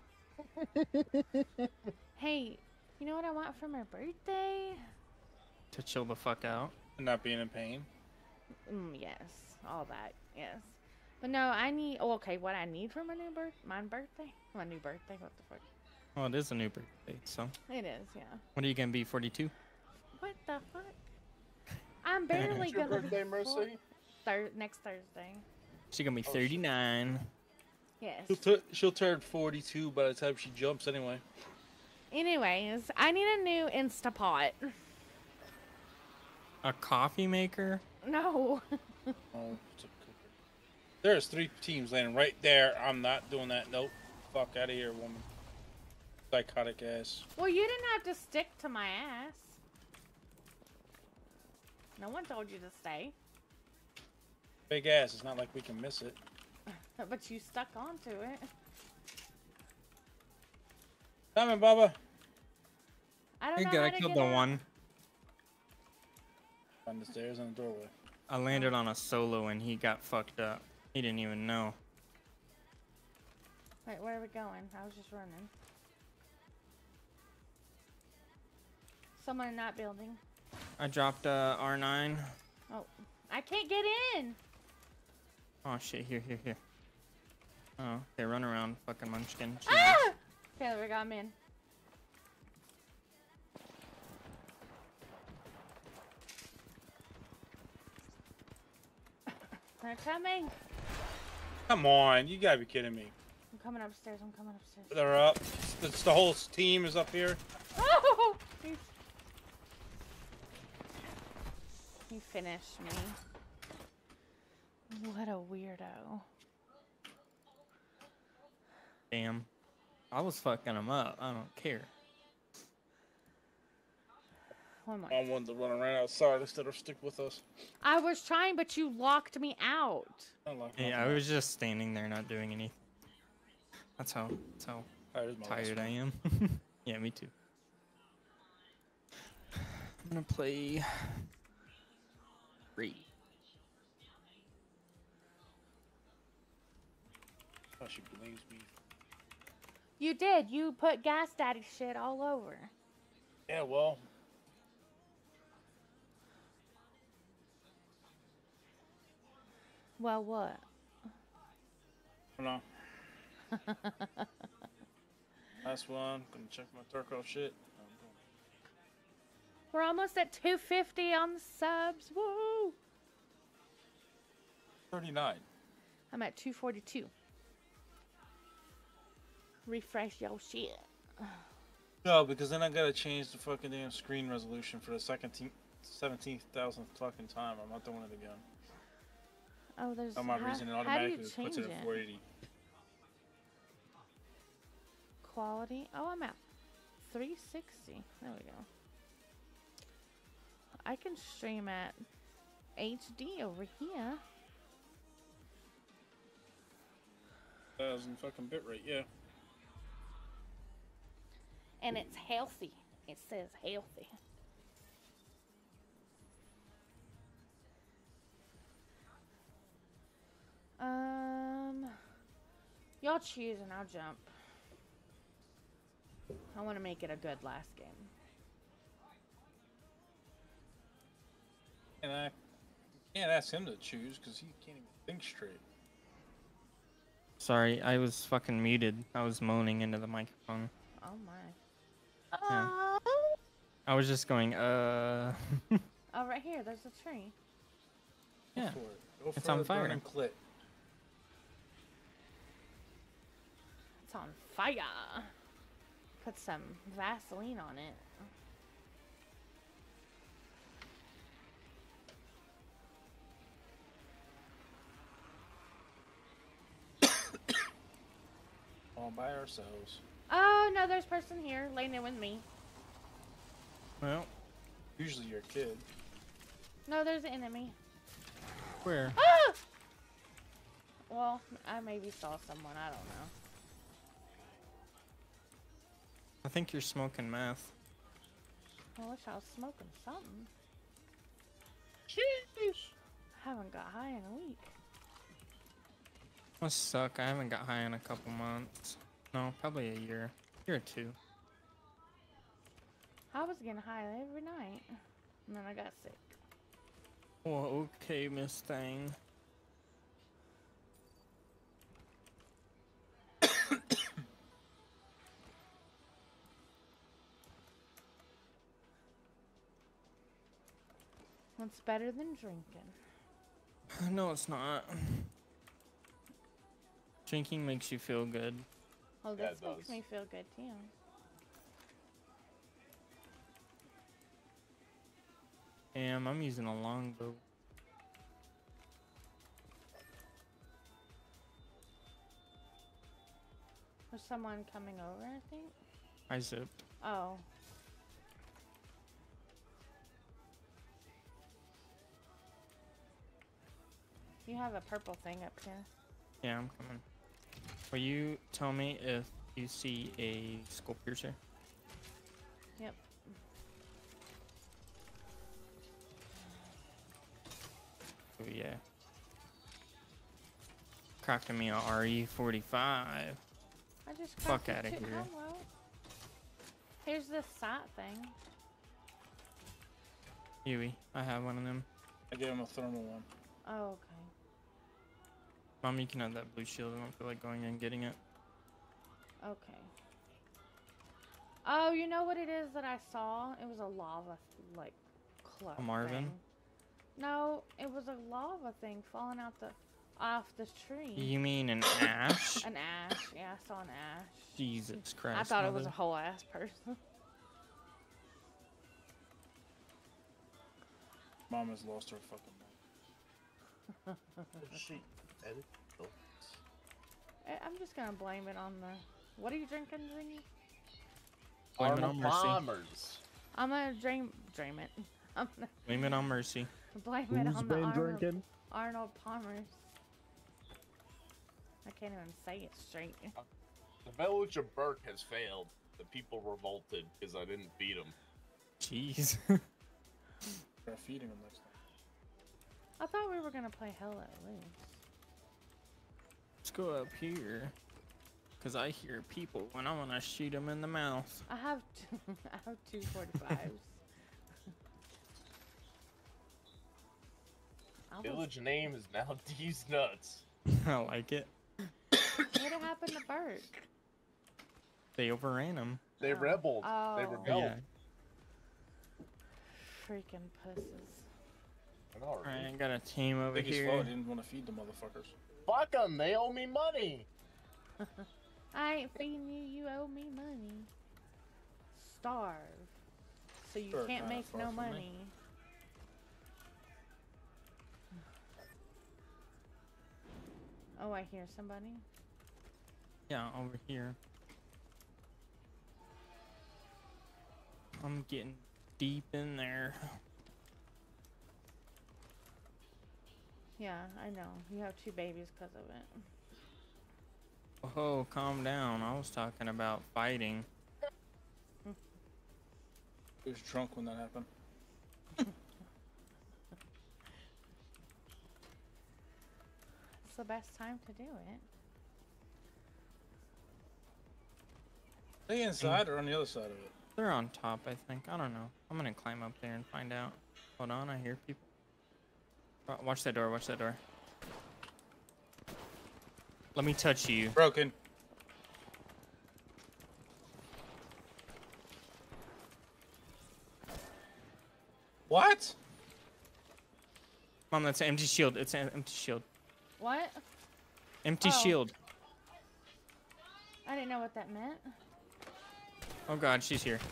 Hey, you know what I want for my birthday? To chill the fuck out. Not being in pain. Mm, yes, all that. Yes, but no, I need. Oh, okay, what I need for my new birth, my birthday, my new birthday. What the fuck? Oh, it is a new birthday, so. It is, yeah. What are you gonna be, forty-two? What the fuck? I'm barely It's your gonna birthday, be Mercy? Thir- next Thursday. She's gonna be Oh, shit. thirty-nine. Yes. She'll, tu- she'll turn forty-two by the time she jumps anyway. Anyways, I need a new Instapot. A coffee maker? No. Oh, it's a cooker. There's three teams landing right there. I'm not doing that. Nope. Fuck out of here, woman. Psychotic ass. Well, you didn't have to stick to my ass. No one told you to stay. Big ass. It's not like we can miss it. But you stuck onto it. Come on, Bubba. I don't You're know good. how I to killed get the out. one. On the stairs and the doorway. I landed on a solo and he got fucked up. He didn't even know. Wait, where are we going? I was just running. Someone in that building. I dropped uh, R nine. Oh, I can't get in. Oh shit, here, here, here. Oh, okay, run around, fucking munchkin. Ah! Okay, we got him in. They're coming. Come on. You gotta be kidding me. I'm coming upstairs. I'm coming upstairs. They're up. It's the whole team is up here. Oh! He, he finished me. What a weirdo. Damn. I was fucking him up. I don't care. One more. I wanted to run around outside instead of stick with us. I was trying, but you locked me out. I like Yeah, I was just standing there not doing anything. That's how, that's how Alright, here's my last tired I one. am. Yeah, me too. I'm gonna play... Three. Oh, she blames me. You did. You put Gas Daddy shit all over. Yeah, well. Well, what? No. Last one. Gonna check my Turco shit. We're almost at two fifty on the subs. Woo! thirty-nine. I'm at two forty-two. Refresh your shit. No, because then I gotta change the fucking damn screen resolution for the second seventeenth thousandth fucking time. I'm not doing it again. Oh, there's. For my how, reason, it how do automatically you just change puts it it? at four eighty. Quality. Oh, I'm at three sixty. There we go. I can stream at H D over here. Thousand fucking bit rate, yeah. And it's healthy. It says healthy. Um, y'all choose and I'll jump. I want to make it a good last game. And I can't ask him to choose because he can't even think straight. Sorry, I was fucking muted. I was moaning into the microphone. Oh my. Yeah. I was just going, uh... Oh, right here. There's a tree. Go Yeah. for it. Go It's for on the fire. burning clit. It's on fire. Put some Vaseline on it. All by ourselves. Oh, no, there's a person here laying in with me. Well, Usually you're a kid. No, there's an enemy. where? Ah! Well, I maybe saw someone. I don't know. I think you're smoking meth. I wish I was smoking something. Jeez. I haven't got high in a week. Must suck. I haven't got high in a couple months. No, probably a year. Year or two. I was getting high every night. And then I got sick. Well, okay, Miss Thing. What's better than drinking? No, it's not. Drinking makes you feel good. Oh, Yeah, this it makes does. me feel good too. Damn, I'm using a longbow. There's someone coming over, I think. I zipped. Oh. You have a purple thing up here. Yeah, I'm coming. Will you tell me if you see a skull piercer? Yep. Oh yeah. Crafting me a R E forty-five. I just Fuck crafted outta two- here. Hello. Here's this sat thing. Huey, I have one of them. I gave him a thermal one. Oh, okay. Mom, you can have that blue shield. I don't feel like going and getting it. Okay. Oh, you know what it is that I saw? It was a lava, like, clump A Marvin? thing. No, it was a lava thing falling out the off the tree. You mean an ash? An ash. Yeah, I saw an ash. Jesus Christ. I thought it was a mother. whole ass person. Mom has lost her fucking mind. She edit those. I- I'm just gonna blame it on the. What are you drinking, Zingy? Blame it Arnold on Mercy. Palmer's. I'm gonna dream, dream it. I'm gonna Blame it on Mercy. blame it Who's on the been Arnold, drinking? Arnold Palmer's. I can't even say it straight. The village of Burke has failed. The people revolted because I didn't feed them. Jeez. We're feeding him next time. I thought we were gonna play Hell at least. Let's go up here. Cause I hear people when I wanna shoot them in the mouth. I have two, I have two forty-fives. I was, Village name is now D's Nuts. I like it. what happened to Bert? They overran them. They Oh. rebelled. They Oh. rebelled. Yeah. Freaking pussies. I know, right? Alright, I got a team over Biggest here. fault, I didn't want to feed the motherfuckers. Fuck them. They owe me money. I ain't feeding you, you owe me money. Starve. So you Sure, can't kinda make far no from me. money. Oh, I hear somebody. Yeah, over here. I'm getting deep in there. Yeah, I know. You have two babies because of it. Oh, calm down. I was talking about fighting. He was drunk when that happened. It's the best time to do it. Are they inside or on the other side of it? They're on top, I think. I don't know. I'm gonna climb up there and find out. Hold on, I hear people. Uh, Watch that door, watch that door. Let me touch you. Broken. What? Mom, that's an empty shield. It's an empty shield. What? Empty Oh. shield. I didn't know what that meant. Oh god, she's here.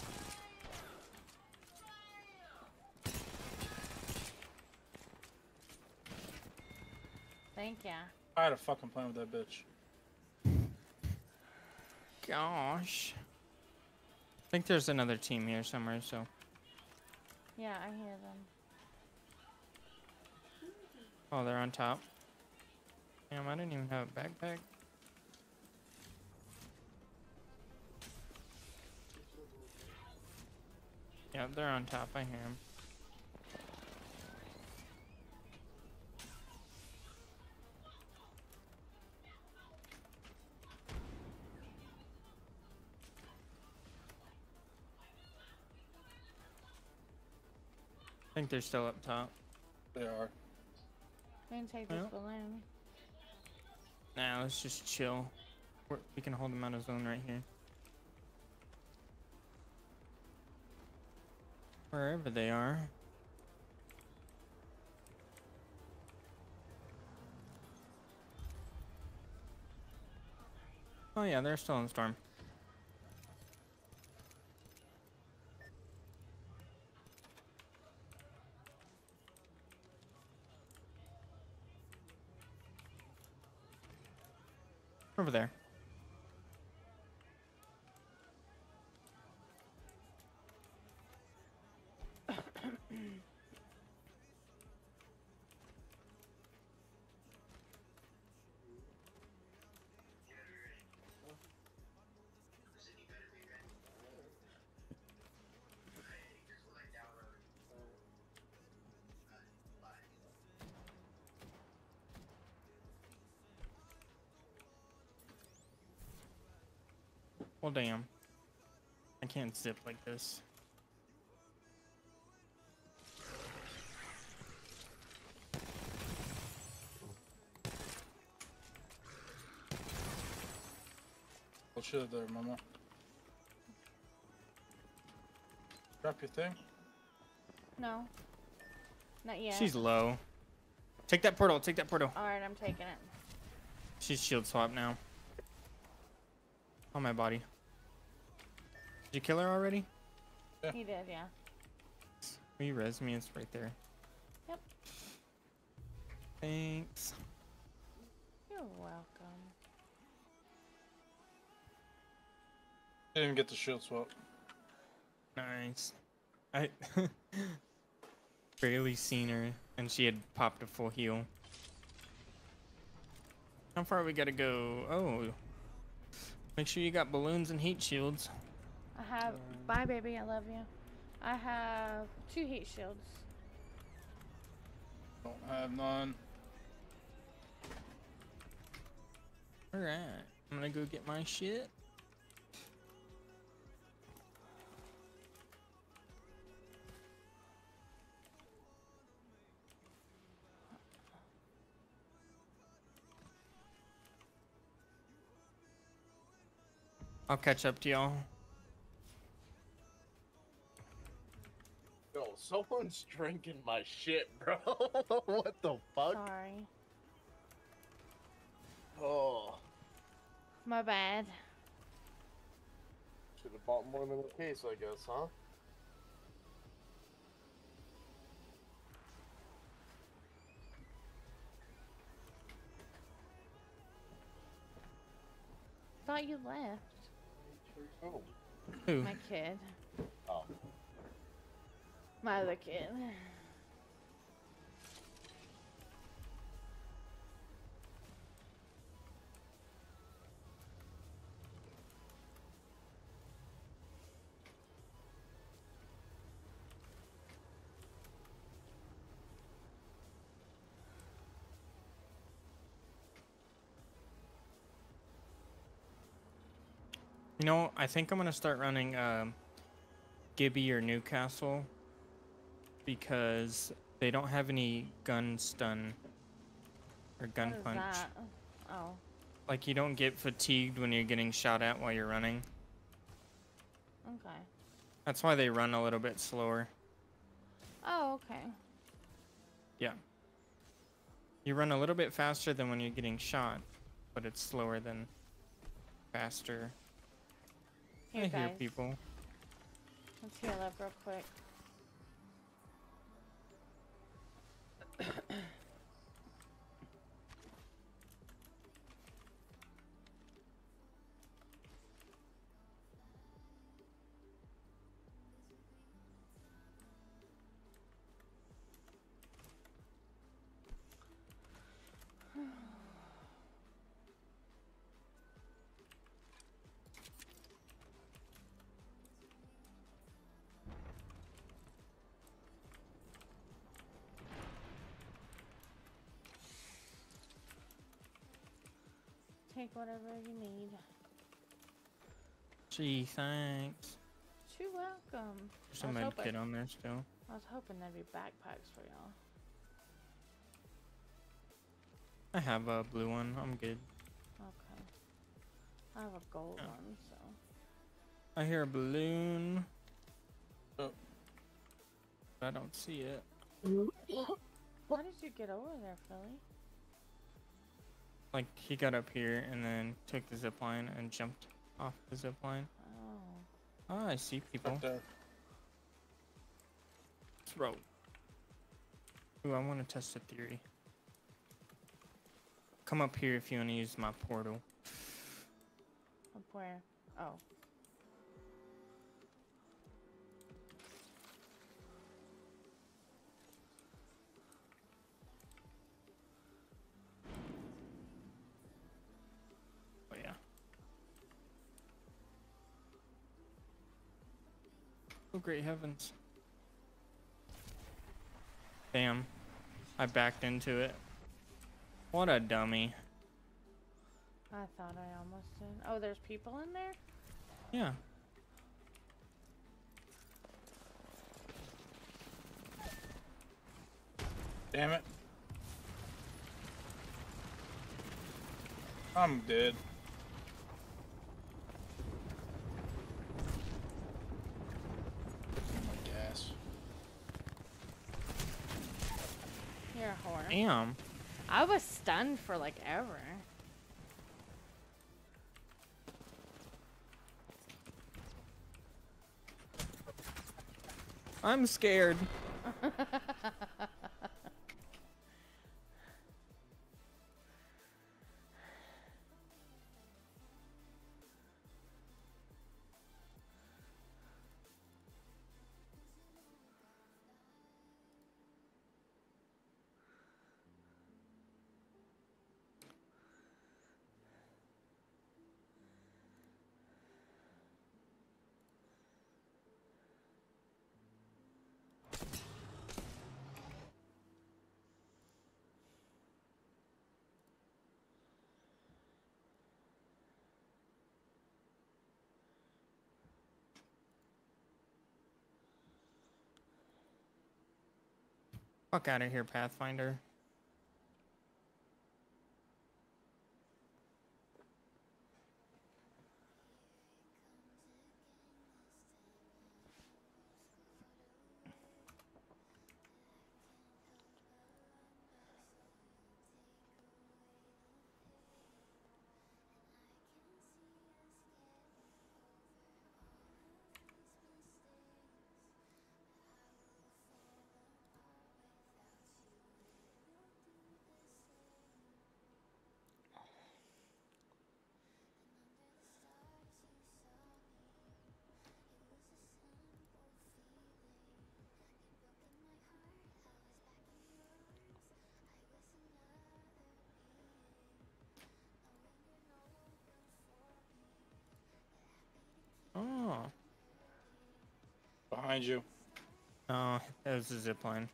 Thank ya. I had a fucking plan with that bitch. Gosh. I think there's another team here somewhere, so. Yeah, I hear them. Oh, they're on top. Damn, I didn't even have a backpack. Yeah, they're on top. I hear them. I think they're still up top. They are. We can take this Well. balloon. Nah, let's just chill. We're, we can hold them out of zone right here. Wherever they are. Oh yeah, they're still in storm. Over there. Well, damn. I can't zip like this. Well, shit there, mama. Drop your thing. No. Not yet. She's low. Take that portal. Take that portal. Alright, I'm taking it. She's shield swap now. On my body. Did you kill her already? Yeah. He did, yeah. Will you res me? It's right there. Yep. Thanks. You're welcome. Didn't even get the shield swap. Nice. I barely seen her, and she had popped a full heal. How far we gotta go? Oh. Make sure you got balloons and heat shields. I have. Bye, baby. I love you. I have two heat shields. Don't have none. Alright. I'm gonna go get my shit. I'll catch up to y'all. Yo, someone's drinking my shit, bro. What the fuck? Sorry. Oh. My bad. Should have bought more than a case, I guess, huh? Thought you left. Oh. Who? My kid. Oh. My other kid. You know, I think I'm gonna start running um, Gibby or Newcastle because they don't have any gun stun or gun What is punch. that? Oh. Like you don't get fatigued when you're getting shot at while you're running. Okay. That's why they run a little bit slower. Oh, okay. Yeah. You run a little bit faster than when you're getting shot, but it's slower than faster. Here, I hear guys. people. Let's heal up real quick. Take whatever you need. Gee, thanks. You're welcome. There's I a was med hoping- kit on there still. I was hoping there'd be backpacks for y'all. I have a blue one. I'm good. Okay. I have a gold Oh. one, so. I hear a balloon. Oh. But I don't see it. How did you get over there, Philly? Like, he got up here and then took the zip line and jumped off the zip line. Oh. Oh, I see people. Right there. Throw. Ooh, I want to test a theory. Come up here if you want to use my portal. Up where? Oh. Oh, yeah. Oh, great heavens. Damn. I backed into it. What a dummy. I thought I almost did. Oh, there's people in there? Yeah. Damn it. I'm dead. Oh my gas. You're a whore. Damn. I was stunned for like ever. I'm scared. Fuck out of here, Pathfinder. Oh. Behind you. Oh, that was a zip line.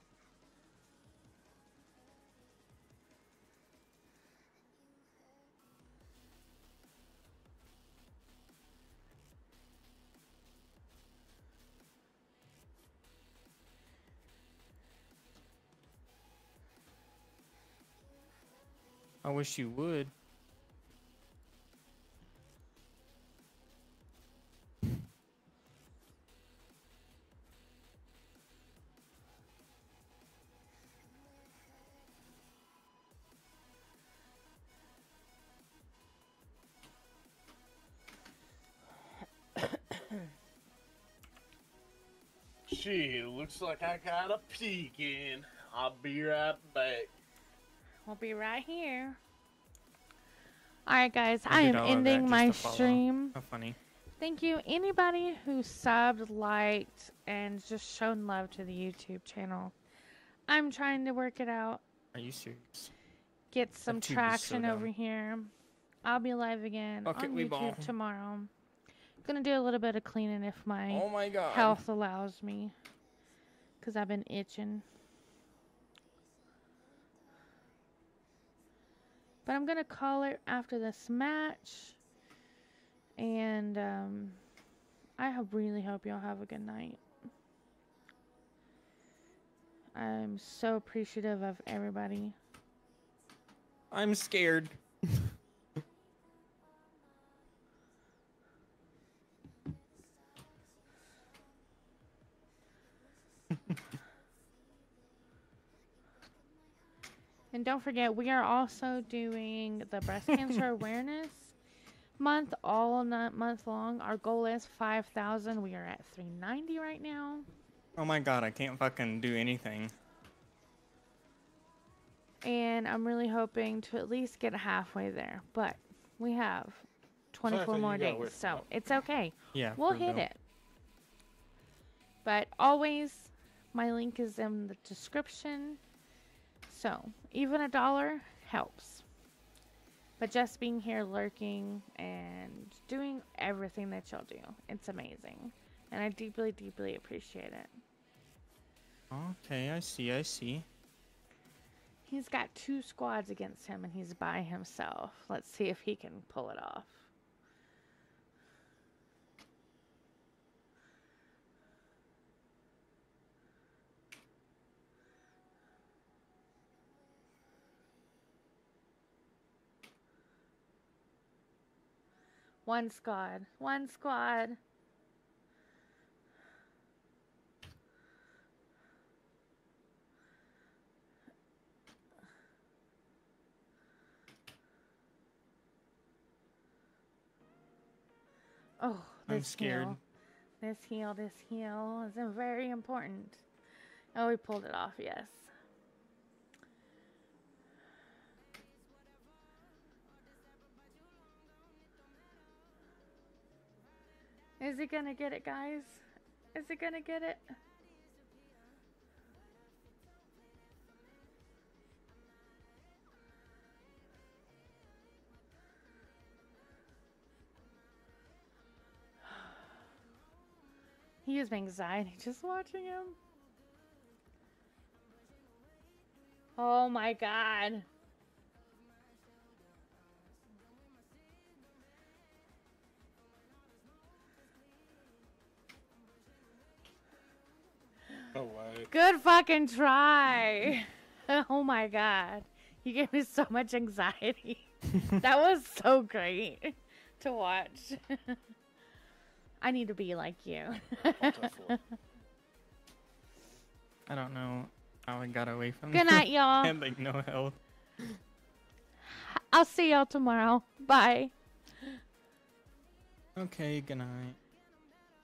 I wish you would. Shit, looks like I got a peek in. I'll be right back. We'll be right here. Alright, guys. I I did am all of that ending just my to follow. stream. How funny. Thank you, anybody who subbed, liked, and just shown love to the YouTube channel. I'm trying to work it out. Are you serious? Get some tube is so traction dumb. over here. I'll be live again Fuck it, on we YouTube ball. tomorrow. Gonna do a little bit of cleaning if my Oh my god. health allows me. Because I've been itching. But I'm gonna call it after this match. And um, I hope, really hope y'all have a good night. I'm so appreciative of everybody. I'm scared. And don't forget, we are also doing the breast cancer awareness month all not month long. Our goal is five thousand. We are at three ninety right now. Oh my god, I can't fucking do anything. And I'm really hoping to at least get halfway there. But we have twenty-four Sorry, more you gotta days, wait for so that. it's okay. Yeah, We'll for hit real. it. But always, my link is in the description. So, even a dollar helps. But just being here lurking and doing everything that y'all do, it's amazing. And I deeply, deeply appreciate it. Okay, I see, I see. He's got two squads against him and he's by himself. Let's see if he can pull it off. One squad. One squad. Oh, this I'm scared. heal. This heal, this heal is very important. Oh, we pulled it off, yes. Is he gonna get it, guys? Is he gonna get it? He gives me anxiety just watching him. Oh my god. No way. Good fucking try. Oh my god. You gave me so much anxiety. That was so great to watch. I need to be like you. I don't know how I got away from Good night, y'all. I had like no health. I'll see y'all tomorrow. Bye. Okay, good night.